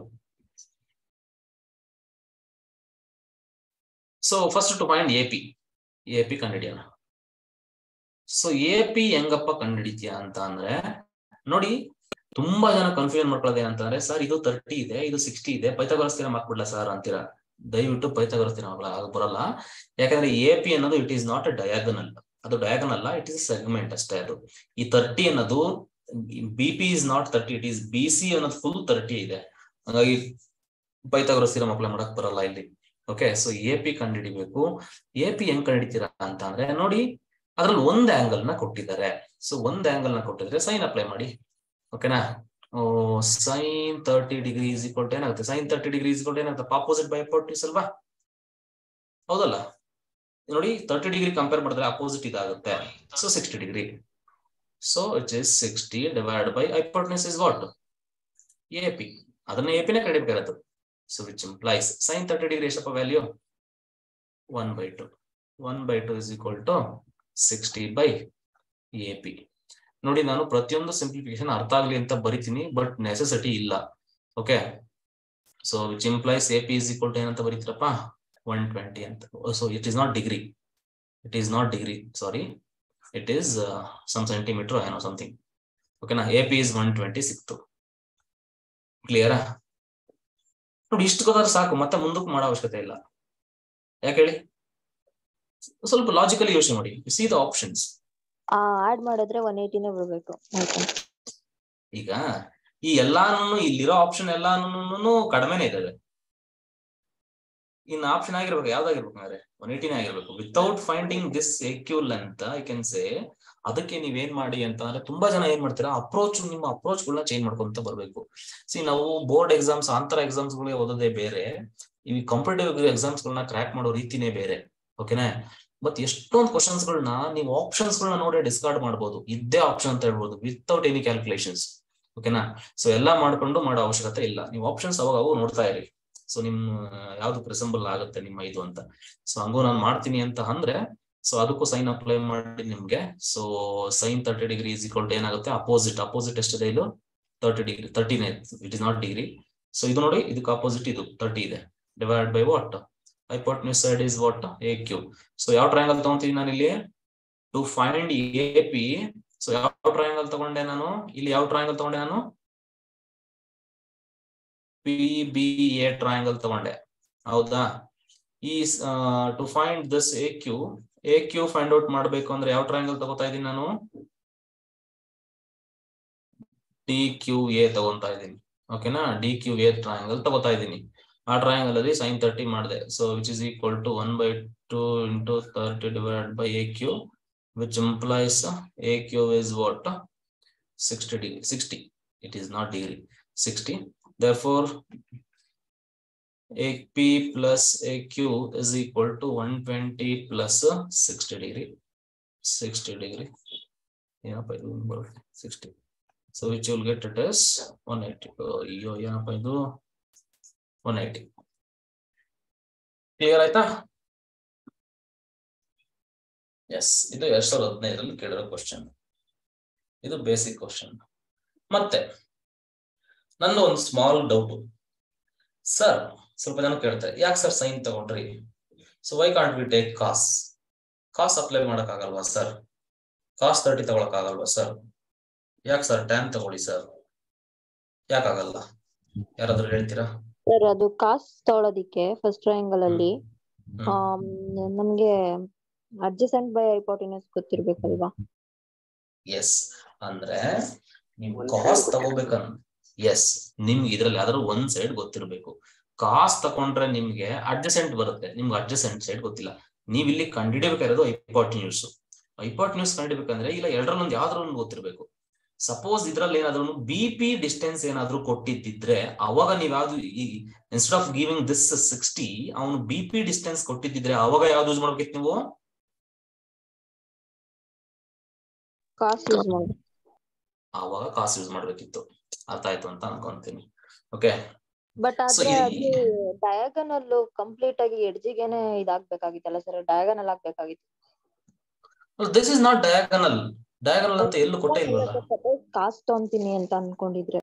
So first to find AP ಕಂಡುಹಿಡಿಯೋಣ. ಸೊ AP ಹೆಂಗಪ್ಪ ಕಂಡುಹಿಡಿತೀಯ ಅಂತ ಅಂದ್ರೆ, ನೋಡಿ ತುಂಬಾ ಜನ ಕನ್ಫ್ಯೂಷನ್ ಮಾಡ್ಕೊಳ್ಳೋದು ಏನಂತಂದ್ರೆ, ಸರ್ ಇದು 30 ಇದೆ, ಇದು 60 ಇದೆ, ಪೈಥಾಗೋರಸ್ ಥಿಯರಂ ಹಾಕ್ಬಿಡ್ಲಾ ಸರ್ ಅಂತೀರಾ. ದಯವಿಟ್ಟು ಪೈಥಾಗೋರಸ್ ಥಿಯರಂ ಬರಲ್ಲ. ಯಾಕಂದ್ರೆ AP ಅನ್ನೋದು it is not a diagonal. ಅದು ಡಯಾಗನಲ್ ಅಲ್ಲ, ಇಟ್ ಇಸ್ ಸೆಗ್ಮೆಂಟ್ ಅಷ್ಟೇ. ಅದು ಈ 30 ಅನ್ನೋದು BP is not 30, it is BC ಅನ್ನೋದು ಫುಲ್ 30 ಇದೆ. ಹಾಗಾಗಿ ಪೈಥಾಗೋರಸ್ ಥಿಯರಂ ಅಪ್ಲೈ ಮಾಡಕ್ ಬರಲ್ಲ ಇಲ್ಲಿ. ಓಕೆ, ಸೊ AP ಕಂಡುಹಿಡಿಬೇಕು. AP ಹೆಂಗ್ ಕಂಡುಹಿಡಿತೀರಾ ಅಂತ ಅಂದ್ರೆ, ನೋಡಿ ಅದ್ರಲ್ಲಿ ಒಂದ್ ಆಂಗಲ್ ನ ಕೊಟ್ಟಿದ್ದಾರೆ. ಸೊ ಒಂದ್ ಆಂಗಲ್ ನ ಕೊಟ್ಟಿದ್ರೆ ಸೈನ್ ಅಪ್ಲೈ ಮಾಡಿ. ಓಕೆನಾ? Sine 30 degree is equal to ಏನಾಗುತ್ತೆ? Sine 30 degree is equal to ಏನಾಗುತ್ತೆ? ಅಪೋಸಿಟ್ ಬೈ ಹೈಪೋಟೆನ್ಯೂಸ್ ಅಲ್ವಾ? ಹೌದಲ್ಲ? ನೋಡಿ 30 ಡಿಗ್ರಿ ಕಂಪೇರ್ ಮಾಡಿದ್ರೆ ಅಪೋಸಿಟ್ ಇದಾಗುತ್ತೆ. So 60 degree. So it is 60 divide by hypotenuse is what? AP. ಅದನ್ನ AP ನೇ ಕಂಡುಹಿಡಿಯಬೇಕಾಗುತ್ತೆ. So which implies sine 30 degree ಎಷ್ಟಪ್ಪ value? 1/2. 1/2 is equal to 60 by AP. ನೋಡಿ, ನಾನು ಪ್ರತಿಯೊಂದು ಸಿಂಪ್ಲಿಫಿಕೇಶನ್ ಅರ್ಥ ಆಗ್ಲಿ ಅಂತ ಬರಿತೀನಿ, ಬಟ್ ನೆಸೆಸಿಟಿ ಇಲ್ಲ. Okay, so which implies AP is equal to ಏನಂತ ಬರೀತೀರಪ್ಪ? 120 ಅಂತ. So it is not degree, sorry, it is some centimetre ಏನೋ ಸಮಥಿಂಗ್. ಓಕೆನಾ? AP ಇಸ್ 120 ಸಿಕ್ತು. ಕ್ಲಿಯರಾ? ನೋಡಿ, ಇಷ್ಟು ಗೊತ್ತಾದ್ರೆ ಸಾಕು, ಮತ್ತೆ ಮುಂದಕ್ಕೆ ಮಾಡೋ ಅವಶ್ಯಕತೆ ಇಲ್ಲ. ಯಾಕೆ ಹೇಳಿ? ಸ್ವಲ್ಪ ಲಾಜಿಕಲಿ ಯೋಚನೆ ಮಾಡಿ. C the options. ಆಡ್ ಮಾಡಿದ್ರೆ 180ನೇ ಬರಬೇಕು. ಈಗ ಈ ಎಲ್ಲಾನು ಇಲ್ಲಿರೋ ಆಪ್ಷನ್ ಎಲ್ಲಾನು ಕಡಿಮೆನೇ ಇದಾವೆ. ಇನ್ ಆಪ್ಷನ್ ಆಗಿರ್ಬೇಕು, ಯಾವ್ದಾಗಿರ್ಬೇಕು ಅಂದ್ರೆ 180ನೇ ಆಗಿರ್ಬೇಕು. Without finding this AQ length I can say ಅದಕ್ಕೆ ನೀವೇನ್ ಮಾಡಿ ಅಂತ ಅಂದ್ರೆ ತುಂಬಾ ಜನ ಏನ್ ಮಾಡ್ತೀರಾ ನಿಮ್ಮ ಅಪ್ರೋಚ್ಗಳನ್ನ ಚೇಂಜ್ ಮಾಡ್ಕೊಂತ ಬರ್ಬೇಕು. ನಾವು ಬೋರ್ಡ್ ಎಕ್ಸಾಮ್ಸ್ ಆಂತರ ಎಕ್ಸಾಮ್ಸ್ ಗಳಿಗೆ ಓದೋದೇ ಬೇರೆ, ಈ ಕಾಂಪಿಟೇಟಿವ್ ಎಕ್ಸಾಮ್ಸ್ ಗಳನ್ನ ಕ್ರ್ಯಾಕ್ ಮಾಡೋ ರೀತಿನೇ ಬೇರೆ. ಓಕೆನಾ? ಬಟ್ ಎಷ್ಟೊಂದು ಕ್ವಶನ್ಸ್ ಗಳನ್ನ ನೀವು ಆಪ್ಷನ್ಸ್ ಗಳನ್ನ ನೋಡಿ ಡಿಸ್ಕಾರ್ಡ್ ಮಾಡ್ಬೋದು, ಇದ್ದೇ ಆಪ್ಷನ್ ಅಂತ ಹೇಳ್ಬೋದು ವಿತೌಟ್ ಎನಿ ಕ್ಯಾಲ್ಕುಲೇಷನ್ಸ್. ಓಕೆನಾ? ಸೊ ಎಲ್ಲಾ ಮಾಡ್ಕೊಂಡು ಮಾಡೋ ಅವಶ್ಯಕತೆ ಇಲ್ಲ, ನೀವು ಆಪ್ಷನ್ಸ್ ಅವಾಗ ನೋಡ್ತಾ ಇರಿ. ಸೊ ನಿಮ್ ಯಾವ್ದು ಪ್ರಿಸಂಬಲ್ ಆಗುತ್ತೆ ನಿಮ್ಮ ಇದು ಅಂತ. ಸೊ ಹಂಗೂ ನಾನು ಮಾಡ್ತೀನಿ ಅಂತ ಅಂದ್ರೆ ಸೊ ಅದಕ್ಕೂ ಸೈನ್ ಅಪ್ಲೈ ಮಾಡಿ ನಿಮ್ಗೆ. So sine 30 degree is equal to ಏನಾಗುತ್ತೆ, ಅಪೋಸಿಟ್ ಎಷ್ಟಿದೆ ಇದು 30 ಡಿಗ್ರಿ, 30ನೇ, it is not degree. So ಇದು ನೋಡಿ, ಇದಕ್ಕೆ ಅಪೋಸಿಟ್ ಇದು 30 ಇದೆ, divide by what, hypotenuse side is what, AQ. So ಯಾವ ಟ್ರಯಾಂಗಲ್ ತಗೊಂತೀನಿ ನಾನು ಇಲ್ಲಿ ಟು ಫೈಂಡ್ AP. ಸೊ ಯಾವ ಟ್ರಯಾಂಗಲ್ ತಗೊಂಡೆ ನಾನು ಇಲ್ಲಿ, ಯಾವ ಟ್ರಯಾಂಗಲ್ ತಗೊಂಡೆ ನಾನು, PBA ಟ್ರಯಾಂಗಲ್ ತಗೊಂಡೆ, ಹೌದಾ? ಈ to find this AQ find out ಮಾಡ್ಬೇಕು ಅಂದ್ರೆ ಯಾವ ಟ್ರಯಾಂಗಲ್ ತಗೋತಾ ಇದೀನಿ ನಾನು, DQA ತಗೊಂತಾ ಇದೀನಿ. ಓಕೆನಾ? DQA ಟ್ರಯಾಂಗಲ್ ತಗೋತಾ ಇದೀನಿ. ಆ ಟ್ರಯಾಂಗಲ್ ಅಲ್ಲಿ sin 30 ಮಾಡಿದೆ. So which is equal to 1/2 into 30 divided by AQ, which implies AQ is what, 60 degree. 60, it is not degree, 60. Therefore AP plus AQ is equal to 120 plus 60 degree. 60 degree. Yeah, 60. So which you will get it as 180. Yeah, 180. Clear ಆಯ್ತಾ? Yes, ಇದು 2015ರಲ್ಲಿ ಕೇಳಿರೋ question. ಇದು basic question. ಮತ್ತೆ ನನ್ನ ಒಂದು small doubt, sir ಸ್ವಲ್ಪ ಜನ ಕೇಳ್ತಾರೆ, ಯಾಕೆ ಸರ್ ಸೈನ್ ತಗೊಂಡ್ರಿ? So why can't we take cos apply ಮಾಡಕ್ ಆಗಲ್ವಾ ಸರ್? ಕಾಸ್ 30 ತಗೊಳಕ್ ಆಗಲ್ವಾ ಸರ್? ಯಾಕೆ ಸರ್ ಟ್ಯಾನ್ ತಗೊಳ್ಳಿ ಸರ್, ಯಾಕಾಗಲ್ಲ? ಯಾರಾದ್ರೂ ಹೇಳ್ತೀರಾ? ಸರ್ ಅದು ಕಾಸ್ಟ್ ತಗೊಳೋದಿಕ್ಕೆ ಫಸ್ಟ್ ಟ್ರಯಾಂಗಲ್ ಅಲ್ಲಿ ನಮ್ಗೆ ಅಡ್ಜಸೆಂಟ್ ಬೈ ಹೈಪೋಟೆನ್ಯೂಸ್ ಗೊತ್ತಿರ್ಬೇಕಲ್ವಾ? ಎಸ್, ಅಂದ್ರೆ ನೀವು ಕಾಸ್ಟ್ ತಗೋಬೇಕಂದ್ರೆ ಎಸ್ ನಿಮ್ಗೆ ಇದ್ರಲ್ಲಿ ಯಾವ್ದಾದ್ರು ಒಂದ್ ಸೈಡ್ ಗೊತ್ತಿರ್ಬೇಕು. ಕಾಸ್ಟ್ ತಗೊಂಡ್ರೆ ನಿಮ್ಗೆ ಅಡ್ಜಸೆಂಟ್ ಬರುತ್ತೆ, ನಿಮ್ಗೆ ಅಡ್ಜಸೆಂಟ್ ಸೈಡ್ ಗೊತ್ತಿಲ್ಲ. ನೀವ್ ಇಲ್ಲಿ ಕಂಡುಹಿಡಿಬೇಕಾಗಿರೋದು ಹೈಪೋಟೆನ್ಯೂಸ್. ಹೈಪೋಟೆನ್ಯೂಸ್ ಕಂಡುಹಿಡಿಬೇಕಂದ್ರೆ ಇಲ್ಲ ಎರಡರಲ್ಲಿ ಒಂದು ಯಾವ್ದಾದ್ರು ಒಂದು ಗೊತ್ತಿರ್ಬೇಕು. ಸಪೋಸ್ ಇದ್ರಲ್ಲಿ ಏನಾದ್ರು BP ಡಿಸ್ಟೆನ್ಸ್ ಏನಾದ್ರು ಕೊಟ್ಟಿದ್ದಿದ್ರೆ ಅವಾಗ ನೀವ್ ಯಾವ್ದು ಇನ್ಸ್ಟೆಡ್ ಆಫ್ ಗಿವಿಂಗ್ ದಿಸ್ 60 ಅವನು BP ಡಿಸ್ಟೆನ್ಸ್ ಕೊಟ್ಟಿದ್ದಿದ್ರೆ ಅವಾಗ ಯಾವ್ದು ಯೂಸ್ ಮಾಡ್ಬೇಕಿತ್ತು ನೀವು? ಅವಾಗ ಕಾಸ್ಟ್ ಯೂಸ್ ಮಾಡ್ಬೇಕಿತ್ತು. ಅರ್ಥ ಆಯ್ತು ಅಂತ ಅನ್ಕೊಂತೀನಿ. ಓಕೆ, ಬಟ್ ಆದ್ರೆ ಅದು ಡಯಾಗನಲ್ ಕಂಪ್ಲೀಟ್ ಆಗಿ ಎಡ್ಜಿಗೆನೆ ಇದಾಗ್ಬೇಕಾಗಿತ್ತಲ್ಲ ಸರ್, ಡಯಾಗನಲ್ ಆಗ್ಬೇಕಾಗಿತ್ತು. This is not diagonal. Diagonal ಅಂತ ಎಲ್ಲೂ ಕೊಟ್ಟೇ ಇಲ್ವಲ್ಲ. ಕಾಸ್ಟ್ ತಗೊಂತೀನಿ ಅಂತ ಅನ್ಕೊಂಡಿದ್ರೆ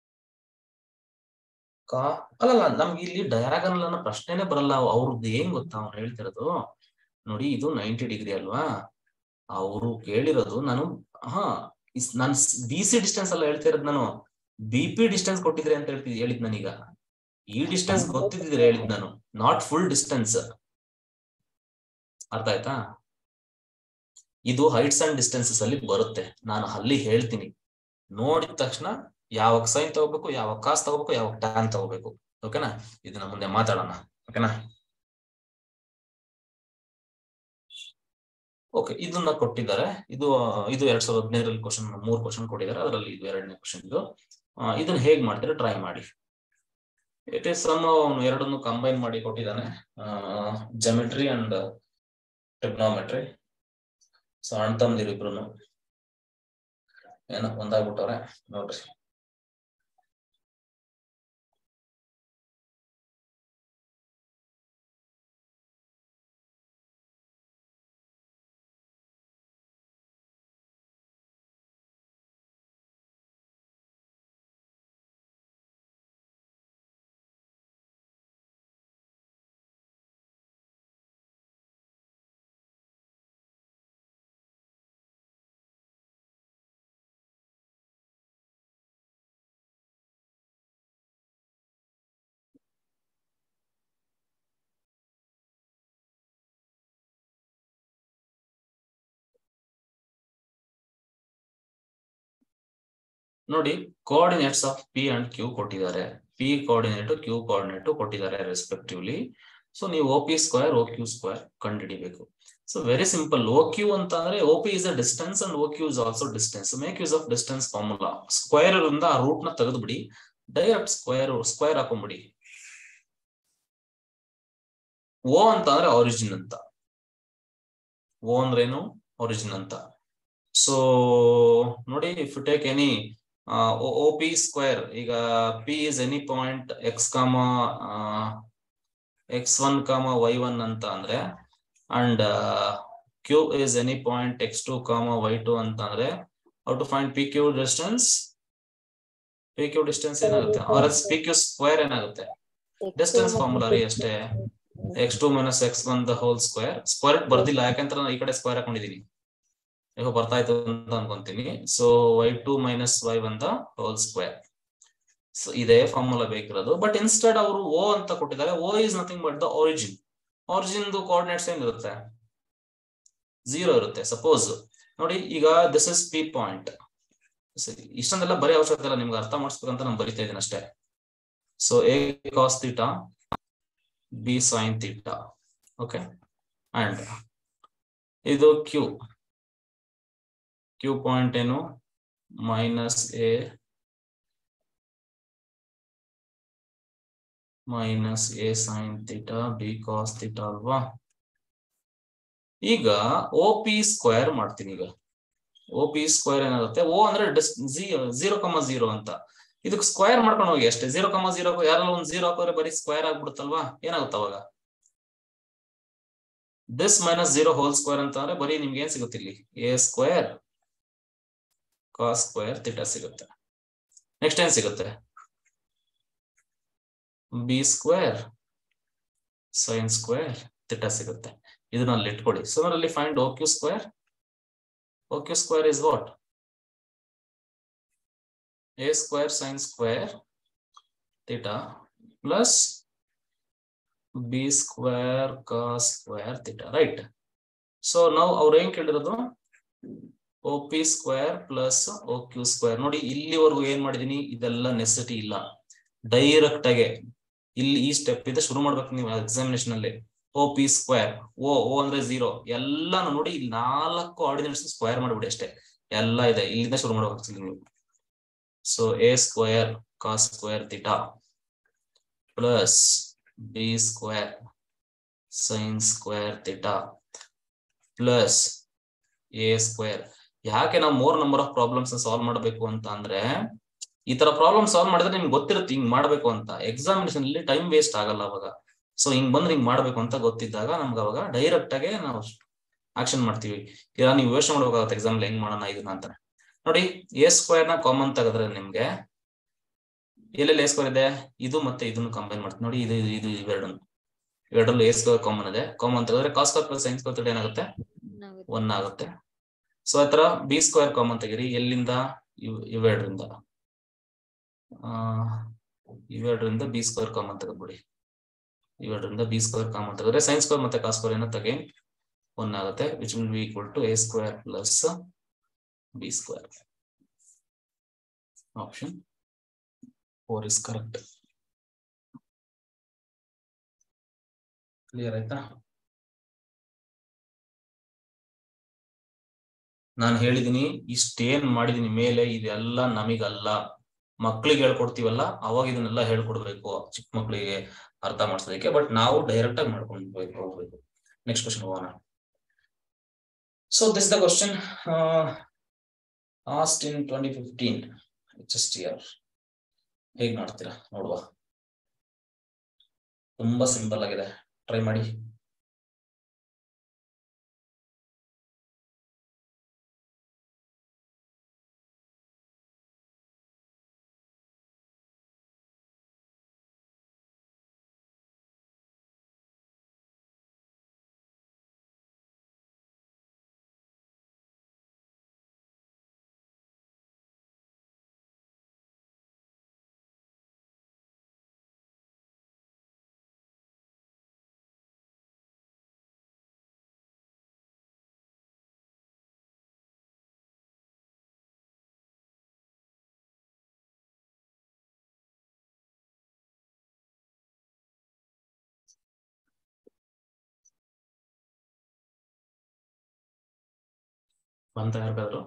ಅಲ್ಲಲ್ಲ, ನಮ್ಗೆ ಇಲ್ಲಿ ಡಯಾಗನಲ್ ಅನ್ನೋ ಪ್ರಶ್ನೆನೇ ಬರಲ್ಲ. ಅವ್ರದ್ದು ಏನ್ ಗೊತ್ತಾ ಅವ್ರು ಹೇಳ್ತಿರೋದು ನೋಡಿ, ಇದು 90 ಡಿಗ್ರಿ ಅಲ್ವಾ, ಅವರು ಕೇಳಿರೋದು ನಾನು BC ಡಿಸ್ಟೆನ್ಸ್ ಅಲ್ಲ ಹೇಳ್ತಿರೋದು, ನಾನು BP ಡಿಸ್ಟೆನ್ಸ್ ಕೊಟ್ಟಿದ್ರೆ ಅಂತ ಹೇಳಿದ್ ನಾನೀಗ. ಈ ಡಿಸ್ಟೆನ್ಸ್ ಗೊತ್ತಿದ್ರೆ ಹೇಳಿದ್ ನಾನು, ನಾಟ್ ಫುಲ್ ಡಿಸ್ಟೆನ್ಸ್. ಅರ್ಥ ಆಯ್ತಾ? ಇದು ಹೈಟ್ಸ್ ಅಂಡ್ ಡಿಸ್ಟೆನ್ಸಸ್ ಅಲ್ಲಿ ಬರುತ್ತೆ. ನಾನು ಅಲ್ಲಿ ಹೇಳ್ತೀನಿ, ನೋಡಿದ ತಕ್ಷಣ ಯಾವಾಗ ಸೈನ್ ತಗೋಬೇಕು, ಯಾವಾಗ ಕಾಸ್ ತಗೋಬೇಕು, ಯಾವಾಗ ಟ್ಯಾನ್ ತಗೋಬೇಕು. ಓಕೆನಾ? ಇದನ್ನ ಮುಂದೆ ಮಾತಾಡೋಣ. ಓಕೆನಾ? ಓಕೆ, ಇದನ್ನ ಕೊಟ್ಟಿದ್ದಾರೆ. ಇದು 2015ರಲ್ಲಿ ಕ್ವಶನ್ 3 ಕ್ವಶನ್ ಕೊಟ್ಟಿದ್ದಾರೆ, ಅದರಲ್ಲಿ ಇದು 2ನೇ ಕ್ವಶನ್. ಇದನ್ನ ಹೇಗ್ ಮಾಡ್ತಾರೆ ಟ್ರೈ ಮಾಡಿ. ಇಟ್ ಈಸ್ ಸಮ್ ಎರಡನ್ನು ಕಂಬೈನ್ ಮಾಡಿ ಕೊಟ್ಟಿದ್ದಾನೆ, ಜಾಮೆಟ್ರಿ ಅಂಡ್ ಟ್ರಿಗ್ನೋಮೆಟ್ರಿ. ಸೊ ಅಣ್ಣ ತಮ್ಮದಿರು ಇಬ್ರು ಏನೋ ಒಂದಾಗ್ಬಿಟ್ಟವ್ರೆ ನೋಡ್ರಿ. ನೋಡಿ, coordinates of P and Q ಕೊಟ್ಟಿದ್ದಾರೆ. P ಕೋಆರ್ಡಿನೇಟ್, Q ಕೋಆರ್ಡಿನೇಟ್ ಕೊಟ್ಟಿದ್ದಾರೆ ರೆಸ್ಪೆಕ್ಟಿವ್ಲಿ. ಸೊ ನೀವು OP ಸ್ಕ್ವೇರ್ OQ ಸ್ಕ್ವೇರ್ ಕಂಡುಹಿಡಿಬೇಕು. So very simple. OQ ಅಂತ ಅಂದ್ರೆ OP is a distance and OQ is also distance. Make use of distance formula. Square ಇಂದ ಆ root ನ ತೆಗೆದುಬಿಡಿ, ಡೈರೆಕ್ಟ್ ಸ್ಕ್ವೇರ್ ಹಾಕೊಂಡ್ಬಿಡಿ. O ಅಂತ ಅಂದ್ರೆ ಆರಿಜಿನ್ ಅಂತ. O ಅಂದ್ರೇನು? ಆರಿಜಿನ್ ಅಂತ. ಸೊ ನೋಡಿ, if you take any OP square, ಈಗ P is any point x, x1, y1 ಅಂತ ಅಂದ್ರೆ, and Q is any point x2, y2 ಅಂತ ಅಂದ್ರೆ, how to find PQ distance? PQ distance ಏನಾಗುತ್ತೆ? or else PQ ಸ್ಕ್ವೇರ್ ಏನಾಗುತ್ತೆ? Distance formula ರೀ ಅಷ್ಟೇ. x2 minus x1 the whole square. Square ಬರ್ದಿಲ್ಲ ಯಾಕಂದ್ರೆ ನಾನು ಈ ಕಡೆ ಸ್ಕ್ವೇರ್ ಹಾಕೊಂಡಿದೀನಿ, ಈಗ ಬರ್ತಾ ಇತ್ತು ಅಂತ ಅನ್ಕೊಂತೀನಿ. So y2 minus y1 the whole square. So ಇದೇ ಫಾರ್ಮುಲಾ ಬೇಕಿರೋದು. ಬಟ್ ಇನ್ಸ್ಟೆಡ್ ಅವರು O ಅಂತ ಕೊಟ್ಟಿದ್ದಾರೆ. O is nothing but the origin. Origin coordinates ಏನಿರುತ್ತೆ? 0 ಇರುತ್ತೆ. ಸಪೋಸ್ ನೋಡಿ, ಈಗ ದಿಸ್ ಇಸ್ P ಪಾಯಿಂಟ್. ಇಷ್ಟೊಂದೆಲ್ಲ ಬರೀ ಅವಶ್ಯಕತೆ ಇಲ್ಲ, ನಿಮ್ಗೆ ಅರ್ಥ ಮಾಡಿಸ್ಬೇಕಂತ ನಾನು ಬರಿತಾ ಇದ್ದೀನಿ ಅಷ್ಟೇ. So A cos theta, B sin theta. Okay, and ಇದು Q ಪಾಯಿಂಟ್ ಏನು? Minus A sin theta, B cos theta ಅಲ್ವಾ? ಈಗ OP ಸ್ಕ್ವೇರ್ ಮಾಡ್ತೀನಿ. ಈಗ OP ಸ್ಕ್ವೇರ್ ಏನಾಗುತ್ತೆ? O ಅಂದ್ರೆ 0,0 ಅಂತ. ಇದಕ್ಕೆ ಸ್ಕ್ವೇರ್ ಮಾಡ್ಕೊಂಡು ಹೋಗಿ ಅಷ್ಟೇ. 0,0 ಯಾರಲ್ಲ ಒಂದು 0 ಹಾಕೋದ್ರೆ ಬರೀ ಸ್ಕ್ವೇರ್ ಆಗ್ಬಿಡುತ್ತಲ್ವಾ? ಏನಾಗುತ್ತೆ ಅವಾಗ? ದಿಸ್ ಮೈನಸ್ 0 ಹೋಲ್ ಸ್ಕ್ವೇರ್ ಅಂತ ಅಂದ್ರೆ ಬರೀ ನಿಮ್ಗೆ ಏನ್ ಸಿಗುತ್ತೆ ಇಲ್ಲಿ? A square cos square theta ಸಿಗುತ್ತೆ. ನೆಕ್ಸ್ಟ್ ಏನ್ ಸಿಗುತ್ತೆ? B square sine square theta ಸಿಗುತ್ತೆ. ಇದನ್ನ ಅಲ್ಲಿ ಇಟ್ಕೊಳ್ಳಿ. ಸೊ ಅಲ್ಲಿ find OQ square. OQ square is what? A square sine square theta plus B square cos square theta, right? So ನಾವು ಅವ್ರು ಏನ್ ಕೇಳಿರೋದು? OP square plus OQ square. ನೋಡಿ, ಇಲ್ಲಿವರೆಗೂ ಏನ್ ಮಾಡಿದೀನಿ? ಇದೆಲ್ಲ ನೆಸೆಸಿಟಿ ಇಲ್ಲ. ಡೈರೆಕ್ಟ್ ಆಗಿ ಇಲ್ಲಿ ಈ ಸ್ಟೆಪ್ ಇದೆ ಶುರು ಮಾಡ್ಬೇಕು ನೀವು ಎಕ್ಸಾಮಿನೇಷನ್ ಅಲ್ಲಿ. OP ಸ್ಕ್ವೇರ್, O ಅಂದ್ರೆ 0, ಎಲ್ಲಾನು ನೋಡಿ ಇಲ್ಲಿ 4 ಆರ್ಡಿನೇಟ್ಸ್ ಸ್ಕ್ವೇರ್ ಮಾಡ್ಬಿಡಿ ಅಷ್ಟೇ. ಎಲ್ಲ ಇದೆ, ಇಲ್ಲಿಂದ ಶುರು ಮಾಡ್ಬೇಕು ನೀವು. So A square cos square theta plus B square sine square theta plus A square. ಯಾಕೆ ನಾವು more number of problems solve ಮಾಡಬೇಕು ಅಂತ ಅಂದ್ರೆ, ಈ ತರ ಪ್ರಾಬ್ಲಮ್ ಸಾಲ್ವ್ ಮಾಡಿದ್ರೆ ನಿಮ್ಗೆ ಗೊತ್ತಿರುತ್ತೆ ಹಿಂಗ್ ಮಾಡ್ಬೇಕು ಅಂತ. ಎಕ್ಸಾಮಿನೇಷನ್ ಅಲ್ಲಿ ಟೈಮ್ ವೇಸ್ಟ್ ಆಗಲ್ಲ ಅವಾಗ. ಸೊ ಹಿಂಗ್ ಬಂದ್ರೆ ಹಿಂಗ್ ಮಾಡ್ಬೇಕು ಅಂತ ಗೊತ್ತಿದ್ದಾಗ ನಮ್ಗೆ ಅವಾಗ ಡೈರೆಕ್ಟ್ ಆಗಿ ನಾವು ಆಕ್ಷನ್ ಮಾಡ್ತೀವಿ. ಇಲ್ಲ ನೀವು ಯೋಚನೆ ಮಾಡ್ಬೇಕಾಗುತ್ತೆ ಎಕ್ಸಾಮ್ ಹೆಂಗ್ ಮಾಡೋಣ ಇದನ್ನ ಅಂತ. ನೋಡಿ, A ಸ್ಕ್ವೇರ್ ನ ಕಾಮನ್ ತೆಗೆದ್ರೆ ನಿಮ್ಗೆ ಎಲ್ಲೆಲ್ಲಿ A ಸ್ಕ್ವೇರ್ ಇದೆ? ಇದು ಮತ್ತೆ ಇದನ್ನು ಕಂಬೈನ್ ಮಾಡ್ತೀವಿ. ನೋಡಿ, ಇದು ಇವೆರಡಲ್ಲೂ A ಸ್ಕ್ವೇರ್ ಕಾಮನ್ ಇದೆ. ಕಾಮನ್ ತೆಗೆದ್ರೆ cos square plus sine square ಏನಾಗುತ್ತೆ? 1 ಆಗುತ್ತೆ. ಸೊ ಆತರ B ಸ್ಕ್ವೇರ್ ಕಾಮನ್ ತೆಗೀರಿ. ಎಲ್ಲಿಂದ? ಇವೆರಡರಿಂದ B ಸ್ಕ್ವೇರ್ ಕಾಮನ್ ತೆಗೆದ್ಬಿಡಿ. ಇವೆರಡರಿಂದ B ಸ್ಕ್ವೇರ್ ಕಾಮನ್ ತೆಗೆದ್ರೆ ಸೈನ್ ಸ್ಕ್ವೇರ್ ಮತ್ತೆ ಕಾಸ್ ಸ್ಕ್ವೇರ್ ಏನೋ ಅಗೇನ್ 1 ಆಗುತ್ತೆ, which will be equal to A square plus B square. Option 4 is correct. Clear ಆಯ್ತಾ? ನಾನು ಹೇಳಿದೀನಿ, ಇಷ್ಟೇನ್ ಮಾಡಿದೀನಿ ಮೇಲೆ ಇದೆಲ್ಲ ನಮಗಲ್ಲ, ಮಕ್ಳಿಗೆ ಹೇಳ್ಕೊಡ್ತೀವಲ್ಲ ಅವಾಗ ಇದನ್ನೆಲ್ಲ ಹೇಳ್ಕೊಡ್ಬೇಕು ಚಿಕ್ಕ ಮಕ್ಳಿಗೆ ಅರ್ಥ ಮಾಡ್ಸೋದಕ್ಕೆ. ಬಟ್ ನಾವು ಡೈರೆಕ್ಟ್ ಆಗಿ ಮಾಡ್ಕೊಂಡು ಹೋಗ್ಬೇಕು. ನೆಕ್ಸ್ಟ್ ಕ್ವಶನ್ ಹೋಗೋಣ. So this the question asked in 2015 just year. ಹೇಗ್ ಮಾಡ್ತೀರಾ ನೋಡುವ. ತುಂಬಾ ಸಿಂಪಲ್ ಆಗಿದೆ, ಟ್ರೈ ಮಾಡಿ. ಬಂತ ಯಾರಿಗಾದ್ರು?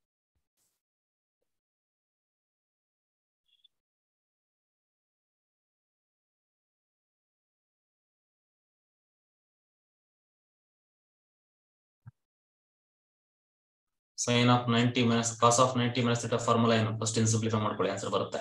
sin of 90 minus cos of 90 minus theta formula ಏನು? ಫಸ್ಟ್ ಇನ್ ಸಿಂಪ್ಲಿಫೈ ಮಾಡ್ಕೊಳ್ಳಿ, ಆನ್ಸರ್ ಬರುತ್ತೆ.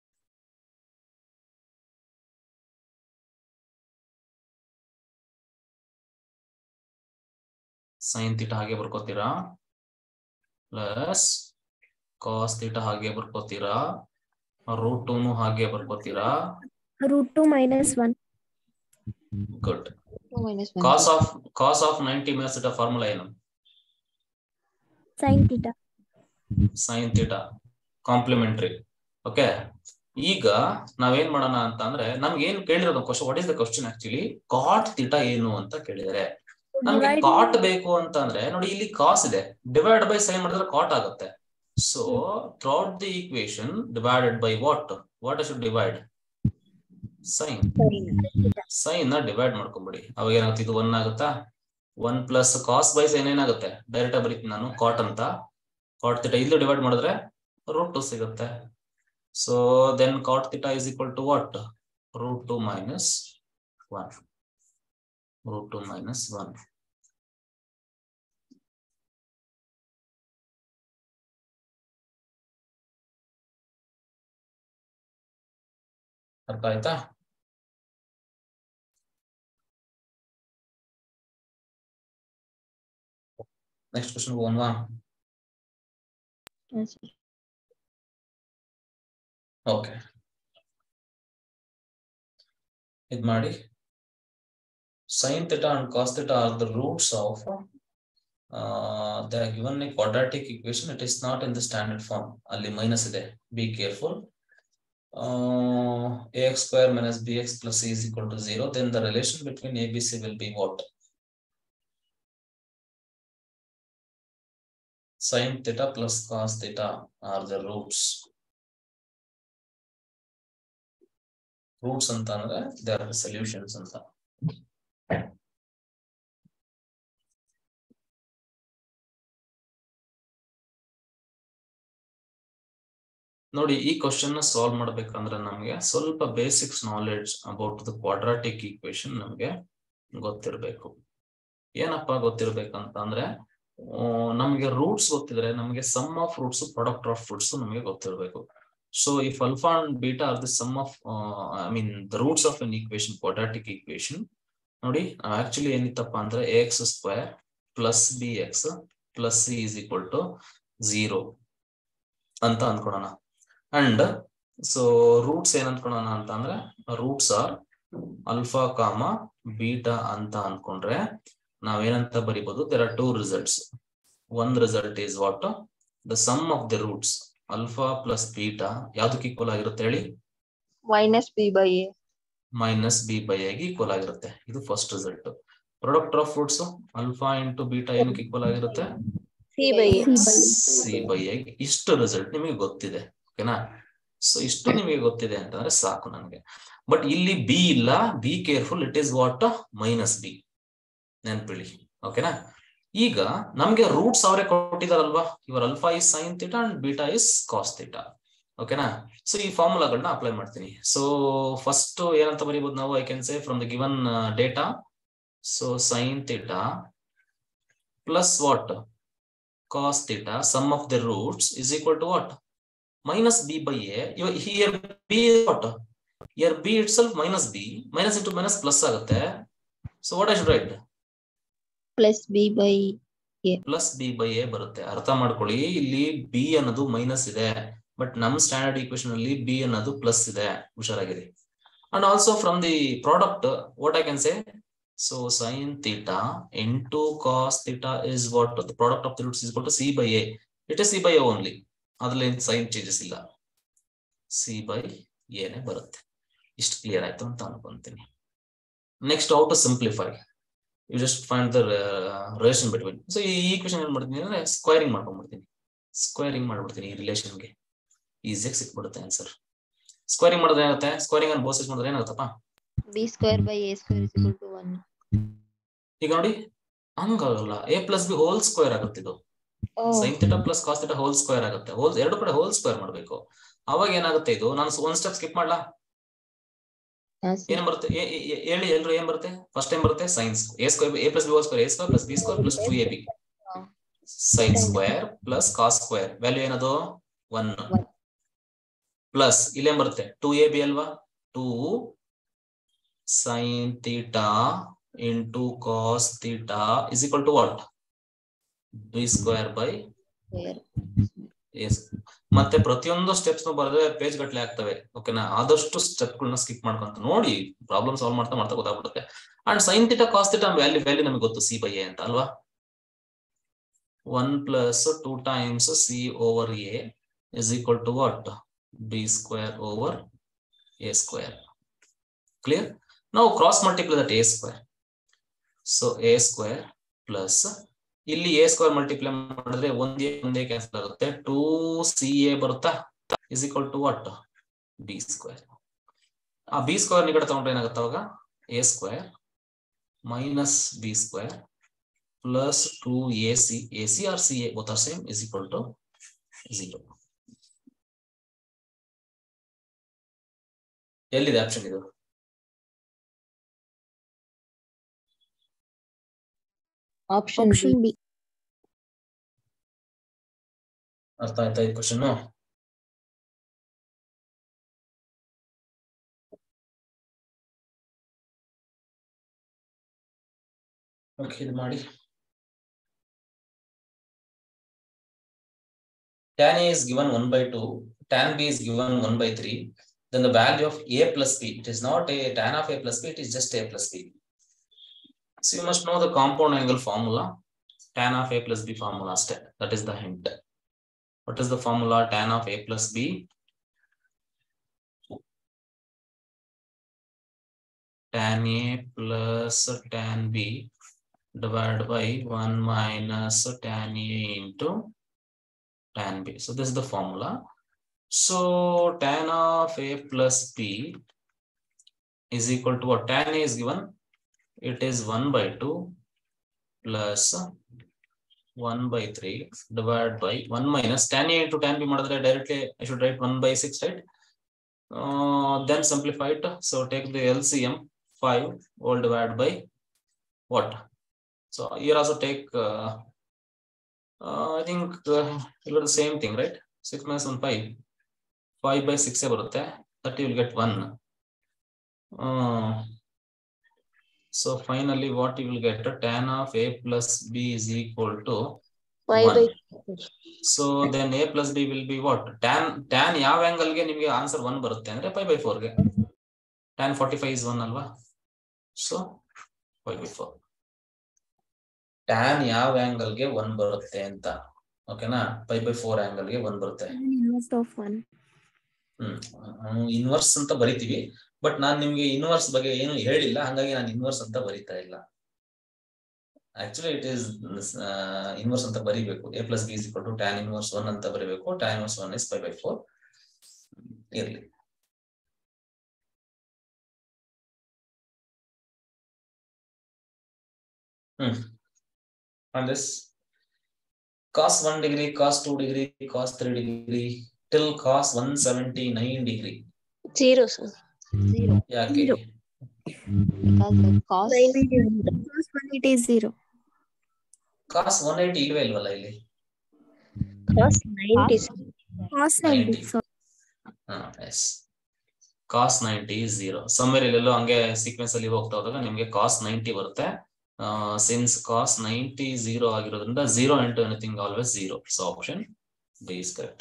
sin ಥೀಟಾ ಹಾಗೆ ಬರ್ಕೋತೀರಾ ಪ್ಲಸ್ cos ಥೀಟಾ ಹಾಗೆ ಬರ್ಕೋತೀರಾ, √2 ಹಾಗೆ ಬರ್ಕೋತೀರಾ. √2 - 1. ಗುಡ್. 2 - 1. cos of 90 minus theta formula ಏನು? sin θ. sin theta complementary. Okay, ಈಗ ನಾವೇನ್ ಮಾಡೋಣ ಅಂತ ಅಂದ್ರೆ ನಮ್ಗೆ ಏನ್ ಕೇಳಿರೋದು question, what is the question actually? Cot theta ಏನು ಅಂತ ಕೇಳಿದರೆ, ನಮ್ಗೆ ಕಾಟ್ ಬೇಕು ಅಂತ ಅಂದ್ರೆ ನೋಡಿ ಇಲ್ಲಿ ಕಾಸ್ ಇದೆ, ಡಿವೈಡ್ ಬೈ ಸೈನ್ ಮಾಡಿದ್ರೆ ಕಾಟ್ ಆಗುತ್ತೆ. So throughout the equation divided by what should divide? Sine. Sine ನ ಡಿವೈಡ್ ಮಾಡ್ಕೊಂಬಿಡಿ, ಅವಾಗ ಏನಾಗುತ್ತೆ? ಇದು 1 ಆಗುತ್ತಾ? 1 ಪ್ಲಸ್ ಕಾಸ್ ಬೈ ಸೈನ್ ಏನಾಗುತ್ತೆ? ಡೈರೆಕ್ಟ್ ಆಗಿ ಬರೀತೀನಿ ನಾನು ಕಾಟ್ ಅಂತ. ಕಾಟ್ ಥೀಟಾ ಇಲ್ಲಿ ಡಿವೈಡ್ ಮಾಡಿದ್ರೆ √2 ಸಿಗುತ್ತೆ. So then cot theta is equal to what? √2 - 1. √2 - 1. ಅರ್ಥ ಆಯ್ತಾ? Next question ಹೋಗೋಣವಾ? ಓಕೆ, ಇದ್ ಮಾಡಿ. sin theta and cos theta are the roots of they are given a quadratic equation. It is not in the standard form. ಅಲ್ಲಿ minus ಇದೆ, be careful. ax² - bx + c is equal to 0. Then the relation between a, b, c will be what? sin theta plus cos theta are the roots. Roots ಅಂತ ಅಂದ್ರೆ they are the solutions ಅಂತ. ನೋಡಿ, ಈ question solve ಮಾಡ್ಬೇಕಂದ್ರೆ ನಮ್ಗೆ ಸ್ವಲ್ಪ basics knowledge about the quadratic equation ನಮ್ಗೆ ಗೊತ್ತಿರ್ಬೇಕು. ಏನಪ್ಪಾ ಗೊತ್ತಿರ್ಬೇಕಂತ ಅಂದ್ರೆ, ನಮ್ಗೆ ರೂಟ್ಸ್ ಗೊತ್ತಿದ್ರೆ ನಮ್ಗೆ sum of roots, product of roots ನಮ್ಗೆ ಗೊತ್ತಿರ್ಬೇಕು. So if alpha and beta are the sum of the roots of an equation, quadratic equation, ನೋಡಿ ಆಕ್ಚುಲಿ ಏನಿತ್ತಪ್ಪ ಅಂದ್ರೆ ax² + bx + c is equal to 0 ಅಂತ ಅನ್ಕೊಳ್ಳೋಣ. ಅಂಡ್ ಸೊ ರೂಟ್ಸ್ ಏನ್ ಅನ್ಕೊಳ್ಳೋಣ ಅಂತ ಅಂದ್ರೆ, roots are alpha comma beta ಅಂತ ಅನ್ಕೊಂಡ್ರೆ ನಾವೇನಂತ ಬರಿಬಹುದು? There are 2 results. One result is what? The sum of the roots alpha plus beta ಯಾವ್ದಕ್ಕೆ ಈಕ್ವಲ್ ಆಗಿರುತ್ತೆ ಹೇಳಿ? -b/a. -b/a ಗೆ ಈಕ್ವಲ್ ಆಗಿರುತ್ತೆ. ಇದು first result. Product of roots alpha into beta ಏನಕ್ಕೆ ಈಕ್ವಲ್ ಆಗಿರುತ್ತೆ? c/a. ಇಷ್ಟು ರಿಸಲ್ಟ್ ನಿಮಗೆ ಗೊತ್ತಿದೆ, ಓಕೆನಾ? ಸೊ ಇಷ್ಟು ನಿಮಗೆ ಗೊತ್ತಿದೆ ಅಂತಂದ್ರೆ ಸಾಕು ನನಗೆ. ಬಟ್ ಇಲ್ಲಿ ಬಿ ಇಲ್ಲ, be careful, it is what? -b. ನೆನ್ಪಿಳಿ, ಓಕೆನಾ? ಈಗ ನಮ್ಗೆ ರೂಟ್ಸ್ ಅವರೇ ಕೊಟ್ಟಿದಾರಲ್ವಾ, ಇವರ್ alpha is sin theta and beta is cos theta, ಓಕೆನಾ? ಸೊ ಈ ಫಾರ್ಮುಲಾಗಳನ್ನ ಅಪ್ಲೈ ಮಾಡ್ತೀನಿ. ಸೊ ಫಸ್ಟ್ ಏನಂತ ಬರೀಬಹುದು ನಾವು? I can say from the given data, so sin theta plus what? cos theta, sum of the roots is equal to what? -b/a. Here b is what? Here b itself -b, minus into minus plus ಆಗುತ್ತೆ. So what I should write? +b/a. +b/a ಬರುತ್ತೆ. ಅರ್ಥ ಮಾಡ್ಕೊಳ್ಳಿ, ಇಲ್ಲಿ b ಅನ್ನೋದು minus ಇದೆ, but ನಮ್ standard equation ಅಲ್ಲಿ b ಅನ್ನೋದು ಪ್ಲಸ್ ಇದೆ, ಹುಷಾರಾಗಿದೆ. And also from the product what I can say? So sin theta into cos theta is what? The product of the roots is equal to c/a. It is c/a only. ಅದ್ರಲ್ಲಿ sign changes ಇಲ್ಲ, c/a ನೇ ಬರುತ್ತೆ. ಇಷ್ಟು clear ಆಯ್ತು ಅಂತ ಅನ್ಕೊಂತೀನಿ. Next, how to simplify? You just find the relation between. So ಈ equation ಏನ್ ಮಾಡ್ತೀನಿ ಅಂದ್ರೆ ಸ್ಕ್ವೇರಿಂಗ್ ಮಾಡ್ಕೊಂಡ್ಬಿಡ್ತೀನಿ. ಸ್ಕ್ವೇರಿಂಗ್ ಮಾಡ್ಬಿಡ್ತೀನಿ ಈ ರಿಲೇಷನ್ಗೆ, ಈಸಿಯಾಗಿ ಸಿಕ್ಬಿಡುತ್ತೆ ಆನ್ಸರ್. ಸ್ಕ್ವೇರಿಂಗ್ ಮಾಡಿದ್ರೆ ಏನಾಗುತ್ತೆ? ಸ್ಕ್ವೇರಿಂಗ್ ಅನ್ನು ಬೋಸಸ್ ಮಾಡಿದ್ರೆ ಏನಾಗುತ್ತಪ್ಪ? b²/a² = 1. ಈಗ ನೋಡಿ, ಹಂಗಾಗಲ್ಲ, a + b² ಆಗುತ್ತೆ ಇದು. Sine theta plus cos theta whole square ಆಗುತ್ತೆ. ಎರಡು ಕಡೆ ಹೋಲ್ ಸ್ಕ್ವೇರ್ ಮಾಡ್ಬೇಕು. ಅವಾಗ ಏನಾಗುತ್ತೆ ಇದು? ನಾನು ಒಂದ್ ಸ್ಟೆಪ್ ಸ್ಕಿಪ್ ಮಾಡ್ಲಾ? ಏನ್ ಬರುತ್ತೆ ಹೇಳಿ ಎಲ್ರು? ಏನ್ ಬರುತ್ತೆ? ಫಸ್ಟ್ ಟೈಮ್ ಬರುತ್ತೆ since A square A plus B whole square, A square plus B square plus 2ab sine square plus cos square. Value ಏನದು? 1 ಪ್ಲಸ್ ಇಲ್ಲೇನ್ ಬರುತ್ತೆ? 2ab ಅಲ್ವಾ? 2 sin theta into cos theta is equal to what? b square by yes. ಮತ್ತೆ ಪ್ರತಿಯೊಂದು steps ಬರೆದ್ರೆ page ಗಟ್ಟಲೆ ಆಗ್ತವೆ. ಓಕೆನಾ? ಆದಷ್ಟು ಸ್ಟೆಪ್ ಗಳನ್ನ ಸ್ಕಿಪ್ ಮಾಡ್ಕೊಂತ ನೋಡಿ, ಪ್ರಾಬ್ಲಮ್ ಸಾಲ್ವ್ ಮಾಡ್ತಾ ಮಾಡ್ತಾ ಗೊತ್ತಾಗ್ಬಿಡುತ್ತೆ. And sine theta cos theta value ನಮಗೆ ಗೊತ್ತು, c by a ಅಂತ ಅಲ್ವಾ? 1 plus 2 times c over a is equal to what? b square over a square. Clear? Now cross multiply that a square. So a square plus ಇಲ್ಲಿ a square multiply ಮಾಡಿದ್ರೆ ಒಂದೇ cancel ಆಗುತ್ತೆ. 2ca ಬರುತ್ತಾ? is equal to what? b square. ಆ b square ನಿಗಡ ತಗೊಂಡ್ರೆ ಏನಾಗುತ್ತೆ ಅವಾಗ? a square minus b square plus 2ac, ac or ca both are same, is equal to 0. ಎಲ್ಲಿದೆ ಆಪ್ಷನ್ ಇದು? Option B. ಅರ್ಥ ಆಯ್ತಾ ಈ ಕ್ವಶನ್? ಓಕೆ, ಇದು ಮಾಡಿ. tan a is given 1/2, tan b is given 1/3. Then the value of a plus b, it is not a tan of a plus b, it is just a plus b. So you must know the compound angle formula, tan of a plus b formula step. That is the hint. What is the formula? Tan of a plus b tan a plus tan b divided by 1 minus tan a into tan b. So this is the formula. So tan of a plus b is equal to what? Tan a is given, it is 1/2 plus 1/3 divided by 1 minus tan a into tan b ಮಾಡಿದ್ರೆ directly I should write 1/6, right? Then simplify it. So take the LCM 5 all divided by what? So here also take I think it will the same thing, right? 6 minus 1 5/6 ಬರುತ್ತೆ. 30 will get 1. So finally what you will get? Tan of a plus b is equal to 1. So then a plus b will be what? Tan ಯಾವ angle ಗೆ ನಿಮಗೆ answer 1 ಬರುತ್ತೆ ಅಂದ್ರೆ π/4 ಗೆ. Tan 45 is 1 ಅಲ್ವಾ? So π/4. Tan ಯಾವ angle ಗೆ 1 ಬರುತ್ತೆ ಅಂತ, ಓಕೆನಾ? π/4 angle ಗೆ 1 ಬರುತ್ತೆ. ಇನ್ವರ್ಸ್ ಅಂತ ಬರಿತೀವಿ, ಬಟ್ ನಾನು ನಿಮ್ಗೆ ಇನ್ವರ್ಸ್ ಬಗ್ಗೆ ಏನು ಹೇಳಿಲ್ಲ, ಹಾಗಾಗಿ ನಾನು ಇನ್ವರ್ಸ್ ಅಂತ ಬರಿತಾ ಇಲ್ಲ. ಆಕ್ಚುಲಿ ಇಟ್ ಈಸ್ ಇನ್ವರ್ಸ್ ಅಂತ ಬರಿಬೇಕು. a plus b is equal to tan inverse 1 ಅಂತ ಬರಿಬೇಕು. tan inverse 1 is π/4 ಇರ್ಲಿ. And this cos 1 degree, cos 2 degree, cos 3 degree till cos 179 degree. 0 sir. ಯಾಕೆ? Cos 180 is 0. cos 180 ಇಲ್ವೇ ಇಲ್ವಲ್ಲ ಇಲ್ಲಿ? Cos 90. Cos 90. 90. Yes. cos 90 is 0. Summer ಇಲ್ಲೆಲ್ಲೋ ಹಂಗೆ sequence ಅಲ್ಲಿ ಹೋಗ್ತಾ ಹೋದಾಗ ನಿಮ್ಗೆ cos 90 ಬರುತ್ತೆ. Since cos 90 0 ಆಗಿರೋದ್ರಿಂದ 0 into anything always 0. So option D is correct.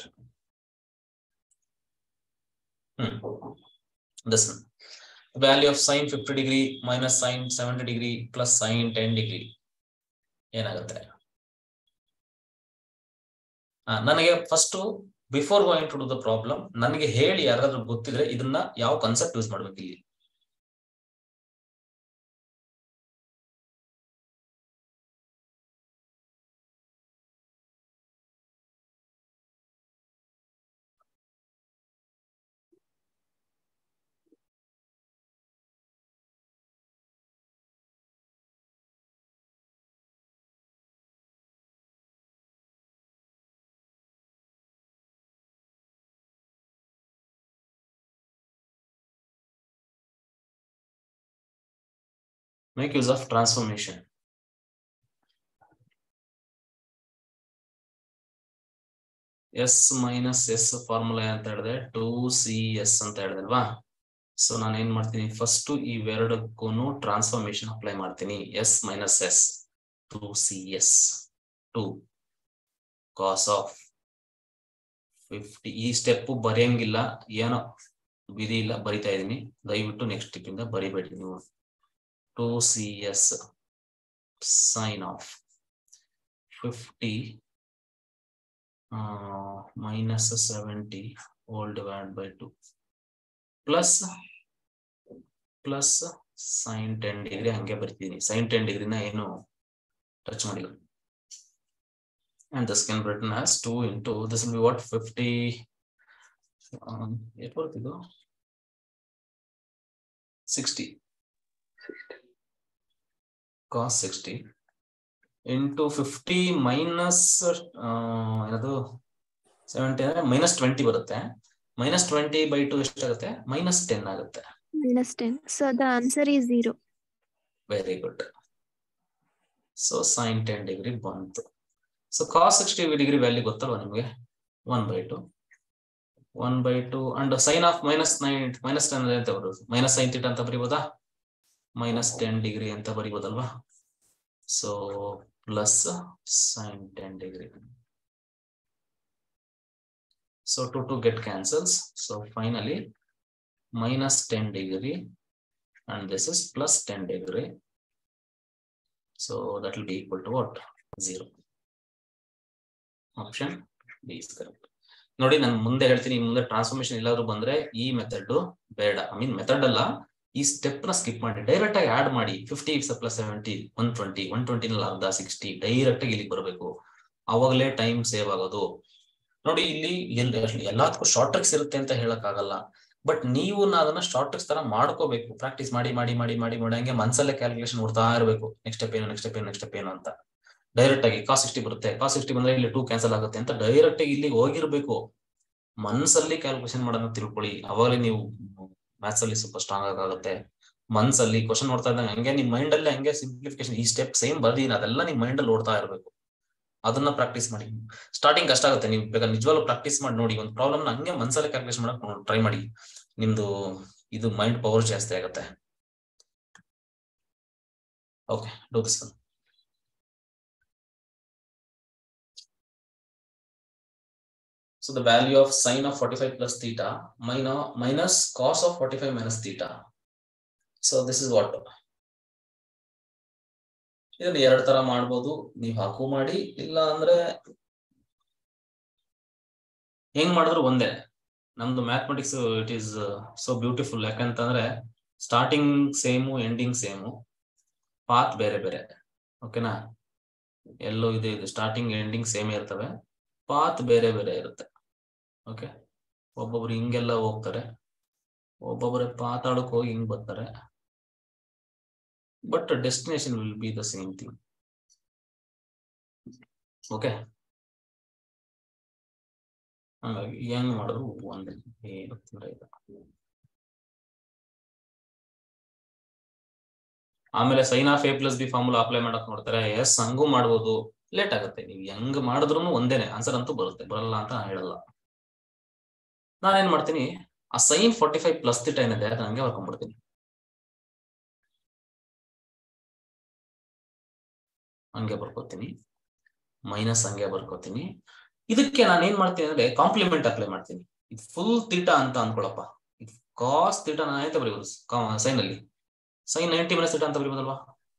This one. Value of sin 50 degree minus sin 70 degree plus sin 10 degree. ಏನಾಗುತ್ತೆ? ನನಗೆ first before going to do the problem ನನಗೆ ಹೇಳಿ, ಯಾರಾದ್ರೂ ಗೊತ್ತಿದ್ರೆ ಇದನ್ನ ಯಾವ ಕಾನ್ಸೆಪ್ಟ್ ಯೂಸ್ ಮಾಡ್ಬೇಕು ಇಲ್ಲಿ? Make use of transformation. S minus S ಫಾರ್ಮುಲಾ ಅಂತ ಹೇಳಿದೆ 2CS ಅಂತ ಹೇಳಿದಲ್ವಾ. ಸೊ ನಾನು ಏನ್ ಮಾಡ್ತೀನಿ, ಫಸ್ಟ್ ಇವೆರಡಕ್ಕೂ ಟ್ರಾನ್ಸ್ಫಾರ್ಮೇಶನ್ ಅಪ್ಲೈ ಮಾಡ್ತೀನಿ. S minus S 2CS 2 cos of 50. ಈ ಸ್ಟೆಪ್ ಬರೆಯಂಗಿಲ್ಲ, ಏನೋ ವಿಧಿ ಇಲ್ಲ, ಬರಿತಾ ಇದೀನಿ. ದಯವಿಟ್ಟು ನೆಕ್ಸ್ಟ್ ಸ್ಟೆಪ್ ಇಂದ ಬರಿಬೇಡಿ ನೀವು. 2CS sin of 50 minus 70 all divided by 2 plus sin 10 degree ಹಂಗೆ ಬರ್ತೀನಿ. sin 10 degree ನ ಏನು ಟಚ್ ಮಾಡಿಲ್ಲ. And this can be written as 2 into, this will be what, 50 ಎಷ್ಟು ಬರ್ತಿದ್ದು, 60 cos 60 into 50 minus ಏನದು 70 ಅಂದ್ರೆ -20 ಬರುತ್ತೆ. -20 by 2 ಎಷ್ಟಾಗುತ್ತೆ, -10 ಆಗುತ್ತೆ. -10. So the answer is 0. Very good. So sin 10 degree ಬಂತು. So cos 60 degree ವ್ಯಾಲ್ಯೂ ಗೊತ್ತಲ್ವಾ ನಿಮಗೆ, 1/2 and sin of -10 ಅಂತ ಬರೋದು, -sin θ ಅಂತ ಬರೀಬೋದಾ, -10 degree ಅಂತ ಬರೀಬೋದಲ್ವಾ. So plus sin 10 degree. So 2 get cancels. So finally -10 degree and this is plus 10 degree. So that will be equal to what, 0. Option B is correct. ನೋಡಿ ನಾನು ಮುಂದೆ ಹೇಳ್ತೀನಿ, ಮುಂದೆ transformation ಎಲ್ಲಾದ್ರೂ ಬಂದ್ರೆ ಈ ಮೆಥಡ್ ಬೇಡ. ಐ ಮೀನ್ ಮೆಥಡ್ ಅಲ್ಲ, ಈ ಸ್ಟೆಪ್ ನ ಸ್ಕಿಪ್ ಮಾಡಿ ಡೈರೆಕ್ಟ್ ಆಗಿ ಆಡ್ ಮಾಡಿ. 50 + 70 120, 120 ನಲ್ಲಿ ಅರ್ಧ 60, ಡೈರೆಕ್ಟ್ ಆಗಿ ಇಲ್ಲಿಗೆ ಬರಬೇಕು. ಅವಾಗಲೇ ಟೈಮ್ ಸೇವ್ ಆಗೋದು. ನೋಡಿ ಇಲ್ಲಿ ಎಲ್ಲದಕ್ಕೂ ಶಾರ್ಟ್ ಟ್ರಿಕ್ಸ್ ಇರುತ್ತೆ ಅಂತ ಹೇಳಕ್ ಆಗಲ್ಲ, ಬಟ್ ನೀವು ಅದನ್ನ ಶಾರ್ಟ್ ಟ್ರಿಕ್ಸ್ ತರ ಮಾಡ್ಕೋಬೇಕು. ಪ್ರಾಕ್ಟೀಸ್ ಮಾಡಿ ಮಾಡಿ ಮಾಡಿ ಮಾಡಿ ಮಾಡಿ ಹಂಗೆ ಮನ್ಸಲ್ಲೇ ಕ್ಯಾಲ್ಕುಲೇಷನ್ ನೋಡ್ತಾ ಇರಬೇಕು. ನೆಕ್ಸ್ಟ್ ಸ್ಟೆಪ್ ಏನು ಅಂತ. ಡೈರೆಕ್ಟ್ ಆಗಿ cos 60 ಬರುತ್ತೆ, cos 60 ಬಂದ್ರೆ ಇಲ್ಲಿ 2 ಕ್ಯಾನ್ಸಲ್ ಆಗುತ್ತೆ ಅಂತ ಡೈರೆಕ್ಟ್ ಆಗಿ ಇಲ್ಲಿಗೆ ಹೋಗಿರ್ಬೇಕು. ಮನ್ಸಲ್ಲಿ ಕ್ಯಾಲ್ಕುಲೇಷನ್ ಮಾಡೋದನ್ನ ತಿಳ್ಕೊಳ್ಳಿ, ಅವಾಗಲೇ ನೀವು ಮ್ಯಾಥ್ಸ್ ಅಲ್ಲಿ ಸ್ವಲ್ಪ ಸ್ಟ್ರಾಂಗ್ ಆಗುತ್ತೆ. ಮನ್ಸಲ್ಲಿ ಕ್ವಶನ್ ನೋಡ್ತಾ ಇದ್ದಂಗೆ ಹಂಗೆ ನಿಮ್ ಮೈಂಡ್ ಅಲ್ಲಿ ಹಂಗೆ ಸಿಂಪ್ಲಿಫಿಕೇಶನ್, ಈ ಸ್ಟೆಪ್ ಸೇಮ್ ಬರ್ದೀನಿ ಅದೆಲ್ಲ ನಿಮ್ ಮೈಂಡ್ ಅಲ್ಲಿ ಓಡ್ತಾ ಇರಬೇಕು. ಅದನ್ನ ಪ್ರಾಕ್ಟೀಸ್ ಮಾಡಿ. ಸ್ಟಾರ್ಟಿಂಗ್ ಕಷ್ಟ ಆಗುತ್ತೆ, ನೀವು ಬೇಕಾದ್ರೆ ನಿಜವಾಗ್ಲೂ ಪ್ರಾಕ್ಟೀಸ್ ಮಾಡಿ ನೋಡಿ. ಒಂದು ಪ್ರಾಬ್ಲಮ್ ಹಂಗೆ ಮನ್ಸಲ್ಲಿ ಕ್ಯಾಲ್ಕುಲೇಷನ್ ಮಾಡಕ್ ಟ್ರೈ ಮಾಡಿ, ನಿಮ್ದು ಇದು ಮೈಂಡ್ ಪವರ್ ಜಾಸ್ತಿ ಆಗುತ್ತೆ. Okay, do this one. So the value of sin of 45 plus theta minus cos of 45 minus theta. So this is what. ಇದನ್ನ ಎರಡು ತರ ಮಾಡ್ಬೋದು, ನೀವು ಹಾಕು ಮಾಡಿ, ಇಲ್ಲ ಅಂದ್ರೆ ಹೆಂಗ್ ಮಾಡಿದ್ರು ಒಂದೇ. ನಮ್ದು mathematics it is so beautiful. ಯಾಕಂತಂದ್ರೆ starting same, ending same, path ಬೇರೆ ಬೇರೆ. ಓಕೆನಾ, ಎಲ್ಲೋ ಇದೆ ಸ್ಟಾರ್ಟಿಂಗ್ ಎಂಡಿಂಗ್ ಸೇಮ್ ಇರ್ತವೆ, ಪಾತ್ ಬೇರೆ ಬೇರೆ ಇರುತ್ತೆ. ಓಕೆ, ಒಬ್ಬೊಬ್ರು ಹಿಂಗೆಲ್ಲ ಹೋಗ್ತಾರೆ, ಒಬ್ಬೊಬ್ಬರೇ ಪಾತಾಳಕ್ಕೆ ಹೋಗಿ ಹಿಂಗ್ ಬರ್ತಾರೆ, but destination will be the same thing. Okay, ಹಾಗಾಗಿ ಹೆಂಗ್ ಮಾಡಿದ್ರು ಒಂದೇ, ಏನು ತೊಂದರೆ ಇಲ್ಲ. ಆಮೇಲೆ sin of a plus b formula apply ಮಾಡಕ್ ನೋಡ್ತಾರೆ. ಎಸ್, ಹಂಗೂ ಮಾಡ್ಬೋದು, ಲೇಟ್ ಆಗುತ್ತೆ. ನೀವು ಹೆಂಗ್ ಮಾಡಿದ್ರು ಒಂದೇನೆ ಆನ್ಸರ್ ಅಂತೂ ಬರುತ್ತೆ, ಬರಲ್ಲ ಅಂತ ನಾನು ಹೇಳಲ್ಲ. ನಾನೇನ್ ಮಾಡ್ತೀನಿ, ಆ sin 45 ಪ್ಲಸ್ ಥೀಟಾ ಏನಿದೆ ಅದನ್ನ ಹಂಗೆ ಬರ್ಕೊಂಡ್ಬಿಡ್ತೀನಿ. ಹಂಗೆ ಬರ್ಕೋತೀನಿ, ಮೈನಸ್ ಹಂಗೆ ಬರ್ಕೋತೀನಿ. ಇದಕ್ಕೆ ನಾನು ಏನ್ ಮಾಡ್ತೀನಿ ಅಂದ್ರೆ ಕಾಂಪ್ಲಿಮೆಂಟ್ ಅಪ್ಲೈ ಮಾಡ್ತೀನಿ. ಇದು ಫುಲ್ ಥೀಟಾ ಅಂತ ಅನ್ಕೊಳಪ್ಪ, ಇದು ಕಾಸ್ ಥೀಟಾ ನಾನು ಆಯ್ತಾ ಬರೀಬೋದು ಸೈನ್ ಅಲ್ಲಿ. sin 90 minus ಥೀಟಾ ಅಂತ ಬರೀಬೋದಲ್ವಾ,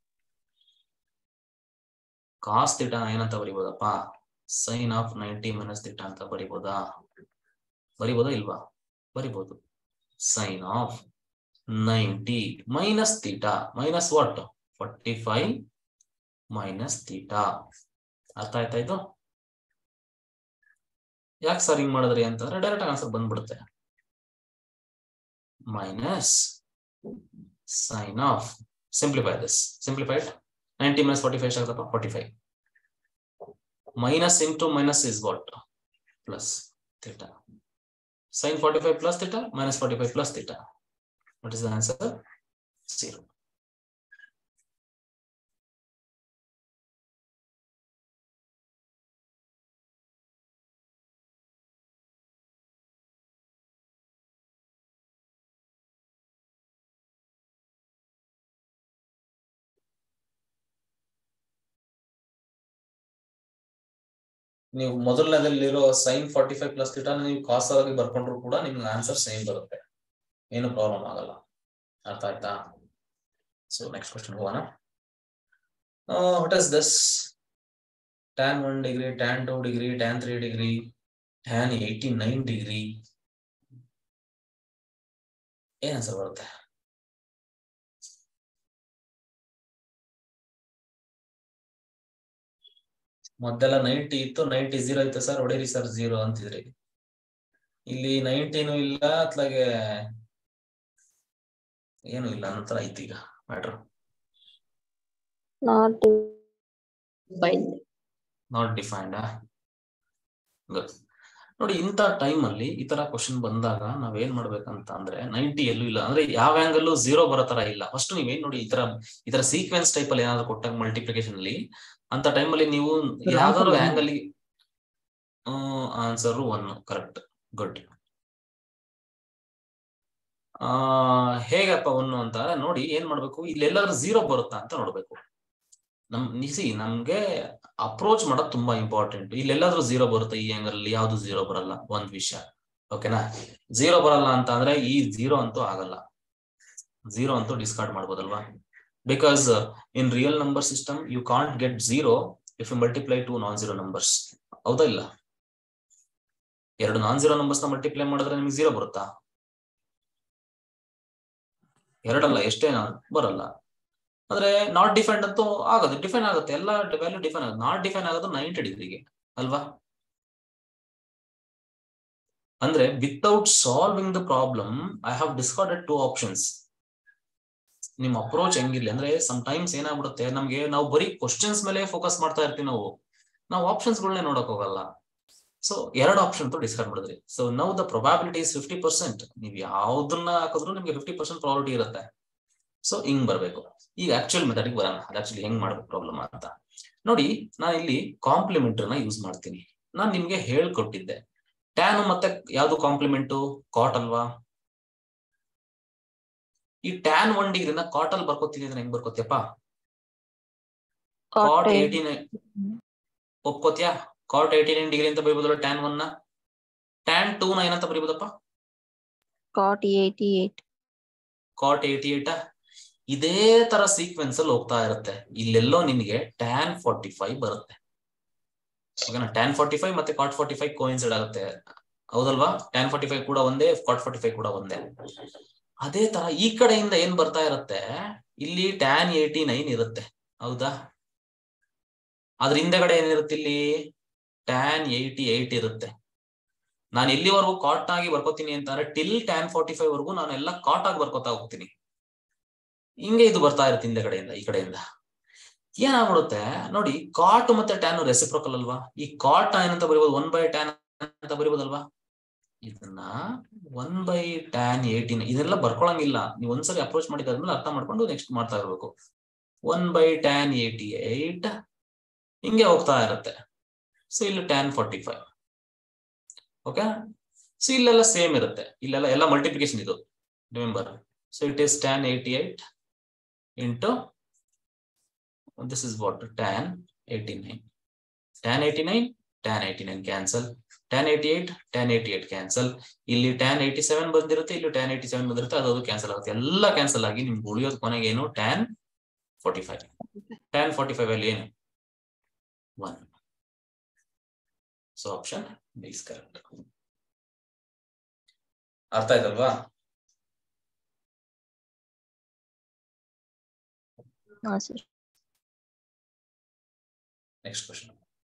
ಕಾಸ್ ಥೀಟಾ ಏನಂತ ಬರೀಬೋದಪ್ಪ, sin of 90 minus ಥೀಟಾ ಅಂತ ಬರೀಬೋದಾ ಇಲ್ವಾ? ಬರೀಬಹುದು. sin of 90 minus theta minus what, 45 minus theta. ಅರ್ಥ ಆಯ್ತಾ ಇದು? ಯಾಕೆ ಸರ್ ಹಿಂಗ್ ಮಾಡಿದ್ರಿ ಅಂತಂದ್ರೆ ಡೈರೆಕ್ಟ್ ಆನ್ಸರ್ ಬಂದ್ಬಿಡುತ್ತೆ. Minus sin of, simplify this, simplified 90 minus 45 ಎಷ್ಟಾಗುತ್ತಪ್ಪ, 45. Minus into minus is what, plus theta. Sin 45 plus theta minus 45 plus theta. What is the answer? 0. ನೀವು ಮೊದಲನೇದಲ್ಲಿರೋ sin 45 ಪ್ಲಸ್ ಥೀಟಾ ನೀವು ಕಾಸ್ ಆಗಿ ಬರ್ಕೊಂಡ್ರು ಕೂಡ ನಿಮ್ಗೆ ಆನ್ಸರ್ ಸೇಮ್ ಬರುತ್ತೆ, ಏನು problem ಆಗಲ್ಲ. ಅರ್ಥ ಆಯ್ತಾ? ಸೊ ನೆಕ್ಸ್ಟ್ ಕ್ವಶನ್ ಹೋಗೋಣ. What is this? tan 1 degree, tan 2 degree, tan 3 degree, tan 89 degree. ಏನ್ ಆನ್ಸರ್ ಬರುತ್ತೆ? ಮೊದಲೆಲ್ಲ 90 ಇತ್ತು, 90 0 ಇತ್ತು ಸರ್, ಹೊಡೀರಿ ಸರ್ 0 ಅಂತಿದ್ರಿ. ಇಲ್ಲಿ 90 ಇಲ್ಲ, ಅತ್ಲಾಗೆ ಏನು ಇಲ್ಲ ನಂತರ ಐತಿ ಈಗ ಮ್ಯಾಟ್ರ್. Not defined. ನೋಡಿ, ಇಂಥ ಟೈಮ್ ಅಲ್ಲಿ ಈ ತರ ಕ್ವಶನ್ ಬಂದಾಗ ನಾವೇನ್ ಮಾಡ್ಬೇಕಂತ ಅಂದ್ರೆ 90 ಎಲ್ಲೂ ಇಲ್ಲ ಅಂದ್ರೆ ಯಾವ ಆಂಗಲ್ 0 ಬರೋ ತರ ಇಲ್ಲ. ಫಸ್ಟ್ ನೀವೇನ್ ನೋಡಿ, ಈ ತರ ಸೀಕ್ವೆನ್ಸ್ ಟೈಪ್ ಅಲ್ಲಿ ಏನಾದ್ರು ಕೊಟ್ಟಾಗ ಮಲ್ಟಿಪ್ಲಿಕೇಶನ್ ಅಲ್ಲಿ ಅಂತ ಟೈಮ್ ಅಲ್ಲಿ ನೀವು ಯಾವ್ದಾದ್ರು ಆಂಗಲ್ ಆನ್ಸರ್ 1 ಕರೆಕ್ಟ್. ಗುಡ್. ಹೇಗಪ್ಪ 1 ಅಂತ ನೋಡಿ ಏನ್ ಮಾಡ್ಬೇಕು, ಇಲ್ಲೆಲ್ಲಾದ್ರೂ 0 ಬರುತ್ತಾ ಅಂತ ನೋಡ್ಬೇಕು. ನಮ್ಗೆ ಅಪ್ರೋಚ್ ಮಾಡೋದು ತುಂಬಾ ಇಂಪಾರ್ಟೆಂಟ್. ಇಲ್ಲೆಲ್ಲಾದ್ರೂ 0 ಬರುತ್ತೆ, ಈ ಆಂಗಲ್ ಅಲ್ಲಿ ಯಾವ್ದು 0 ಬರಲ್ಲ, ಒಂದ್ ವಿಷಯ. ಓಕೆನಾ? 0 ಬರಲ್ಲ ಅಂತ ಅಂದ್ರೆ ಈ 0 ಅಂತೂ ಆಗಲ್ಲ, 0 ಅಂತೂ ಡಿಸ್ಕಾರ್ಡ್ ಮಾಡ್ಬೋದಲ್ವಾ? Because in real number system you can't get 0 if you multiply 2 ನಾನ್-0 ನಂಬರ್ಸ್. ಹೌದಾ ಇಲ್ಲ? 2 ನಾನ್-0 ನಂಬರ್ಸ್ ನ ಮಲ್ಟಿಪ್ಲೈ ಮಾಡಿದ್ರೆ ನಿಮ್ಗೆ 0 ಬರುತ್ತಾ? 2 ಅಲ್ಲ, ಎಷ್ಟೇ ಬರಲ್ಲ. ಅಂದ್ರೆ ನಾಟ್ ಡಿಫೈನ್ಡ್ ಅಂತೂ ಆಗೋದು, ಡಿಫೈನ್ ಆಗುತ್ತೆ, ಎಲ್ಲ ವ್ಯಾಲ್ಯೂ ಡಿಫೈನ್ ಆಗುತ್ತೆ. ನಾಟ್ ಡಿಫೈನ್ ಆಗೋದು 90 ಡಿಗ್ರಿಗೆ ಅಲ್ವಾ? ಅಂದ್ರೆ without solving the problem I have discarded 2 options. ನಿಮ್ ಅಪ್ರೋಚ್ ಹೆಂಗಿರ್ಲಿ ಅಂದ್ರೆ ಸಮ್ ಟೈಮ್ಸ್ ಏನಾಗ್ಬಿಡುತ್ತೆ, ನಮ್ಗೆ ನಾವು ಬರೀ ಕ್ವಶನ್ಸ್ ಮೇಲೆ ಫೋಕಸ್ ಮಾಡ್ತಾ ಇರ್ತೀವಿ, ನಾವು ಆಪ್ಷನ್ಸ್ ಗಳನ್ನೇ ನೋಡಕ್ ಹೋಗಲ್ಲ. ಸೊ 2 ಆಪ್ಷನ್ ಡಿಸ್ಕಾರ್ಡ್ ಮಾಡಿದ್ರಿ. So now the probability is 50%. ನೀವು ಯಾವ್ದನ್ನ ಹಾಕಿದ್ರು ನಿಮ್ಗೆ 50% ಪ್ರಾಬಿಲಿಟಿ ಇರುತ್ತೆ. ಸೊ ಹಿಂಗ್ ಬರ್ಬೇಕು. ಈಗ ಆಕ್ಚುಯಲ್ ಮೆಥಡಿಗೆ ಬರೋಣ, ಅದು ಆಕ್ಚುಲಿ ಹೆಂಗ್ ಮಾಡ್ಬೇಕು ಪ್ರಾಬ್ಲಮ್ ಅಂತ ನೋಡಿ. ನಾನು ಇಲ್ಲಿ ಕಾಂಪ್ಲಿಮೆಂಟ್ನ ಯೂಸ್ ಮಾಡ್ತೀನಿ. ನಾನು ನಿಮ್ಗೆ ಹೇಳ್ಕೊಟ್ಟಿದ್ದೆ ಟ್ಯಾನ್ ಮತ್ತೆ ಯಾವ್ದು ಕಾಂಪ್ಲಿಮೆಂಟು? ಕಾಟ್ ಅಲ್ವಾ? ಈ ಟ್ಯಾನ್ 1 ಡಿಗ್ರಿನ ಕಾಟ್ ಅಲ್ಲಿ ಬರ್ಕೋತೀನಿ ಅಂದ್ರೆ ಹೆಂಗ್ ಬರ್ಕೋತಿಯಪ್ಪ? ಕಾಟ್ 89 ಒಪ್ಕೋತಿಯಾ? ಕಾಟ್ 89 ಡಿಗ್ರಿ ಅಂತ ಬರೀಬೋದಲ್ಲ ಟ್ಯಾನ್ 1 ನ. ಟ್ಯಾನ್ 2 ನ ಏನಂತ ಬರೀಬೋದಪ್ಪ? ಕಾಟ್ 88. ಕಾಟ್ 88. ಇದೇ ತರ ಸೀಕ್ವೆನ್ಸ್ ಅಲ್ಲಿ ಹೋಗ್ತಾ ಇರುತ್ತೆ. ಇಲ್ಲೆಲ್ಲೋ ನಿನ್ಗೆ ಟ್ಯಾನ್ 45 ಬರುತ್ತೆ. ಓಕೆನಾ? ಟ್ಯಾನ್ 45 ಮತ್ತೆ ಕಾಟ್ 45 ಕೋಇನ್ಸೈಡ್ ಆಗುತ್ತೆ, ಹೌದಲ್ವಾ? ಟ್ಯಾನ್ 45 ಕೂಡ ಒಂದೇ, ಕಾಟ್ 45 ಕೂಡ ಒಂದೇ. ಅದೇ ತರ ಈ ಕಡೆಯಿಂದ ಏನ್ ಬರ್ತಾ ಇರುತ್ತೆ, ಇಲ್ಲಿ ಟ್ಯಾನ್ 89 ಇರುತ್ತೆ, ಹೌದಾ? ಅದ್ರ ಹಿಂದೆಗಡೆ ಏನಿರುತ್ತೆ, ಇಲ್ಲಿ ಟ್ಯಾನ್ 88 ಇರುತ್ತೆ. ನಾನು ಎಲ್ಲಿವರೆಗೂ ಕಾಟ್ ಆಗಿ ಬರ್ಕೋತೀನಿ ಅಂತಂದ್ರೆ ಟಿಲ್ ಟ್ಯಾನ್ 45 ವರೆಗೂ ನಾನು ಎಲ್ಲ ಕಾಟ್ ಆಗಿ ಬರ್ಕೋತಾ ಹೋಗ್ತೀನಿ. ಹಿಂಗೆ ಇದು ಬರ್ತಾ ಇರುತ್ತೆ ಹಿಂದೆಗಡೆಯಿಂದ, ಈ ಕಡೆಯಿಂದ. ಏನಾಗ್ಬಿಡುತ್ತೆ ನೋಡಿ, ಕಾಟ್ ಮತ್ತೆ ಟ್ಯಾನ್ ರೆಸಿಪ್ರೋಕಲ್ ಅಲ್ವಾ? ಈ ಕಾಟ್ ಏನಂತ ಬರೀಬಹುದು? 1/tan ಅಂತ ಬರೀಬಹುದಲ್ವಾ? ಇದನ್ನ 1/tan 18 ಇದೆಲ್ಲ ಬರ್ಕೊಳಂಗಿಲ್ಲ. ನೀವು ಒಂದ್ಸರಿ ಅಪ್ರೋಚ್ ಮಾಡಿದಾದ್ಮೇಲೆ ಅರ್ಥ ಮಾಡ್ಕೊಂಡು ನೆಕ್ಸ್ಟ್ ಮಾಡ್ತಾ ಇರ್ಬೇಕು. 1/tan 88 ಹಿಂಗೆ ಹೋಗ್ತಾ ಇರುತ್ತೆ. ಸೊ ಇಲ್ಲಿ ಟ್ಯಾನ್ 45. ಓಕೆ? ಸೊ ಇಲ್ಲೆಲ್ಲ ಸೇಮ್ ಇರುತ್ತೆ, ಇಲ್ಲೆಲ್ಲ ಎಲ್ಲ ಮಲ್ಟಿಪ್ಲಿಕೇಶನ್ ಇದು, remember. So it is tan 88 into this is what? tan 89. tan 89 tan 89 cancel, tan 88 tan 88 cancel. ಇಲ್ಲಿ tan 87 ಬಂದಿರುತ್ತೆ, ಇಲ್ಲಿ tan 87 ಬಂದಿರುತ್ತೆ, ಅದು ಕ್ಯಾನ್ಸಲ್ ಆಗುತ್ತೆ. ಎಲ್ಲ ಕ್ಯಾನ್ಸಲ್ ಆಗಿ ನಿಮ್ಗೆ ಉಳಿಯೋದು ಕೊನೆಗೆ ಏನು? tan 45. tan 45 ಅಲ್ಲಿ ಏನು? 1. So option B is correct. ಅರ್ಥ ಆಯ್ತಲ್ವಾ? Next question.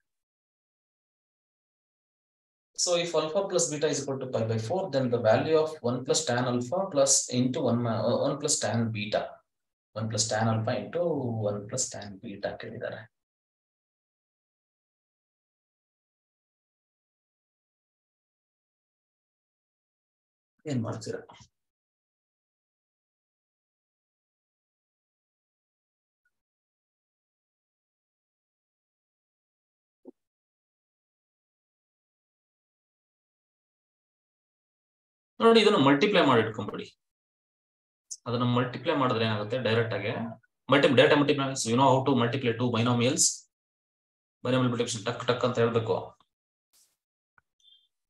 So if alpha plus beta is equal to pi by 4, then the value of 1 plus tan alpha plus into 1 plus tan beta. 1 plus tan alpha into 1 plus tan beta ಕೇಳಿದ್ದಾರೆ. ಏನ್ ಮಾಡ್ತೀರಾ? ನೋಡಿ, ಇದನ್ನು multiply ಮಾಡಿ ಇಟ್ಕೊಂಡ್ಬಿಡಿ. ಅದನ್ನ multiply ಮಾಡಿದ್ರೆ ಏನಾಗುತ್ತೆ, direct ಆಗಿ data multiply. You know how to multiply 2 binomials. Binomial multiplication ಟಕ್ ಟಕ್ ಅಂತ ಹೇಳ್ಬೇಕು.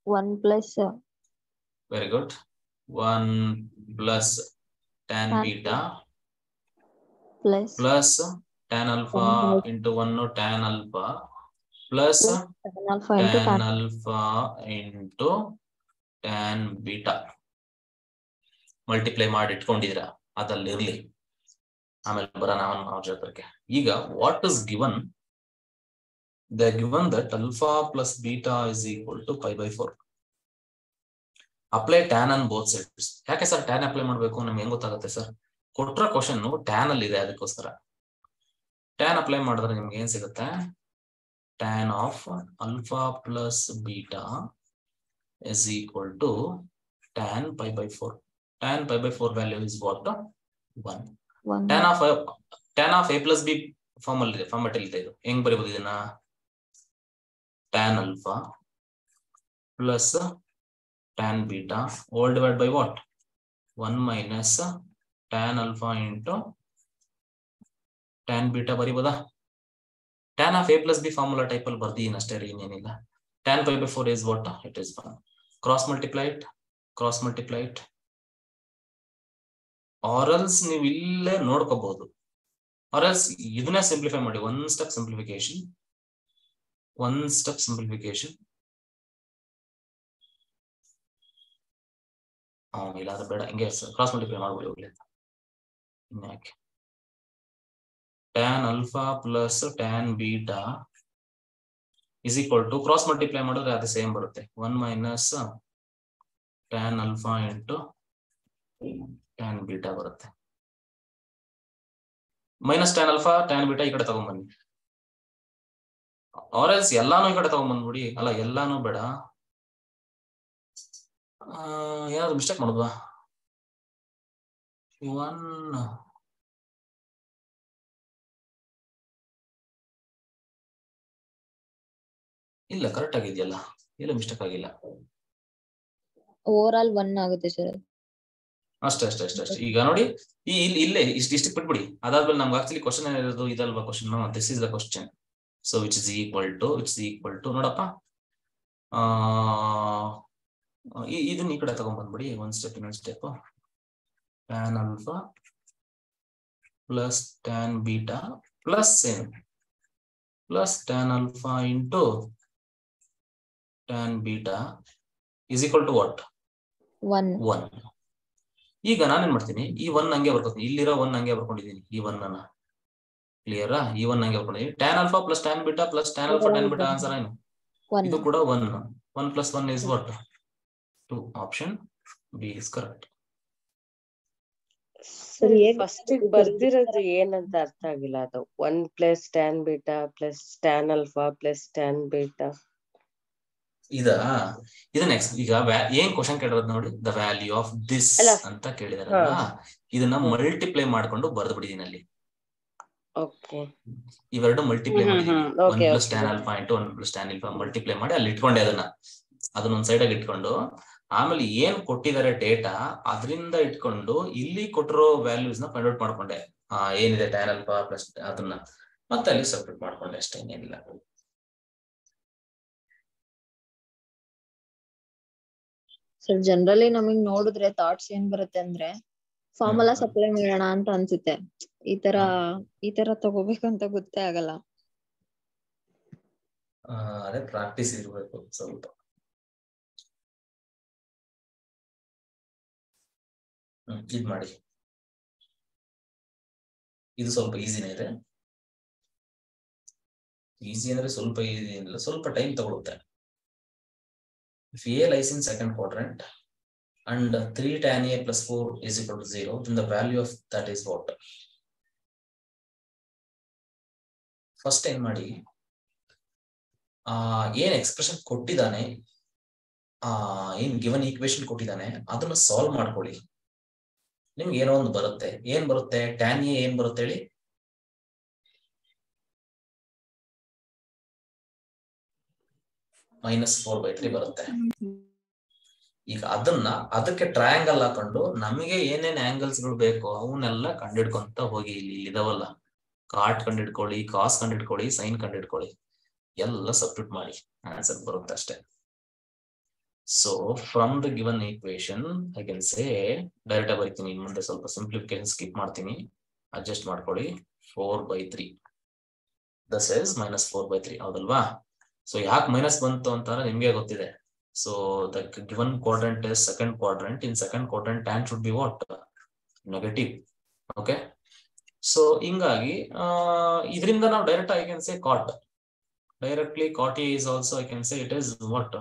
1 plus very good. 1 plus tan tan beta plus plus tan alpha tan into 1 tan alpha plus tan alpha into tan tan alpha into tan beta multiply ಮಾಡಿ ಇಟ್ಕೊಂಡಿದ್ದೀರಾ, ಅದಲ್ಲಿ ಇರ್ಲಿ, ಆಮೇಲೆ ಬರೋಣ ಅವ್ರ ಜೊತೆಗೆ. ಈಗ what is given? They given that alpha plus beta is equal to pi by 4. Apply tan on both sides. ಯಾಕೆ ಸರ್ ಟ್ಯಾನ್ ಅಪ್ಲೈ ಮಾಡಬೇಕು? ನಮ್ಗೆ ಹೆಂಗ್ ಗೊತ್ತಾಗುತ್ತೆ ಸರ್? ಕೊಟ್ರ ಕ್ವಶನ್ ಟ್ಯಾನ್ ಅಲ್ಲಿ ಇದೆ, ಅದಕ್ಕೋಸ್ಕರ ಟ್ಯಾನ್ ಅಪ್ಲೈ ಮಾಡಿದ್ರೆ ನಿಮ್ಗೆ ಏನ್ ಸಿಗುತ್ತೆ? Tan of alpha plus beta is equal to tan pi by 4. Tan pi by 4 value is what? 1. 1 tan of a plus b format ಇದೆ. ಇದು ಹೆಂಗ್ ಬರೀಬಹುದು ಇದನ್ನ? tan alpha plus tan beta all divided by what? 1 minus tan alpha into tan beta ಬರೀಬಹುದಾ? tan of a plus b formula type ಅಲ್ಲಿ ಬರ್ದೀನಿ ಅಷ್ಟೇ ರೀ, ಇನ್ನೇನಿಲ್ಲ. tan pi by 4 is what? It is 1. Cross multiply it. Or else ನೀವು ಇಲ್ಲೇ ನೋಡ್ಕೋಬಹುದು. Or else ಇದನ್ನ ಸಿಂಪ್ಲಿಫೈ ಮಾಡಿ, ಒನ್ ಸ್ಟೆಪ್ ಸಿಂಪ್ಲಿಫಿಕೇಶನ್. ಇಲ್ಲಾದ್ರೆ ಬೇಡ, ಹಿಂಗೆ ಕ್ರಾಸ್ ಮಲ್ಟಿಪ್ಲೈ ಮಾಡ್ಬಿಡಿ ಹೋಗ್ಲಿ. ಯಾಕೆ tan alpha plus tan beta is equal to, cross multiply ಮಾಡಿದ್ರೆ ಅದು ಸೇಮ್ ಬರುತ್ತೆ, 1 minus tan alpha into tan beta ಬರುತ್ತೆ. Minus tan alpha tan beta ಈ ಕಡೆ ತಗೊಂಡ್ಬನ್ನಿ. ಆರ್ ಎಲ್ಸ್ ಎಲ್ಲಾನು ಈ ಕಡೆ ತಗೊಂಡ್ಬಂದ್ಬಿಡಿ. ಅಲ್ಲ, ಎಲ್ಲಾನು ಬೇಡ, ಏನಾದ್ರು ಮಿಸ್ಟೇಕ್ ಮಾಡುದ್ವಾ? 1 ಇಲ್ಲ, ಕರೆಕ್ಟ್ ಆಗಿದೆಯಲ್ಲ, ಎಲ್ಲ ಮಿಸ್ಟೇಕ್ ಆಗಿಲ್ಲ. ಓವರ್ ಆಲ್ 1 ಆಗುತ್ತೆ ಸರ್. ಅಷ್ಟೇ. ಈಗ ನೋಡಿ, ಇಲ್ಲೇ ಇಷ್ಟು ಬಿಟ್ಬಿಡಿ. ಅದಾದ್ಮೇಲೆ ನಮ್ಗೆ ಆಕ್ಚುಲಿ ಕ್ವಶನ್ ಏನಿರೋದು ಇದಲ್ವಾ? Question this is the question. So which is equal to ನೋಡಪ್ಪ, ಇದನ್ನ ಈ ಕಡೆ ತಗೊಂಡ್ಬಂದ್ಬಿಡಿ. ಒಂದ್ ಸ್ಟೆಪ್, ಇನ್ನೊಂದು step. tan alpha plus tan beta plus tan alpha into tan beta is equal to what? 1. ಈಗ ನಾನೇನ್ ಮಾಡ್ತೀನಿ, ಈ 1 ಹಂಗೆ ಬರ್ಕೊತೀನಿ, ಇಲ್ಲಿರೋ 1 ಹಂಗೆ ಬರ್ಕೊಂಡಿದ್ದೀನಿ. ಈ 1 ಅನ್ನ ಕ್ಲಿಯರಾ? ಈ 1 ಹಂಗೆ ಬರ್ಕೊಂಡಿದ್ದೀನಿ. tan alpha plus tan beta plus tan alpha tan beta answer ಏನು? ಇದು ಕೂಡ 1. 1 plus 1 is what? 2. Option B is correct. First ಬರ್ದಿರೋದು ಏನಂತ ಅರ್ಥ ಆಗಿಲ್ಲ. ಅದು 1 plus tan beta plus tan alpha plus tan beta. ಇದು ನೆಕ್ಸ್ಟ್. ಈಗ ಏನ್ ಕ್ವಶನ್ ಕೇಳಿರೋದು ನೋಡಿ, ದ ವ್ಯಾಲ್ಯೂ ಆಫ್ ದಿಸ್ ಅಂತ ಕೇಳಿದಾರಲ್ಲ, ಇದನ್ನ ಮಲ್ಟಿಪ್ಲೈ ಮಾಡ್ಕೊಂಡು ಬರ್ದು ಬಿಡಿದೀನಿ ಅಲ್ಲಿ. ಇವೆರಡು ಮಲ್ಟಿಪ್ಲೈ ಮಾಡಿದೀನಿ. 1 plus tan alpha into 1 plus tan alpha multiply ಮಾಡಿ ಅಲ್ಲಿ ಇಟ್ಕೊಂಡೆ. ಅದನ್ನೊಂದ್ ಸೈಡ್ ಆಗಿ ಇಟ್ಕೊಂಡು, ಆಮೇಲೆ ಏನ್ ಕೊಟ್ಟಿದ್ದಾರೆ ಡೇಟಾ ಅದರಿಂದ ಇಟ್ಕೊಂಡು ಇಲ್ಲಿ ಕೊಟ್ಟಿರೋ ವ್ಯಾಲ್ಯೂಸ್ ನ ಫೈಂಡ್ ಔಟ್ ಮಾಡ್ಕೊಂಡೆ. ಏನಿದೆ tan alpha ಪ್ಲಸ್ ಅದನ್ನ ಮತ್ತೆ ಅಲ್ಲಿ ಸಬ್ಸ್ಟಿಟ್ಯೂಟ್ ಮಾಡ್ಕೊಂಡೆ ಅಷ್ಟೇ, ಏನಿಲ್ಲ. ಸರ್ ಜನರಲಿ ನಮಗ್ ನೋಡಿದ್ರೆ ಥಾಟ್ಸ್ ಏನ್ ಬರುತ್ತೆ ಅಂದ್ರೆ, ಫಾರ್ಮುಲಾ ಸಪ್ಲೈ ಮಾಡೋಣ ಅಂತ ಅನ್ಸುತ್ತೆ. ಈ ತರ ತಗೋಬೇಕಂತ ಗೊತ್ತೇ ಆಗಲ್ಲ. ಅದೇ ಪ್ರಾಕ್ಟೀಸ್ ಇರ್ಬೇಕು ಸ್ವಲ್ಪ. ಇದ್ ಮಾಡಿ, ಇದು ಸ್ವಲ್ಪ ಈಸಿನೇ ಇದೆ. ಈಸಿ ಅಂದ್ರೆ ಸ್ವಲ್ಪ ಈಸಿ ಏನಿಲ್ಲ, ಸ್ವಲ್ಪ ಟೈಮ್ ತಗೊಳುತ್ತೆ. If A lies in second quadrant and 3 tan A plus 4 is equal to 0, then the value of that is what? First ಏನ್ ಮಾಡಿ, ಏನ್ ಎಕ್ಸ್ಪ್ರೆಷನ್ ಕೊಟ್ಟಿದ್ದಾನೆ, ಏನ್ ಗಿವನ್ ಈಕ್ವೇಶನ್ ಕೊಟ್ಟಿದ್ದಾನೆ ಅದನ್ನ ಸಾಲ್ವ್ ಮಾಡ್ಕೊಳ್ಳಿ. ನಿಮ್ಗೆ ಏನೋ ಒಂದು ಬರುತ್ತೆ. ಏನ್ ಬರುತ್ತೆ? tan A ಏನ್ ಬರುತ್ತೆ ಹೇಳಿ? -4/3 ಬರುತ್ತೆ. ಈಗ ಅದಕ್ಕೆ ಟ್ರಯಾಂಗಲ್ ಹಾಕೊಂಡು ನಮಗೆ ಏನೇನ್ ಆಂಗಲ್ಸ್ ಗಳು ಬೇಕು ಅವನ್ನೆಲ್ಲ ಕಂಡಿಡ್ಕೊಂತ ಹೋಗಿ. ಇಲ್ಲಿ ಇದಾವಲ್ಲ, ಕಾಟ್ ಕಂಡಿಡ್ಕೊಳ್ಳಿ, ಕಾಸ್ ಕಂಡಿಡ್ಕೊಳ್ಳಿ, ಸೈನ್ ಕಂಡಿಡ್ಕೊಳ್ಳಿ, ಎಲ್ಲ ಸಬ್ಸ್ಟಿಟ್ಯೂಟ್ ಮಾಡಿ ಆನ್ಸರ್ ಬರುತ್ತೆ ಅಷ್ಟೇ. So from the given equation I can say direct ಆಗಿ ಬರೀತೀನಿ. ಇನ್ ಮುಂದೆ ಸ್ವಲ್ಪ ಸಿಂಪ್ಲಿಫಿಕೇಶನ್ ಸ್ಕಿಪ್ ಮಾಡ್ತೀನಿ, ಅಡ್ಜಸ್ಟ್ ಮಾಡ್ಕೊಳ್ಳಿ. 4/3 ದಸ್ ಇಸ್ -4/3 ಹೌದಲ್ವಾ? ಸೊ ಯಾಕೆ ಮೈನಸ್ ಬಂತು ಅಂತ ನಿಮ್ಗೆ ಗೊತ್ತಿದೆ. So the given quadrant is second quadrant. In second quadrant tan should be what? Negative. Okay, so ಹಿಂಗಾಗಿ ಇದರಿಂದ ನಾವು direct I can say cot directly cot A is also I can say it is what?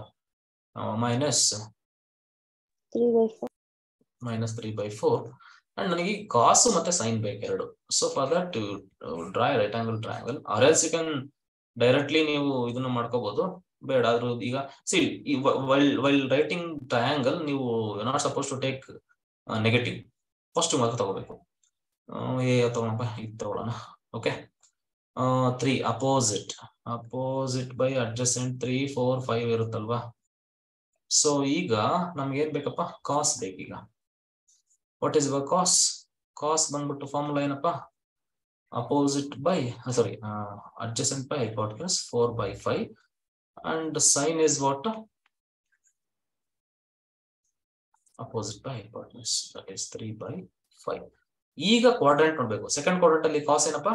-3/4 and ನನಗೆ ಕಾಸ್ ಮತ್ತೆ sine ಬೇಕು ಎರಡು. So for that to draw right angle triangle or else you can directly ನೀವು ಇದನ್ನ ಮಾಡ್ಕೋಬಹುದು. ಬೇಡ ಆದ್ರೂ ಈಗ ಸಿ ವೈಲ್ ರೈಟಿಂಗ್ ಟ್ರಯಾಂಗಲ್ ನೀವು not suppose to take negative, positive ಮಾತ್ರ ತಗೋಬೇಕು. ತಗೊಳಪ್ಪ ಇದು ತಗೊಳ್ಳೋಣ. ಓಕೆ, 3 ಅಪೋಸಿಟ್ ಬೈ ಅಡ್ಜಸೆಂಟ್ 3 4 5 ಇರುತ್ತಲ್ವಾ? ಸೊ ಈಗ ನಮ್ಗೆ ಏನ್ ಬೇಕಪ್ಪ? ಕಾಸ್ ಬೇಕೀಗ. What is your cos? Cos ಬಂದ್ಬಿಟ್ಟು ಫಾರ್ಮುಲಾ ಏನಪ್ಪ? Opposite by adjacent by hypotenuse 4/5 and sin is what? Opposite by hypotenuse, that is 3/5. ಈಗ ಕ್ವಾಡ್ರೆಂಟ್ ನೋಡ್ಬೇಕು. ಸೆಕೆಂಡ್ ಕ್ವಾಡ್ರೆಂಟ್ ಅಲ್ಲಿ ಕಾಸ್ ಏನಪ್ಪ?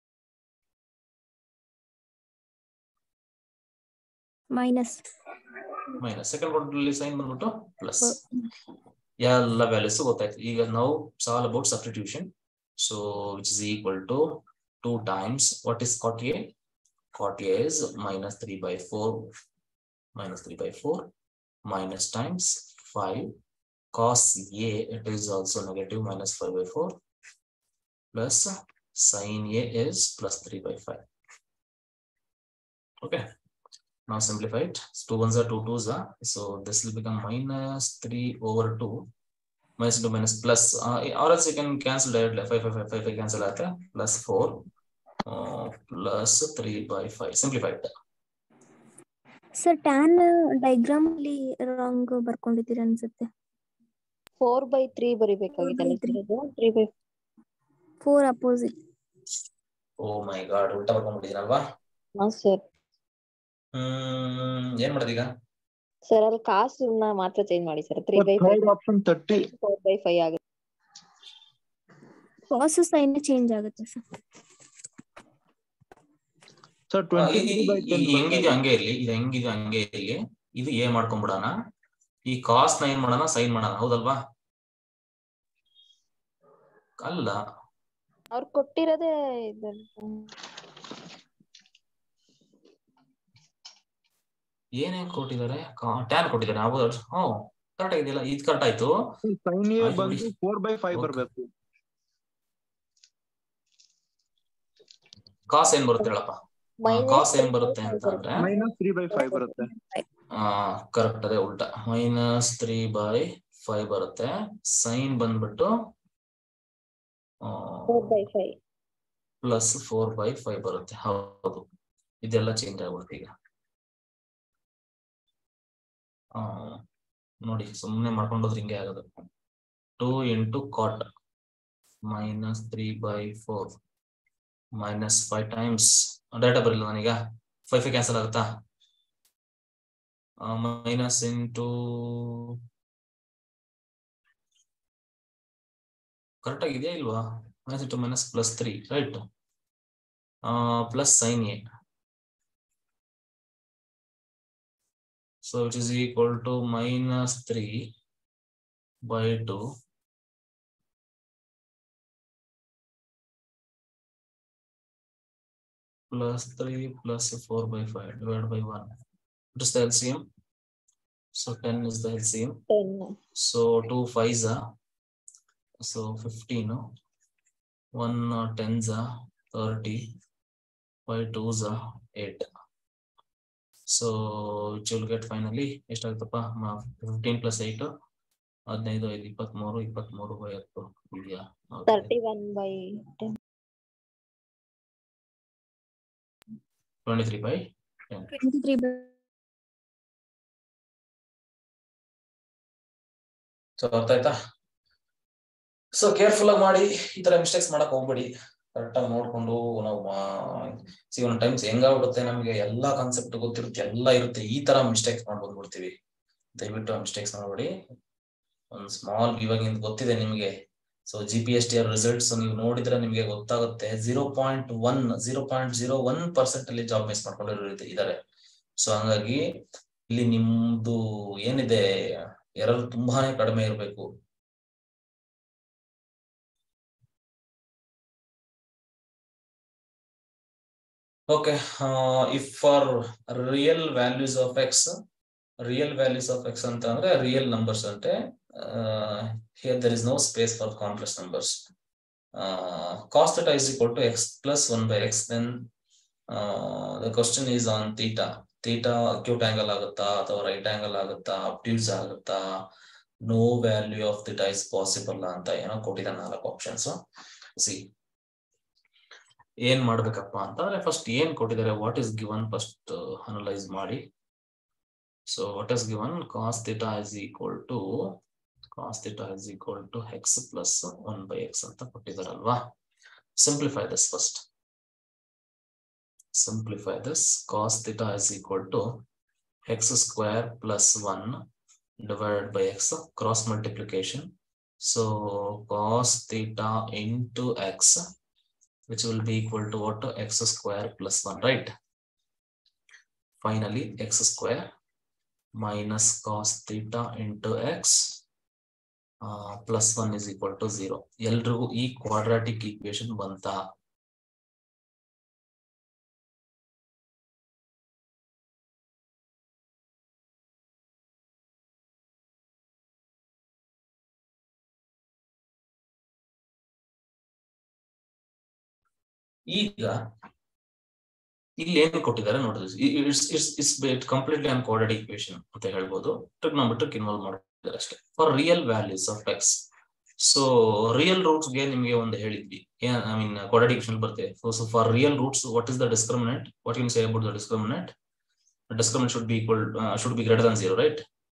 ಮೈನಸ್. ಸೆಕೆಂಡ್ ಕ್ವಾಡ್ರೆಂಟ್ ಅಲ್ಲಿ ಸೈನ್ ಬಂದ್ಬಿಟ್ಟು ಪ್ಲಸ್. ಎಲ್ಲ ವ್ಯಾಲ್ಯೂಸ್ ಗೊತ್ತಾಯ್ತು. ಈಗ ನಾವು solve about substitution. So which is equal to 2 times what is cot A? Cot A is -3/4 minus times 5 cos A, it is also negative -5/4 plus sin A is +3/5. Okay, now simplify it. 2 1s are 2 2s are, so this will become -3/2 minus to minus plus or else you can cancel directly. 5 cancel aata plus 4 plus 3/5 simplified. Sir tan diagram ಅಲ್ಲಿ wrong ಬರ್ಕೊಂಡಿದ್ದೀರಾ ಅನ್ಸುತ್ತೆ. 4/3 ಬರಿಬೇಕಾಗಿತ್ತಲ್ಲ sir, ಅದು 3/4 opposite. ಓ ಮೈ god, ಉಲ್ಟಾ ಬರ್ಕೊಂಡ್ಬಿಟ್ಟಿದ್ದೀನಲ್ವಾ? ಹಾ sir. ಏನ್ ಮಾಡೋದೀಗ sir? ಅಲ್ಲಿ ಕಾಸನ್ನ ಮಾತ್ರ change ಮಾಡಿ ಸರ್. 3/5 ಆಪ್ಷನ್ 30 4/5 ಆಗುತ್ತೆ. ಕಾಸ್ ಸೈನ್ ಚೇಂಜ್ ಆಗುತ್ತೆ ಸರ್. ಸರ್ 23/10 ಹೆಂಗಿದೆಯೋ ಹಂಗೆ ಇರ್ಲಿ. ಇದು ಹೆಂಗಿದೆಯೋ ಹಂಗೆ ಇರ್ಲಿ. ಇದು ಏ ಮಾಡ್ಕೊಂಡ್ಬಿಡೋಣ. ಈ ಕಾಸ್ ನ ಏನ್ ಮಾಡೋಣ? ಸೈನ್ ಮಾಡೋಣ, ಹೌದಲ್ವಾ? ಅಲ್ಲ, ಅವ್ರು ಕೊಟ್ಟಿರೋದೇ ಏನೇನ್ ಕೊಟ್ಟಿದ್ದಾರೆ? ಟ್ಯಾನ್ ಕೊಟ್ಟಿದ್ದಾರೆ. ಕರೆಕ್ಟ್ ಆಗಿದೆಯಲ್ಲ? ಇದು ಕರೆಕ್ಟ್ ಆಯ್ತು. sin A ಬಂದು 4/5 ಬರಬೇಕು. ಕಾಸ್ ಏನ್ ಬರುತ್ತೆ ಹೇಳಪ್ಪ? ಕಾಸ್ ಏನ್ ಬರುತ್ತೆ ಅಂತ ಅಂದ್ರೆ -3/5 ಬರುತ್ತೆ. ಕರೆಕ್ಟ್, ಅದೇ ಉಲ್ಟಾ. -3/5 ಬರುತ್ತೆ. ಸೈನ್ ಬಂದ್ಬಿಟ್ಟು +4/5 ಬರುತ್ತೆ. ಹೌದು, ಇದೆಲ್ಲ ಚೇಂಜ್ ಆಗ್ಬಿಡುತ್ತೆ ಈಗ. ನೋಡಿ, ಸುಮ್ಮನೆ ಮಾಡ್ಕೊಂಡೋದ್ರೆ ಹಿಂಗೆ ಆಗೋದು. 2 × cot -3/4 -5 times ಡೇಟಾ ಬರಲಿಲ್ಲ ನಾನೀಗ. 5 ಕ್ಯಾನ್ಸಲ್ ಆಗುತ್ತಾ? ಮೈನಸ್ ಇಂಟು ಕರೆಕ್ಟ್ ಆಗಿದೆಯಾ ಇಲ್ವಾ? -3 right, plus sine A. So it is equal to -3/2 plus 3 plus 4/5 divided by 1. What is the LCM? So 10 is the LCM. 10. So 2 5s are, so 15. 1 10s are 30. 5 2s are 8. So which will get finally ಎಷ್ಟಾಗುತ್ತಪ್ಪ? 15 + 8 15 5 23 23/10 ಇದೆಯಾ? 31/10 23/10. 23 so ಅರ್ಥ ಆಯ್ತಾ? So careful ಆಗಿ ಮಾಡಿ, ಈ ತರ mistakes ಮಾಡಕ್ ಹೋಗ್ಬೇಡಿ. ಕರೆಕ್ಟ್ ಆಗಿ ನೋಡ್ಕೊಂಡು ನಾವು ಒಂದ್ ಟೈಮ್ಸ್ ಹೆಂಗಾಗ್ಬಿಡುತ್ತೆ, ನಮ್ಗೆ ಎಲ್ಲಾ ಕಾನ್ಸೆಪ್ಟ್ ಗೊತ್ತಿರುತ್ತೆ, ಎಲ್ಲ ಇರುತ್ತೆ, ಈ ತರ ಮಿಸ್ಟೇಕ್ಸ್ ಮಾಡ್ಬಿಡ್ತೀವಿ. ದಯವಿಟ್ಟು ಮಿಸ್ಟೇಕ್ಸ್ ಮಾಡಬೇಡಿ. ಒಂದು ಸ್ಮಾಲ್ ಇವಾಗಿಂದ ಗೊತ್ತಿದೆ ನಿಮಗೆ. ಸೊ GPSTR ರಿಸಲ್ಟ್ಸ್ ನೀವು ನೋಡಿದ್ರೆ ನಿಮಗೆ ಗೊತ್ತಾಗುತ್ತೆ 0.01% ಅಲ್ಲಿ ಜಾಬ್ ಮಿಸ್ ಮಾಡ್ಕೊಂಡಿರೋ ಇದ್ದಾರೆ. ಸೊ ಹಂಗಾಗಿ ಇಲ್ಲಿ ನಿಮ್ದು ಏನಿದೆ ಎರರ್ ತುಂಬಾನೇ ಕಡಿಮೆ ಇರಬೇಕು. Okay, if for real values of x ಅಂತಂದ್ರೆ real numbers ante, here there is no space for complex numbers. Cos theta is equal to x plus 1 by x, then the question is on theta. Theta acute angle agutta ಅಥವಾ right angle agutta, obtuse agutta, no value of theta is possible ಅಂತ ಏನೋ ಕೊಟ್ಟಿದ್ದಾರೆ 4 options. C ಏನ್ ಮಾಡ್ಬೇಕಪ್ಪ ಅಂತಂದ್ರೆ first ಏನ್ ಕೊಟ್ಟಿದ್ದಾರೆ, what is given first analyse ಮಾಡಿ. So what is given, cos theta is equal to x plus 1 by x ಅಂತ ಕೊಟ್ಟಿದ್ದಾರಲ್ವಾ. Simplify this first. Simplify this. Cos theta is equal to x square plus 1 divided by x, cross multiplication. So cos theta into x, which will be equal to what? X square plus 1, right? Finally, x square minus cos theta into x plus 1 is equal to 0. ಎಲ್ರಿಗೂ ಈ quadratic equation ಬಂತಾ? ಈಗ ಇಲ್ಲಿ ಏನು ಕೊಟ್ಟಿದ್ದಾರೆ ನೋಡಿದ್ರೆ, it's completely an quadratic equation ಅಂತ ಹೇಳ್ಬೋದು. ಟ್ರಿಗ್ನೋಮೆಟ್ರಿಕ್ ಇನ್ವಾಲ್ವ್ ಮಾಡಿದ್ದಾರೆ ಅಷ್ಟೇ. For real values of x, so real roots ಗೆ ನಿಮಗೆ ಒಂದು ಹೇಳಿದ್ವಿ, ಐ ಮೀನ್ ಕ್ವಾಡ್ರಾಟಿಕ್ ಈಕ್ವೇಶನ್ ಬರುತ್ತೆ. So for real roots, what is the discriminant? What you say about the discriminant? Discriminant should be greater than 0, right?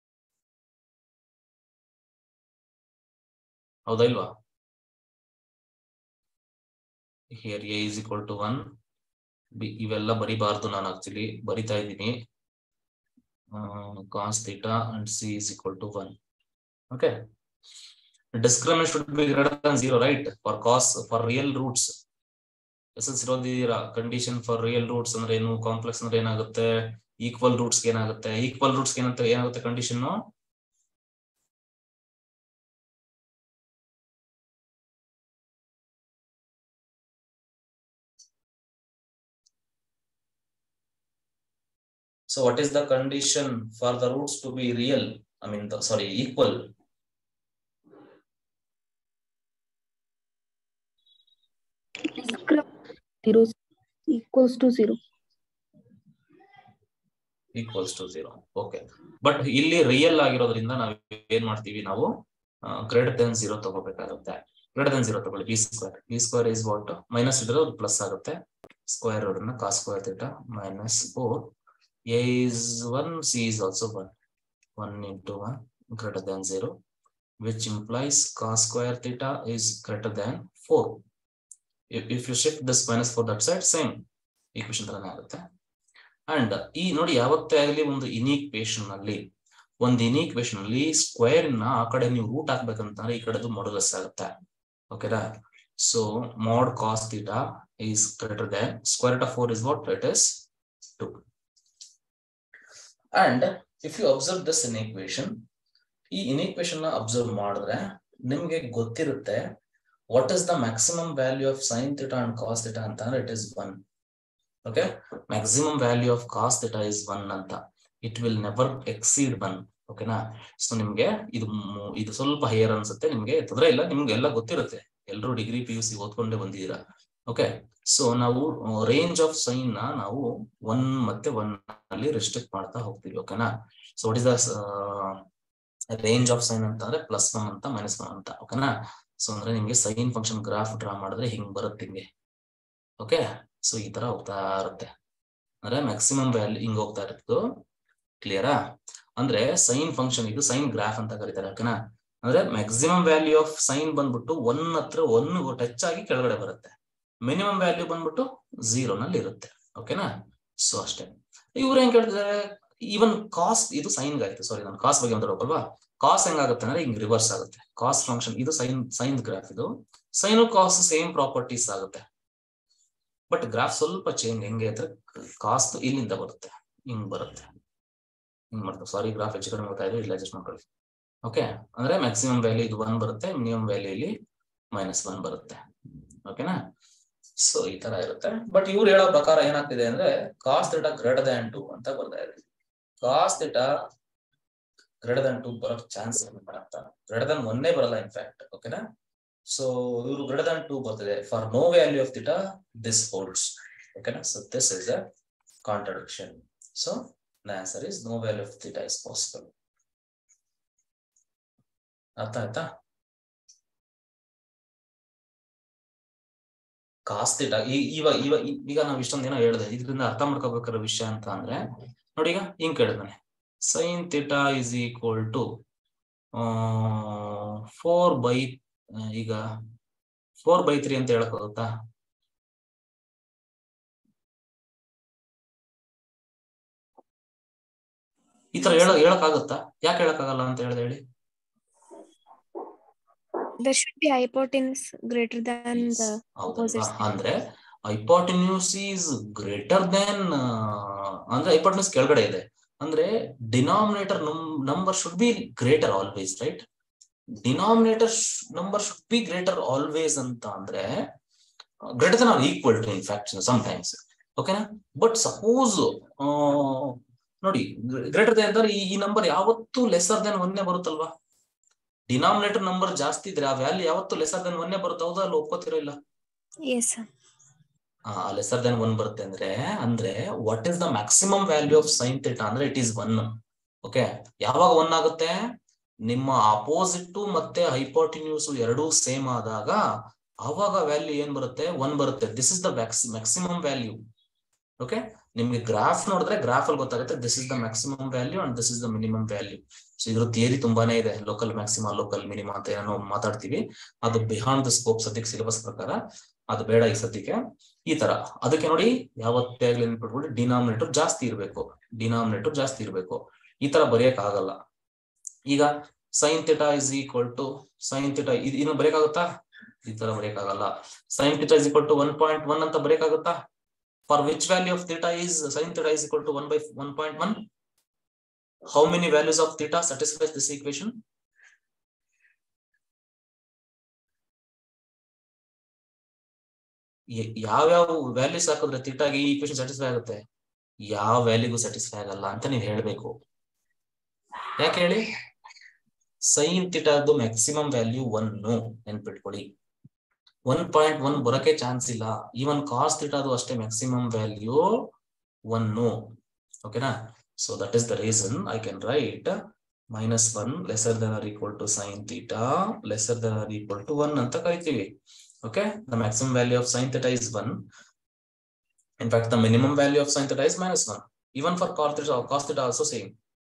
ಹೌದಾ ಇಲ್ವಾ? Here a is equal to 1. ಇವೆಲ್ಲ ಬರಿಬಾರ್ದು, ನಾನು actually ಬರಿತಾ ಇದ್ದೀನಿ. Cos theta and c is equal to 1. Okay. Discriminant should be greater than 0, right? For real roots. Condition for real roots ಅಂದ್ರೆ ಏನು, complex ಅಂದ್ರೆ ಏನಾಗುತ್ತೆ, ಈಕ್ವಲ್ ರೂಟ್ಸ್ ಏನಾಗುತ್ತೆ, ಈಕ್ವಲ್ ರೂಟ್ಸ್ ಏನಾಗುತ್ತೆ condition? So what is the condition for the roots to be real? I mean, equal. Equals to 0. Equals to 0. Okay. But ಇಲ್ಲಿ ರಿಯಲ್ ಆಗಿರೋದ್ರಿಂದ ನಾವು ಏನ್ ಮಾಡ್ತೀವಿ, ನಾವು ಗ್ರೇಟರ್ ದೆನ್ 0 ತಗೋಬೇಕಾಗುತ್ತೆ. ಗ್ರೇಟರ್ ದೆನ್ 0 ತಗೊಳ್ಳಿ. b square is what? Minus ಇದ್ರೆ ಅದು ಪ್ಲಸ್ ಆಗುತ್ತೆ. ಸ್ಕ್ವೇರ್ ರೂಟ್ ನ cos square theta minus 4. a is 1, c is also 1. 1 into 1 greater than 0, which implies cos square theta is greater than 4. If you shift this minus 4 that side, same equation ತರನೇ ಆಗುತ್ತೆ. And ಈ ನೋಡಿ, ಯಾವತ್ತೇ ಆಗಲಿ ಒಂದು ಇನ್ಈಕ್ವೇಶನ್ ಅಲ್ಲಿ square ನ ಆ ಕಡೆ ನೀವು ರೂಟ್ ಹಾಕ್ಬೇಕಂತಂದ್ರೆ ಈ ಕಡೆದು ಮಾಡ್ಯುಲಸ್ ಆಗುತ್ತೆ. ಓಕೆನಾ? So mod cos theta is greater than square root of 4 is what? It is 2. And if you observe this inequation, ಈ inequation ನ ಅಬ್ಸರ್ವ್ ಮಾಡಿದ್ರೆ ನಿಮ್ಗೆ ಗೊತ್ತಿರುತ್ತೆ what is the maximum value of sin theta and cos theta ಅಂತಂದ್ರೆ it is 1. Okay, maximum value of cos theta is 1 ಅಂತ. It will never exceed 1. ಓಕೆನಾ? So ನಿಮ್ಗೆ ಇದು ಸ್ವಲ್ಪ ಹೈಯರ್ ಅನ್ಸುತ್ತೆ, ನಿಮ್ಗೆ ತೊಂದರೆ ಇಲ್ಲ, ನಿಮ್ಗೆ ಎಲ್ಲ ಗೊತ್ತಿರುತ್ತೆ, ಎಲ್ಲರೂ ಡಿಗ್ರಿ PUC ಓದ್ಕೊಂಡೇ ಬಂದಿದ್ದೀರಾ. ಓಕೆ, ಸೊ ನಾವು ರೇಂಜ್ ಆಫ್ ಸೈನ್ ನ ನಾವು 1 ಮತ್ತೆ 1 ಅಲ್ಲಿ ರೆಸ್ಟ್ರಿಕ್ಟ್ ಮಾಡ್ತಾ ಹೋಗ್ತೀವಿ. ಓಕೆನಾ? So what is the range of sine ಅಂತ ಅಂದ್ರೆ +1 ಅಂತ -1 ಅಂತ. ಓಕೆನಾ? ಸೊ ಅಂದ್ರೆ ನಿಮ್ಗೆ ಸೈನ್ ಫಂಕ್ಷನ್ ಗ್ರಾಫ್ ಡ್ರಾ ಮಾಡಿದ್ರೆ ಹಿಂಗ್ ಬರುತ್ತೆ ಹಿಂಗೆ. ಓಕೆ, ಸೊ ಈ ತರ ಹೋಗ್ತಾ ಇರುತ್ತೆ, ಅಂದ್ರೆ ಮ್ಯಾಕ್ಸಿಮಮ್ ವ್ಯಾಲ್ಯೂ ಹಿಂಗ್ ಹೋಗ್ತಾ ಇರುತ್ತೆ. ಕ್ಲಿಯರಾ? ಅಂದ್ರೆ ಸೈನ್ ಫಂಕ್ಷನ್ ಇದು ಸೈನ್ ಗ್ರಾಫ್ ಅಂತ ಕರೀತಾರೆ. ಓಕೆನಾ? ಅಂದ್ರೆ ಮ್ಯಾಕ್ಸಿಮಮ್ ವ್ಯಾಲ್ಯೂ ಆಫ್ ಸೈನ್ ಬಂದ್ಬಿಟ್ಟು 1 ಹತ್ರ 1 ಟಚ್ ಆಗಿ ಕೆಳಗಡೆ ಬರುತ್ತೆ, ಮಿನಿಮಮ್ ವ್ಯಾಲ್ಯೂ ಬಂದ್ಬಿಟ್ಟು 0 ನಲ್ಲಿ ಇರುತ್ತೆ. ಓಕೆನಾ? ಸೊ ಅಷ್ಟೇ. ಇವ್ರು ಏನ್ ಕೇಳ್ತಿದ್ದಾರೆ, ಈವನ್ ಕಾಸ್ಟ್ ಇದು ಸೈನ್ ಆಯ್ತು. ಸಾರಿ, ನಾನು ಕಾಸ್ಟ್ ಬಗ್ಗೆ ಮಾತಾಡೋಕಲ್ವಾ. ಕಾಸ್ ಹೆಂಗಾಗುತ್ತೆ ಅಂದ್ರೆ ಹಿಂಗ್ ರಿವರ್ಸ್ ಆಗುತ್ತೆ. ಕಾಸ್ಟ್ ಫಂಕ್ಷನ್ ಇದು ಸೈನ್ ಗ್ರಾಫ್, ಇದು ಸೈನು ಕಾಸ್ಟ್ ಸೇಮ್ ಪ್ರಾಪರ್ಟೀಸ್ ಆಗುತ್ತೆ. ಬಟ್ ಗ್ರಾಫ್ ಸ್ವಲ್ಪ ಚೇಂಜ್. ಹೆಂಗೆ ಅಂದ್ರೆ ಕಾಸ್ಟ್ ಇಲ್ಲಿಂದ ಬರುತ್ತೆ, ಹಿಂಗ್ ಬರುತ್ತೆ, ಹಿಂಗ್ ಮಾಡ್ತಾರೆ. ಸಾರಿ, ಗ್ರಾಫ್ ಹೆಚ್ಚು ಕಡಿಮೆ ಗೊತ್ತಾ ಇದೆ, ಇಲ್ಲ ಅಡ್ಜಸ್ಟ್ ಮಾಡ್ಕೊಳ್ಳಿ. ಓಕೆ, ಅಂದ್ರೆ ಮ್ಯಾಕ್ಸಿಮಮ್ ವ್ಯಾಲ್ಯೂ ಇದು 1 ಬರುತ್ತೆ, ಮಿನಿಮಮ್ ವ್ಯಾಲ್ಯೂ ಇಲ್ಲಿ -1 ಬರುತ್ತೆ. ಓಕೆನಾ? ಸೊ ಈ ತರ ಇರುತ್ತೆ. ಬಟ್ ಇವ್ರು ಹೇಳೋ ಪ್ರಕಾರ ಏನಾಗ್ತಿದೆ ಅಂದ್ರೆ ಕಾಸ್ ಥೀಟಾ ಗ್ರೇಟರ್ ದ್ಯಾನ್ 2 ಅಂತ ಬರ್ತಾ ಇದೆ. ಕಾಸ್ ಥೀಟಾ ಗ್ರೇಟರ್ ದ್ಯಾನ್ 2 ಬರೋ ಚಾನ್ಸ್ ಗ್ರೇಟರ್ ದ್ಯಾನ್ 1 ಬರಲ್ಲ ಇನ್ಫ್ಯಾಕ್ಟ್. ಓಕೆನಾ? ಸೊ ಇವರು ಗ್ರೇಟರ್ ದ್ಯಾನ್ 2 ಬರ್ತಿದೆ. For no value of theta this holds. ಓಕೆನಾ? So this is a contradiction. So the answer is no value of theta is possible. ಅರ್ಥ ಆಯ್ತಾ? Cos theta ಈಗ ನಾವು ಇಷ್ಟೊಂದೇನೋ ಹೇಳಿದೆ, ಇದರಿಂದ ಅರ್ಥ ಮಾಡ್ಕೋಬೇಕಾದ ವಿಷಯ ಅಂತ ಅಂದ್ರೆ ನೋಡಿ, ಈಗ ಹಿಂಗ್ ಕೇಳಿದಾನೆ sine theta is equal to 4/3 ಅಂತ ಹೇಳಕ್ ಹೋಗುತ್ತಾ? ಈ ತರ ಹೇಳಕ್ಕಾಗತ್ತಾ? ಯಾಕೆ ಹೇಳಕ್ಕಾಗಲ್ಲ ಅಂತ ಹೇಳಿ? There should be hypotenuse greater than the opposite side. ಅಂದ್ರೆ hypotenuse is greater than ಅಂದ್ರೆ hypotenuse ಕೆಳಗಡೆ ಇದೆ ಅಂದ್ರೆ denominator number should be greater always, right? Denominator number should be greater always ಅಂತ ಅಂದ್ರೆ greater than or equal to in fact sometimes. ಓಕೆನಾ? But suppose ನೋಡಿ, greater than ಅಂದ್ರೆ ಈ ನಂಬರ್ ಯಾವತ್ತೂ ಲೆಸರ್ ದೆನ್ 1 ಬರುತ್ತಲ್ವಾ? ಡಿನಾಮಿನೇಟರ್ ನಂಬರ್ ಜಾಸ್ತಿ ಇದ್ರೆ ಆ ವ್ಯಾಲ್ಯೂ ಯಾವತ್ತೂ ಲೆಸರ್ ದೆನ್ 1 ಬರುತ್ತೆ. ಹೌದಾ? ಅಲ್ಲಿ ಒಪ್ಕೋತಿರೋ ಇಲ್ಲ? Yes, sir. ಲೆಸರ್ ದೆನ್ 1 ಬರುತ್ತೆ ಅಂದ್ರೆ what is the maximum value of sine theta ಅಂದ್ರೆ ಇಟ್ ಈಸ್ 1. ಓಕೆ, ಯಾವಾಗ 1 ಆಗುತ್ತೆ? ನಿಮ್ಮ ಅಪೋಸಿಟ್ ಮತ್ತೆ ಹೈಪೋಟಿನ್ಯೂಸ್ ಎರಡೂ ಸೇಮ್ ಆದಾಗ ಆವಾಗ ವ್ಯಾಲ್ಯೂ ಏನ್ ಬರುತ್ತೆ? 1 ಬರುತ್ತೆ. This is the maximum value. Okay, ನಿಮ್ಗೆ ಗ್ರಾಫ್ ನೋಡಿದ್ರೆ ಗ್ರಾಫ್ ಅಲ್ಲಿ ಗೊತ್ತಾಗುತ್ತೆ this is the maximum value and this is the minimum value. So ಇದ್ರ ಥಿಯರಿ ತುಂಬಾನೇ ಇದೆ. ಲೋಕಲ್ ಮ್ಯಾಕ್ಸಿಮಾ, ಲೋಕಲ್ ಮಿನಿಮಾ ಅಂತ ಏನೋ ಮಾತಾಡ್ತೀವಿ, ಅದು ಬಿಹಾಂಡ್ ದ ಸ್ಕೋಪ್. ಸದ್ಯಕ್ಕೆ ಸಿಲೆಬಸ್ ಪ್ರಕಾರ ಅದು ಬೇಡ ಈ ಸದ್ಯಕ್ಕೆ. ಈ ತರ ಅದಕ್ಕೆ ನೋಡಿ, ಯಾವತ್ತೇ ಆಗ್ಲಿ ನೆನ್ಪಿಟ್ಬಿಟ್ಟು ಡಿನಾಮಿನೇಟರ್ ಜಾಸ್ತಿ ಇರ್ಬೇಕು. ಈ ತರ ಬರೆಯಕ್ ಆಗಲ್ಲ. ಈಗ sine theta is equal to sine theta ಇನ್ನು ಬರೆಯಕ್ಕಾಗುತ್ತಾ? ಈ ತರ ಬರೆಯಕ್ಕಾಗಲ್ಲ. Sine theta is equal to 1.1 ಅಂತ ಬರೆಯಕ್ಕಾಗುತ್ತಾ? For which value of theta is sin theta is equal to 1/1.1? How many values of theta satisfies this equation? ಯಾವ values ಹಾಕಿದ್ರೆ ಥೀಟಾಗೆ ಈ ಈಕ್ವೇಶನ್ ಸ್ಯಾಟಿಸ್ಫೈ ಆಗುತ್ತೆ? ಯಾವ ವ್ಯಾಲ್ಯೂಗೂ ಸ್ಯಾಟಿಸ್ಫೈ ಆಗಲ್ಲ ಅಂತ ನೀವು ಹೇಳ್ಬೇಕು. ಯಾಕೆ ಹೇಳಿ? ಸೈನ್ ಥೀಟಾದು ಮ್ಯಾಕ್ಸಿಮಮ್ ವ್ಯಾಲ್ಯೂ 1 ನೆನ್ಪಿಟ್ಕೊಳ್ಳಿ. 1.1 ಬರೋಕೆ ಚಾನ್ಸ್ ಇಲ್ಲ. ಈವನ್ ಕಾಸ್ ಥೀಟಾದು ಅಷ್ಟೇ ಮ್ಯಾಕ್ಸಿಮಮ್ ವ್ಯಾಲ್ಯೂ 1. ಓಕೆನಾ? So that is the reason I can write -1 lesser than or equal to sine theta lesser than or equal to 1 ಅಂತ ಕರಿತೀವಿ. Okay, the maximum value of sine theta is 1. In fact the minimum value of sine theta is -1. Even for cos theta also same.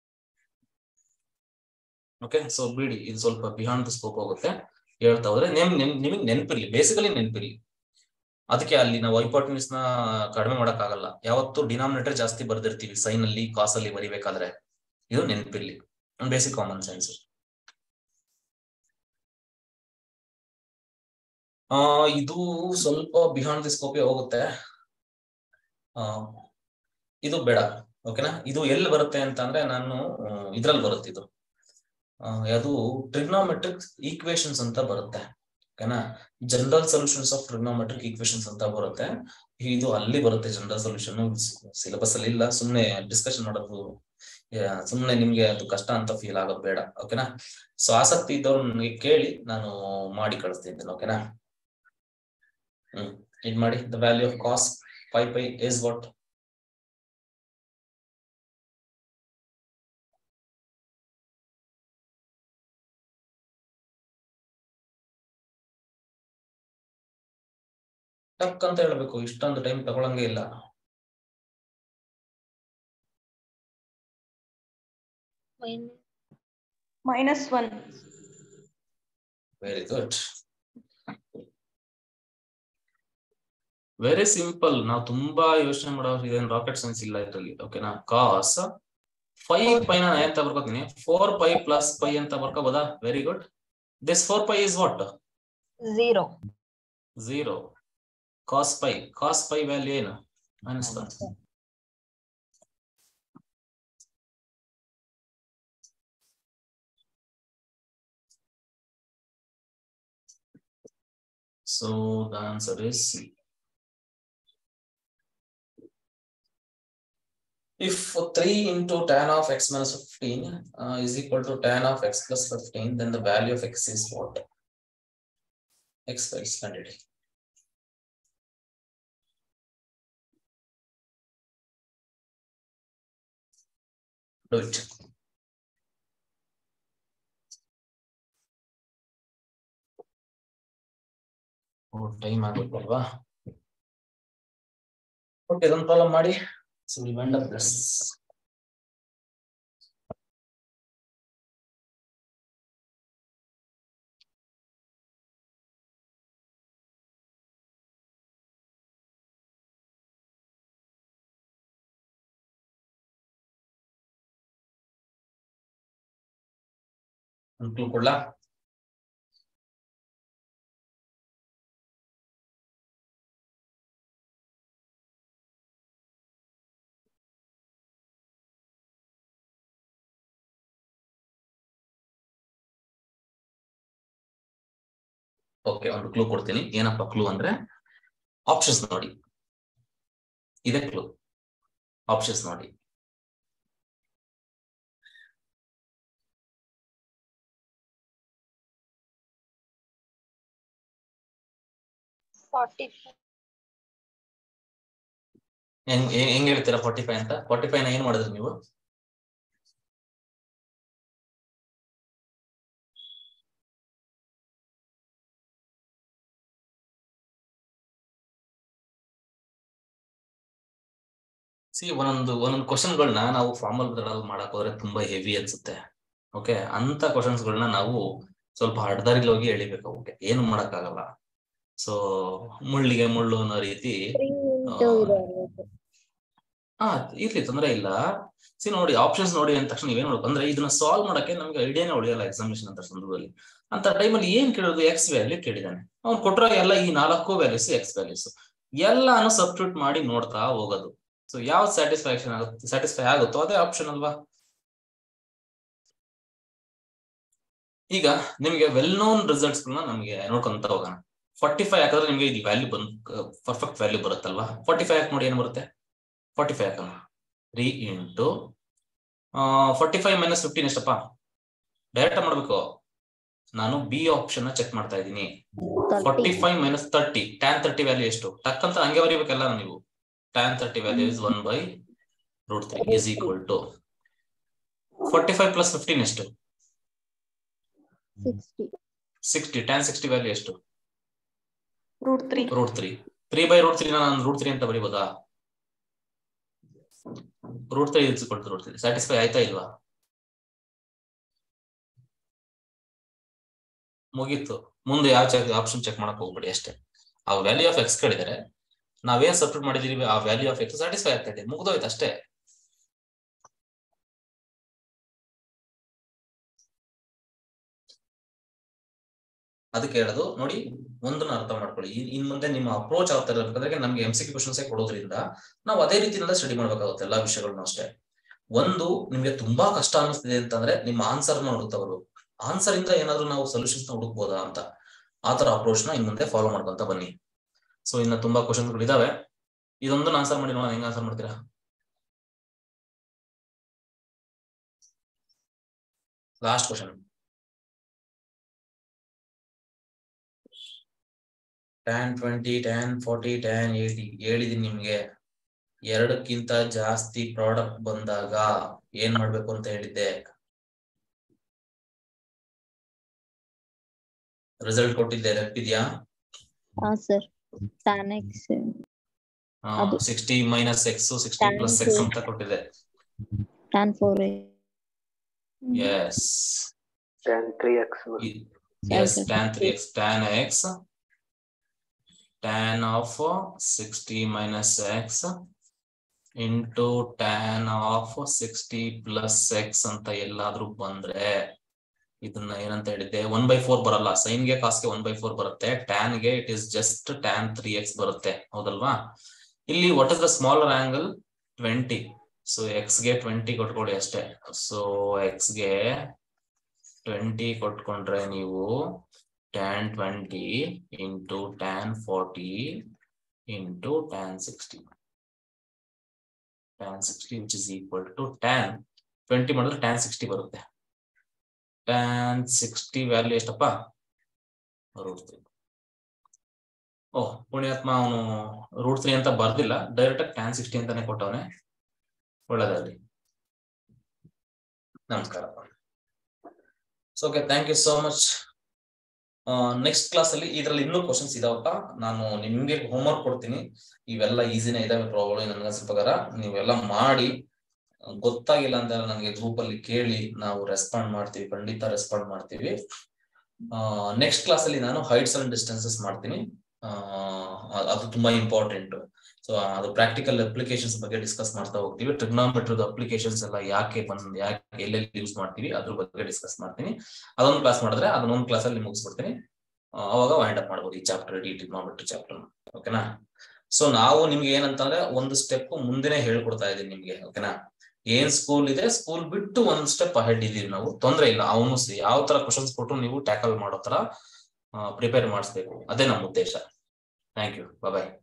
Okay, so ಬಿಡಿ, ಇದು ಸ್ವಲ್ಪ beyond the scope ಹೋಗುತ್ತೆ. ಹೇಳ್ತಾ ಹೋದ್ರೆ ನಿಮಗೆ ನೆನಪಿರ್ಲಿ, basically ನೆನಪಿರ್ಲಿ. ಅದಕ್ಕೆ ಅಲ್ಲಿ ನಾವು ಹೈಪೋಟೆನ್ಯೂಸ್ ನ ಕಡಿಮೆ ಮಾಡಕ್ ಆಗಲ್ಲ. ಯಾವತ್ತು ಡಿನಾಮಿನೇಟರ್ ಜಾಸ್ತಿ ಬರ್ದಿರ್ತೀವಿ ಸೈನ್ ಅಲ್ಲಿ, ಕಾಸ್ ಅಲ್ಲಿ ಬರಿಬೇಕಾದ್ರೆ. ಇದು ನೆನಪಿರ್ಲಿ, ಬೇಸಿಕ್ ಕಾಮನ್ ಸೆನ್ಸ್. ಇದು ಸ್ವಲ್ಪ ಬಿಹಾಂಡ್ ದಿ ಸ್ಕೋಪ್ ಹೋಗುತ್ತೆ. ಇದು ಬೇಡ. ಓಕೆನಾ? ಇದು ಎಲ್ಲಿ ಬರುತ್ತೆ ಅಂತ ಅಂದ್ರೆ ನಾನು ಇದ್ರಲ್ಲಿ ಬರುತ್ತೆ. ಇದು ಯಾವುದು ಟ್ರಿಗ್ನೋಮೆಟ್ರಿಕ್ ಈಕ್ವೇಶನ್ಸ್ ಅಂತ ಬರುತ್ತೆ. ಓಕೆನಾ? General solutions of trigonometric equations ಅಂತ ಬರುತ್ತೆ. ಇದು ಅಲ್ಲಿ ಬರುತ್ತೆ ಜನರಲ್ ಸೊಲ್ಯೂಷನ್. ಸಿಲೆಬಸ್ ಅಲ್ಲಿ ಇಲ್ಲ, ಸುಮ್ನೆ ಡಿಸ್ಕಷನ್ ಮಾಡೋದು, ಸುಮ್ನೆ ನಿಮ್ಗೆ ಅದು ಕಷ್ಟ ಅಂತ ಫೀಲ್ ಆಗೋದು ಬೇಡ. ಓಕೆನಾ? ಸೊ ಆಸಕ್ತಿ ಇದ್ದವ್ರು ನನಗೆ ಕೇಳಿ, ನಾನು ಮಾಡಿ ಕಳಿಸ್ತಿದ್ದೇನೆ. ಓಕೆನಾ? ಇದ್ ಮಾಡಿ. The value of cos 5π is what? ಟಕ್ ಅಂತ ಹೇಳ್ಬೇಕು, ಇಷ್ಟೊಂದು ಟೈಮ್ ತಗೊಳಂಗೆ ಇಲ್ಲ. -1. Very good, very simple. ನಾವು ತುಂಬಾ ಯೋಚನೆ ಮಾಡೋರು, ಇದೇನು ರಾಕೆಟ್ ಸೈನ್ಸ್ ಇಲ್ಲ ಇದ್ರಲ್ಲಿ. ಓಕೆನಾ? ಕಾಸ್ 5 ಪೈ ನಾನು ಅಂತ ಬರ್ಕೋತೀನಿ 4 ಪೈ ಪ್ಲಸ್ ಪೈ ಅಂತ ಬರ್ಕೋಬೋದಾ? Very good. This 4 pi is what? 0. Cos pi value ಏನು? -1. So the answer is C. If 3 into tan of x minus 15 is equal to tan of x plus 15, then the value of x is what? X is standard. Do it. Time ಆಗುತ್ತಲ್ವಾ? ಓಕೆ, ಇದೊಂದು problem ಮಾಡಿ. So we end up this. ಅನುಕೂಲ ಕೊಡ್ಲಾ? Okay, ಒಂದು clue ಕೊಡ್ತೀನಿ. ಏನಪ್ಪ clue ಅಂದ್ರೆ options ನೋಡಿ. ಇದೆ ಕ್ಲೂ. ಆಪ್ಷನ್ಸ್ ನೋಡಿ. ಹೆಂಗ್ ಹೇಳ್ತೀರಾ 45 ಅಂತ? 45 ನ ಏನ್ ಮಾಡಿದ್ರಿ ನೀವು? ಒಂದೊಂದು ಕ್ವಶನ್ಗಳನ್ನ ನಾವು ಫಾರ್ಮಲ್ ಮಾಡಕ್ ಹೋದ್ರೆ ತುಂಬಾ ಹೆವಿ ಅನ್ಸುತ್ತೆ. ಓಕೆ, ಅಂತ ಕ್ವಶನ್ಸ್ಗಳನ್ನ ನಾವು ಸ್ವಲ್ಪ ಅಡ್ದಾರಿಲಿ ಹೋಗಿ ಎಳಿಬೇಕು. ಓಕೆ, ಏನು ಮಾಡಕ್ ಆಗಲ್ಲ. ಸೊ ಮುಳ್ಳಿಗೆ ಮುಳ್ಳು ಅನ್ನೋ ರೀತಿ ಇರ್ಲಿ, ತೊಂದರೆ ಇಲ್ಲ. ನೋಡಿ, ಆಪ್ಷನ್ಸ್ ನೋಡಿ ಅಂದ ತಕ್ಷಣ ನೀವೇನ್ ನೋಡ್ಬೇಕು ಅಂದ್ರೆ ಇದನ್ನ ಸಾಲ್ವ್ ಮಾಡಕ್ಕೆ ನಮ್ಗೆ ಐಡಿಯಾನೇ ಉಳಿಯಲ್ಲ ಎಕ್ಸಾಮಿನೇಷನ್ ಅಂತ ಸಂದರ್ಭದಲ್ಲಿ. ಅಂತ ಟೈಮಲ್ಲಿ ಏನ್ ಕೇಳೋದು? ಎಕ್ಸ್ ವ್ಯಾಲ್ಯೂ ಕೇಳಿದಾನೆ. ಅವ್ನು ಕೊಟ್ಟರೆ ಎಲ್ಲ ಈ 4 ವ್ಯಾಲ್ಯೂಸ್ ಎಕ್ಸ್ ವ್ಯಾಲ್ಯೂಸ್ ಎಲ್ಲಾನು ಸಬ್ಸ್ಟಿಟ್ಯೂಟ್ ಮಾಡಿ ನೋಡ್ತಾ ಹೋಗೋದು. ಸೊ ಯಾವ್ದು ಸ್ಯಾಟಿಸ್ಫೈ ಆಗುತ್ತೋ ಅದೇ ಆಪ್ಷನ್ ಅಲ್ವಾ? ಈಗ ನಿಮ್ಗೆ ವೆಲ್ ನೋನ್ ರಿಸಲ್ಟ್ಸ್ ಗಳನ್ನ ನಮ್ಗೆ ನೋಡ್ಕೊಂತ ಹೋಗೋಣ. 45 ಹಾಕಿದ್ರೆ ನಿಮ್ಗೆ ಇದು ವ್ಯಾಲ್ಯೂ ಪರ್ಫೆಕ್ಟ್ ವ್ಯಾಲ್ಯೂ ಬರುತ್ತಲ್ವಾ? 45 ಹಾಕಿ ನೋಡಿ, ಏನು ಬರುತ್ತೆ? 45 ಹಾಕೋಣ. 3 into 45 minus 15 ಎಷ್ಟಪ್ಪ? ಡೈರೆಕ್ಟ್ ಮಾಡ್ಬೇಕು. ನಾನು ಬಿ ಆಪ್ಷನ್ ಚೆಕ್ ಮಾಡ್ತಾ ಇದ್ದೀನಿ. 45 minus 30, tan 30 ವ್ಯಾಲ್ಯೂ ಎಷ್ಟು? ಟಕ್ಕಂತ ಹಂಗೆ ಬರೀಬೇಕಲ್ಲ ನೀವು. tan 30 value is 1/√3 is equal to 45 plus 15 ಎಷ್ಟು? 60. tan 60 ವ್ಯಾಲ್ಯೂ ಎಷ್ಟು? √3. 3/√3 ನಾನು √3 ಅಂತ ಬರೀಬೋದಾ? √3 is equal to √3. ಸ್ಯಾಟಿಸ್ಫೈ ಆಯ್ತಾ ಇಲ್ವಾ? ಮುಗೀತು. ಮುಂದೆ ಯಾವ ಆಪ್ಷನ್ ಚೆಕ್ ಮಾಡಕ್ ಹೋಗ್ಬೇಡಿ ಅಷ್ಟೇ. ಆ ವ್ಯಾಲ್ಯೂ ಆಫ್ ಎಕ್ಸ್ ಕೇಳಿದರೆ ನಾವೇನ್ ಸಬ್ಸ್ಟಿಟ್ಯೂಟ್ ಮಾಡಿದೀವಿ ಆ ವ್ಯಾಲ್ಯೂ ಆಫ್ ಎಕ್ಸ್ ಸ್ಯಾಟಿಸ್ಫೈ ಆಗ್ತಾ ಇದೆ, ಮುಗ್ದೋಯ್ತು ಅಷ್ಟೇ. ಅದಕ್ಕೆ ಹೇಳೋದು ನೋಡಿ, ಒಂದನ್ನ ಅರ್ಥ ಮಾಡ್ಕೊಳ್ಳಿ. ಇನ್ ಮುಂದೆ ನಿಮ್ಮ ಅಪ್ರೋಚ್ ಆಗ್ತಾ ಇರಬೇಕಾದ್ರೆ ನಮ್ಗೆ MCQ ಕ್ವಶನ್ಸ್ ಕೊಡೋದ್ರಿಂದ ನಾವು ಅದೇ ರೀತಿಯಿಂದ ಸ್ಟಡಿ ಮಾಡ್ಬೇಕಾಗುತ್ತೆ ಎಲ್ಲಾ ವಿಷಯಗಳನ್ನ ಅಷ್ಟೇ. ಒಂದು ನಿಮ್ಗೆ ತುಂಬಾ ಕಷ್ಟ ಅನಿಸ್ತಿದೆ ಅಂತಂದ್ರೆ ನಿಮ್ಮ ಆನ್ಸರ್ ನ ಹುಡುಕ್ತಾ ಬರ್ಬೇಕು. ಆನ್ಸರ್ ಇಂದ ಏನಾದ್ರು ನಾವು ಸೊಲ್ಯೂಷನ್ಸ್ ನ ಹುಡುಕ್ಬೋದಾ ಅಂತ, ಆತರ ಅಪ್ರೋಚ್ ನ ಇನ್ ಮುಂದೆ ಫಾಲೋ ಮಾಡ್ಕೊಂತ ಬನ್ನಿ. ಸೊ ಇನ್ನ ತುಂಬಾ ಕ್ವಶನ್ಸ್ ಇದಾವೆ. ಇದೊಂದನ್ನ ಆನ್ಸರ್ ಮಾಡಿ ನೋಡೋಣ, ಹೆಂಗ್ ಆನ್ಸರ್ ಮಾಡ್ತೀರಾ? Last question. tan 20, tan 40, tan 80 ಹೇಳಿದೀನಿ ನಿಮ್ಗೆ. 2ಕ್ಕಿಂತ ಜಾಸ್ತಿ ಪ್ರಾಡಕ್ಟ್ ಬಂದಾಗ ಏನ್ ಮಾಡ್ಬೇಕು ಅಂತ ಹೇಳಿದ್ದೆ. ರಿಸಲ್ಟ್ ಕೊಟ್ಟಿದ್ದೆ, ನೆನಪಿದ್ಯಾ? tan x 60 minus x 60 plus x ಅಂತ ಕೊಟ್ಟಿದೆ. tan 4 yes tan 3x yes tan 3x tan x tan of 60 minus x into tan of 60 plus x ಅಂತ ಎಲ್ಲಾದ್ರೂ ಬಂದ್ರೆ ಇದನ್ನ ಏನಂತ ಹೇಳಿದ್ದೆ 1/4 ಬರಲ್ಲ. ಸೈನ್ಗೆ ಕಾಸ್ಗೆ 1/4 ಬರುತ್ತೆ. ಟ್ಯಾನ್ಗೆ it is just tan 3x ಬರುತ್ತೆ. ಹೌದಲ್ವಾ? ಇಲ್ಲಿ what is the smaller angle? 20. So ಎಕ್ಸ್ಗೆ 20 ಕೊಟ್ಕೊಳ್ಳಿ ಅಷ್ಟೇ. ಸೊ ಎಕ್ಸ್ಗೆ 20 ಕೊಟ್ಕೊಂಡ್ರೆ ನೀವು tan 20 into tan 40 into tan 60. tan 60 which is equal to tan 20 ಮಾಡಿದ್ರೆ tan 60 ಬರುತ್ತೆ. tan 60 ವ್ಯಾಲ್ಯೂ ಎಷ್ಟಪ್ಪ? √3. ಓಹ್ ಪುಣ್ಯಾತ್ಮ, ಅವನು √3 ಅಂತ ಬರ್ದಿಲ್ಲ, ಡೈರೆಕ್ಟ್ ಆಗಿ tan 60 ಅಂತಾನೆ ಕೊಟ್ಟವನೆ. ಒಳ್ಳೆದಾಗ್ಲಿ. ನಮಸ್ಕಾರ. So okay, thank you so much. Next class ಅಲ್ಲಿ ಇದ್ರಲ್ಲಿ ಇನ್ನೂ ಕ್ವಶನ್ಸ್ ಇದಾವಪ್ಪ. ನಾನು ನಿಮ್ಗೆ ಹೋಮ್ವರ್ಕ್ ಕೊಡ್ತೀನಿ. ಇವೆಲ್ಲ ಈಸಿನೇ ಇದಾವೆ ಪ್ರಾಬ್ಲಮ್ ನನಗೆ ಅನ್ಸೋ ಪ್ರಕಾರ. ನೀವೆಲ್ಲ ಮಾಡಿ, ಗೊತ್ತಾಗಿಲ್ಲ ಅಂತ ನನಗೆ ಗ್ರೂಪ್ ಅಲ್ಲಿ ಕೇಳಿ, ನಾವು ರೆಸ್ಪಾಂಡ್ ಮಾಡ್ತೀವಿ, ಖಂಡಿತ ರೆಸ್ಪಾಂಡ್ ಮಾಡ್ತೀವಿ. ನೆಕ್ಸ್ಟ್ ಕ್ಲಾಸ್ ಅಲ್ಲಿ ನಾನು ಹೈಟ್ಸ್ ಅಂಡ್ ಡಿಸ್ಟೆನ್ಸಸ್ ಮಾಡ್ತೀನಿ. ಅದು ತುಂಬಾ ಇಂಪಾರ್ಟೆಂಟ್. ಸೊ ಅದು ಪ್ರಾಕ್ಟಿಕಲ್ ಅಪ್ಲಿಕೇಶನ್ಸ್ ಬಗ್ಗೆ ಡಿಸ್ಕಸ್ ಮಾಡ್ತಾ ಹೋಗ್ತೀವಿ. ಟ್ರಿಗ್ನೋಮೆಟ್ರಿದ ಅಪ್ಲಿಕೇಶನ್ಸ್ ಎಲ್ಲ ಯಾಕೆ ಎಲ್ಲೆಲ್ಲಿ ಯೂಸ್ ಮಾಡ್ತೀವಿ ಅದ್ರ ಬಗ್ಗೆ ಡಿಸ್ಕಸ್ ಮಾಡ್ತೀನಿ. ಅದೊಂದು ಕ್ಲಾಸ್ ಮಾಡಿದ್ರೆ ಅದನ್ನೊಂದು ಕ್ಲಾಸ್ ಅಲ್ಲಿ ಮುಗಿಸ್ಬಿಡ್ತೀನಿ. ಅವಾಗ ವೈಂಡ್ ಅಪ್ ಮಾಡ್ಬೋದು ಈ ಚಾಪ್ಟರ್, ಈ ಟ್ರಿಗ್ನೋಮೆಟ್ರಿ ಚಾಪ್ಟರ್. ಓಕೆನಾ? ಸೊ ನಾವು ನಿಮ್ಗೆ ಏನಂತಂದ್ರೆ ಒಂದು ಸ್ಟೆಪ್ ಮುಂದೆನೆ ಹೇಳ್ಕೊಡ್ತಾ ಇದೀನಿ ನಿಮ್ಗೆ. ಓಕೆನಾ? ಏನ್ ಸ್ಕೂಲ್ ಇದೆ, ಸ್ಕೂಲ್ ಬಿಟ್ಟು ಒಂದ್ ಸ್ಟೆಪ್ ಅಹೆಡ್ ಇದೀವಿ ನಾವು. ತೊಂದ್ರೆ ಇಲ್ಲ. ಅವನು ಯಾವ ತರ ಕ್ವಶನ್ಸ್ ಕೊಟ್ಟು ನೀವು ಟ್ಯಾಕಲ್ ಮಾಡೋ ತರ ಪ್ರಿಪೇರ್ ಮಾಡಿಸ್ಬೇಕು. ಅದೇ ನಮ್ಮ ಉದ್ದೇಶ. Thank you. ಬಾಯ್.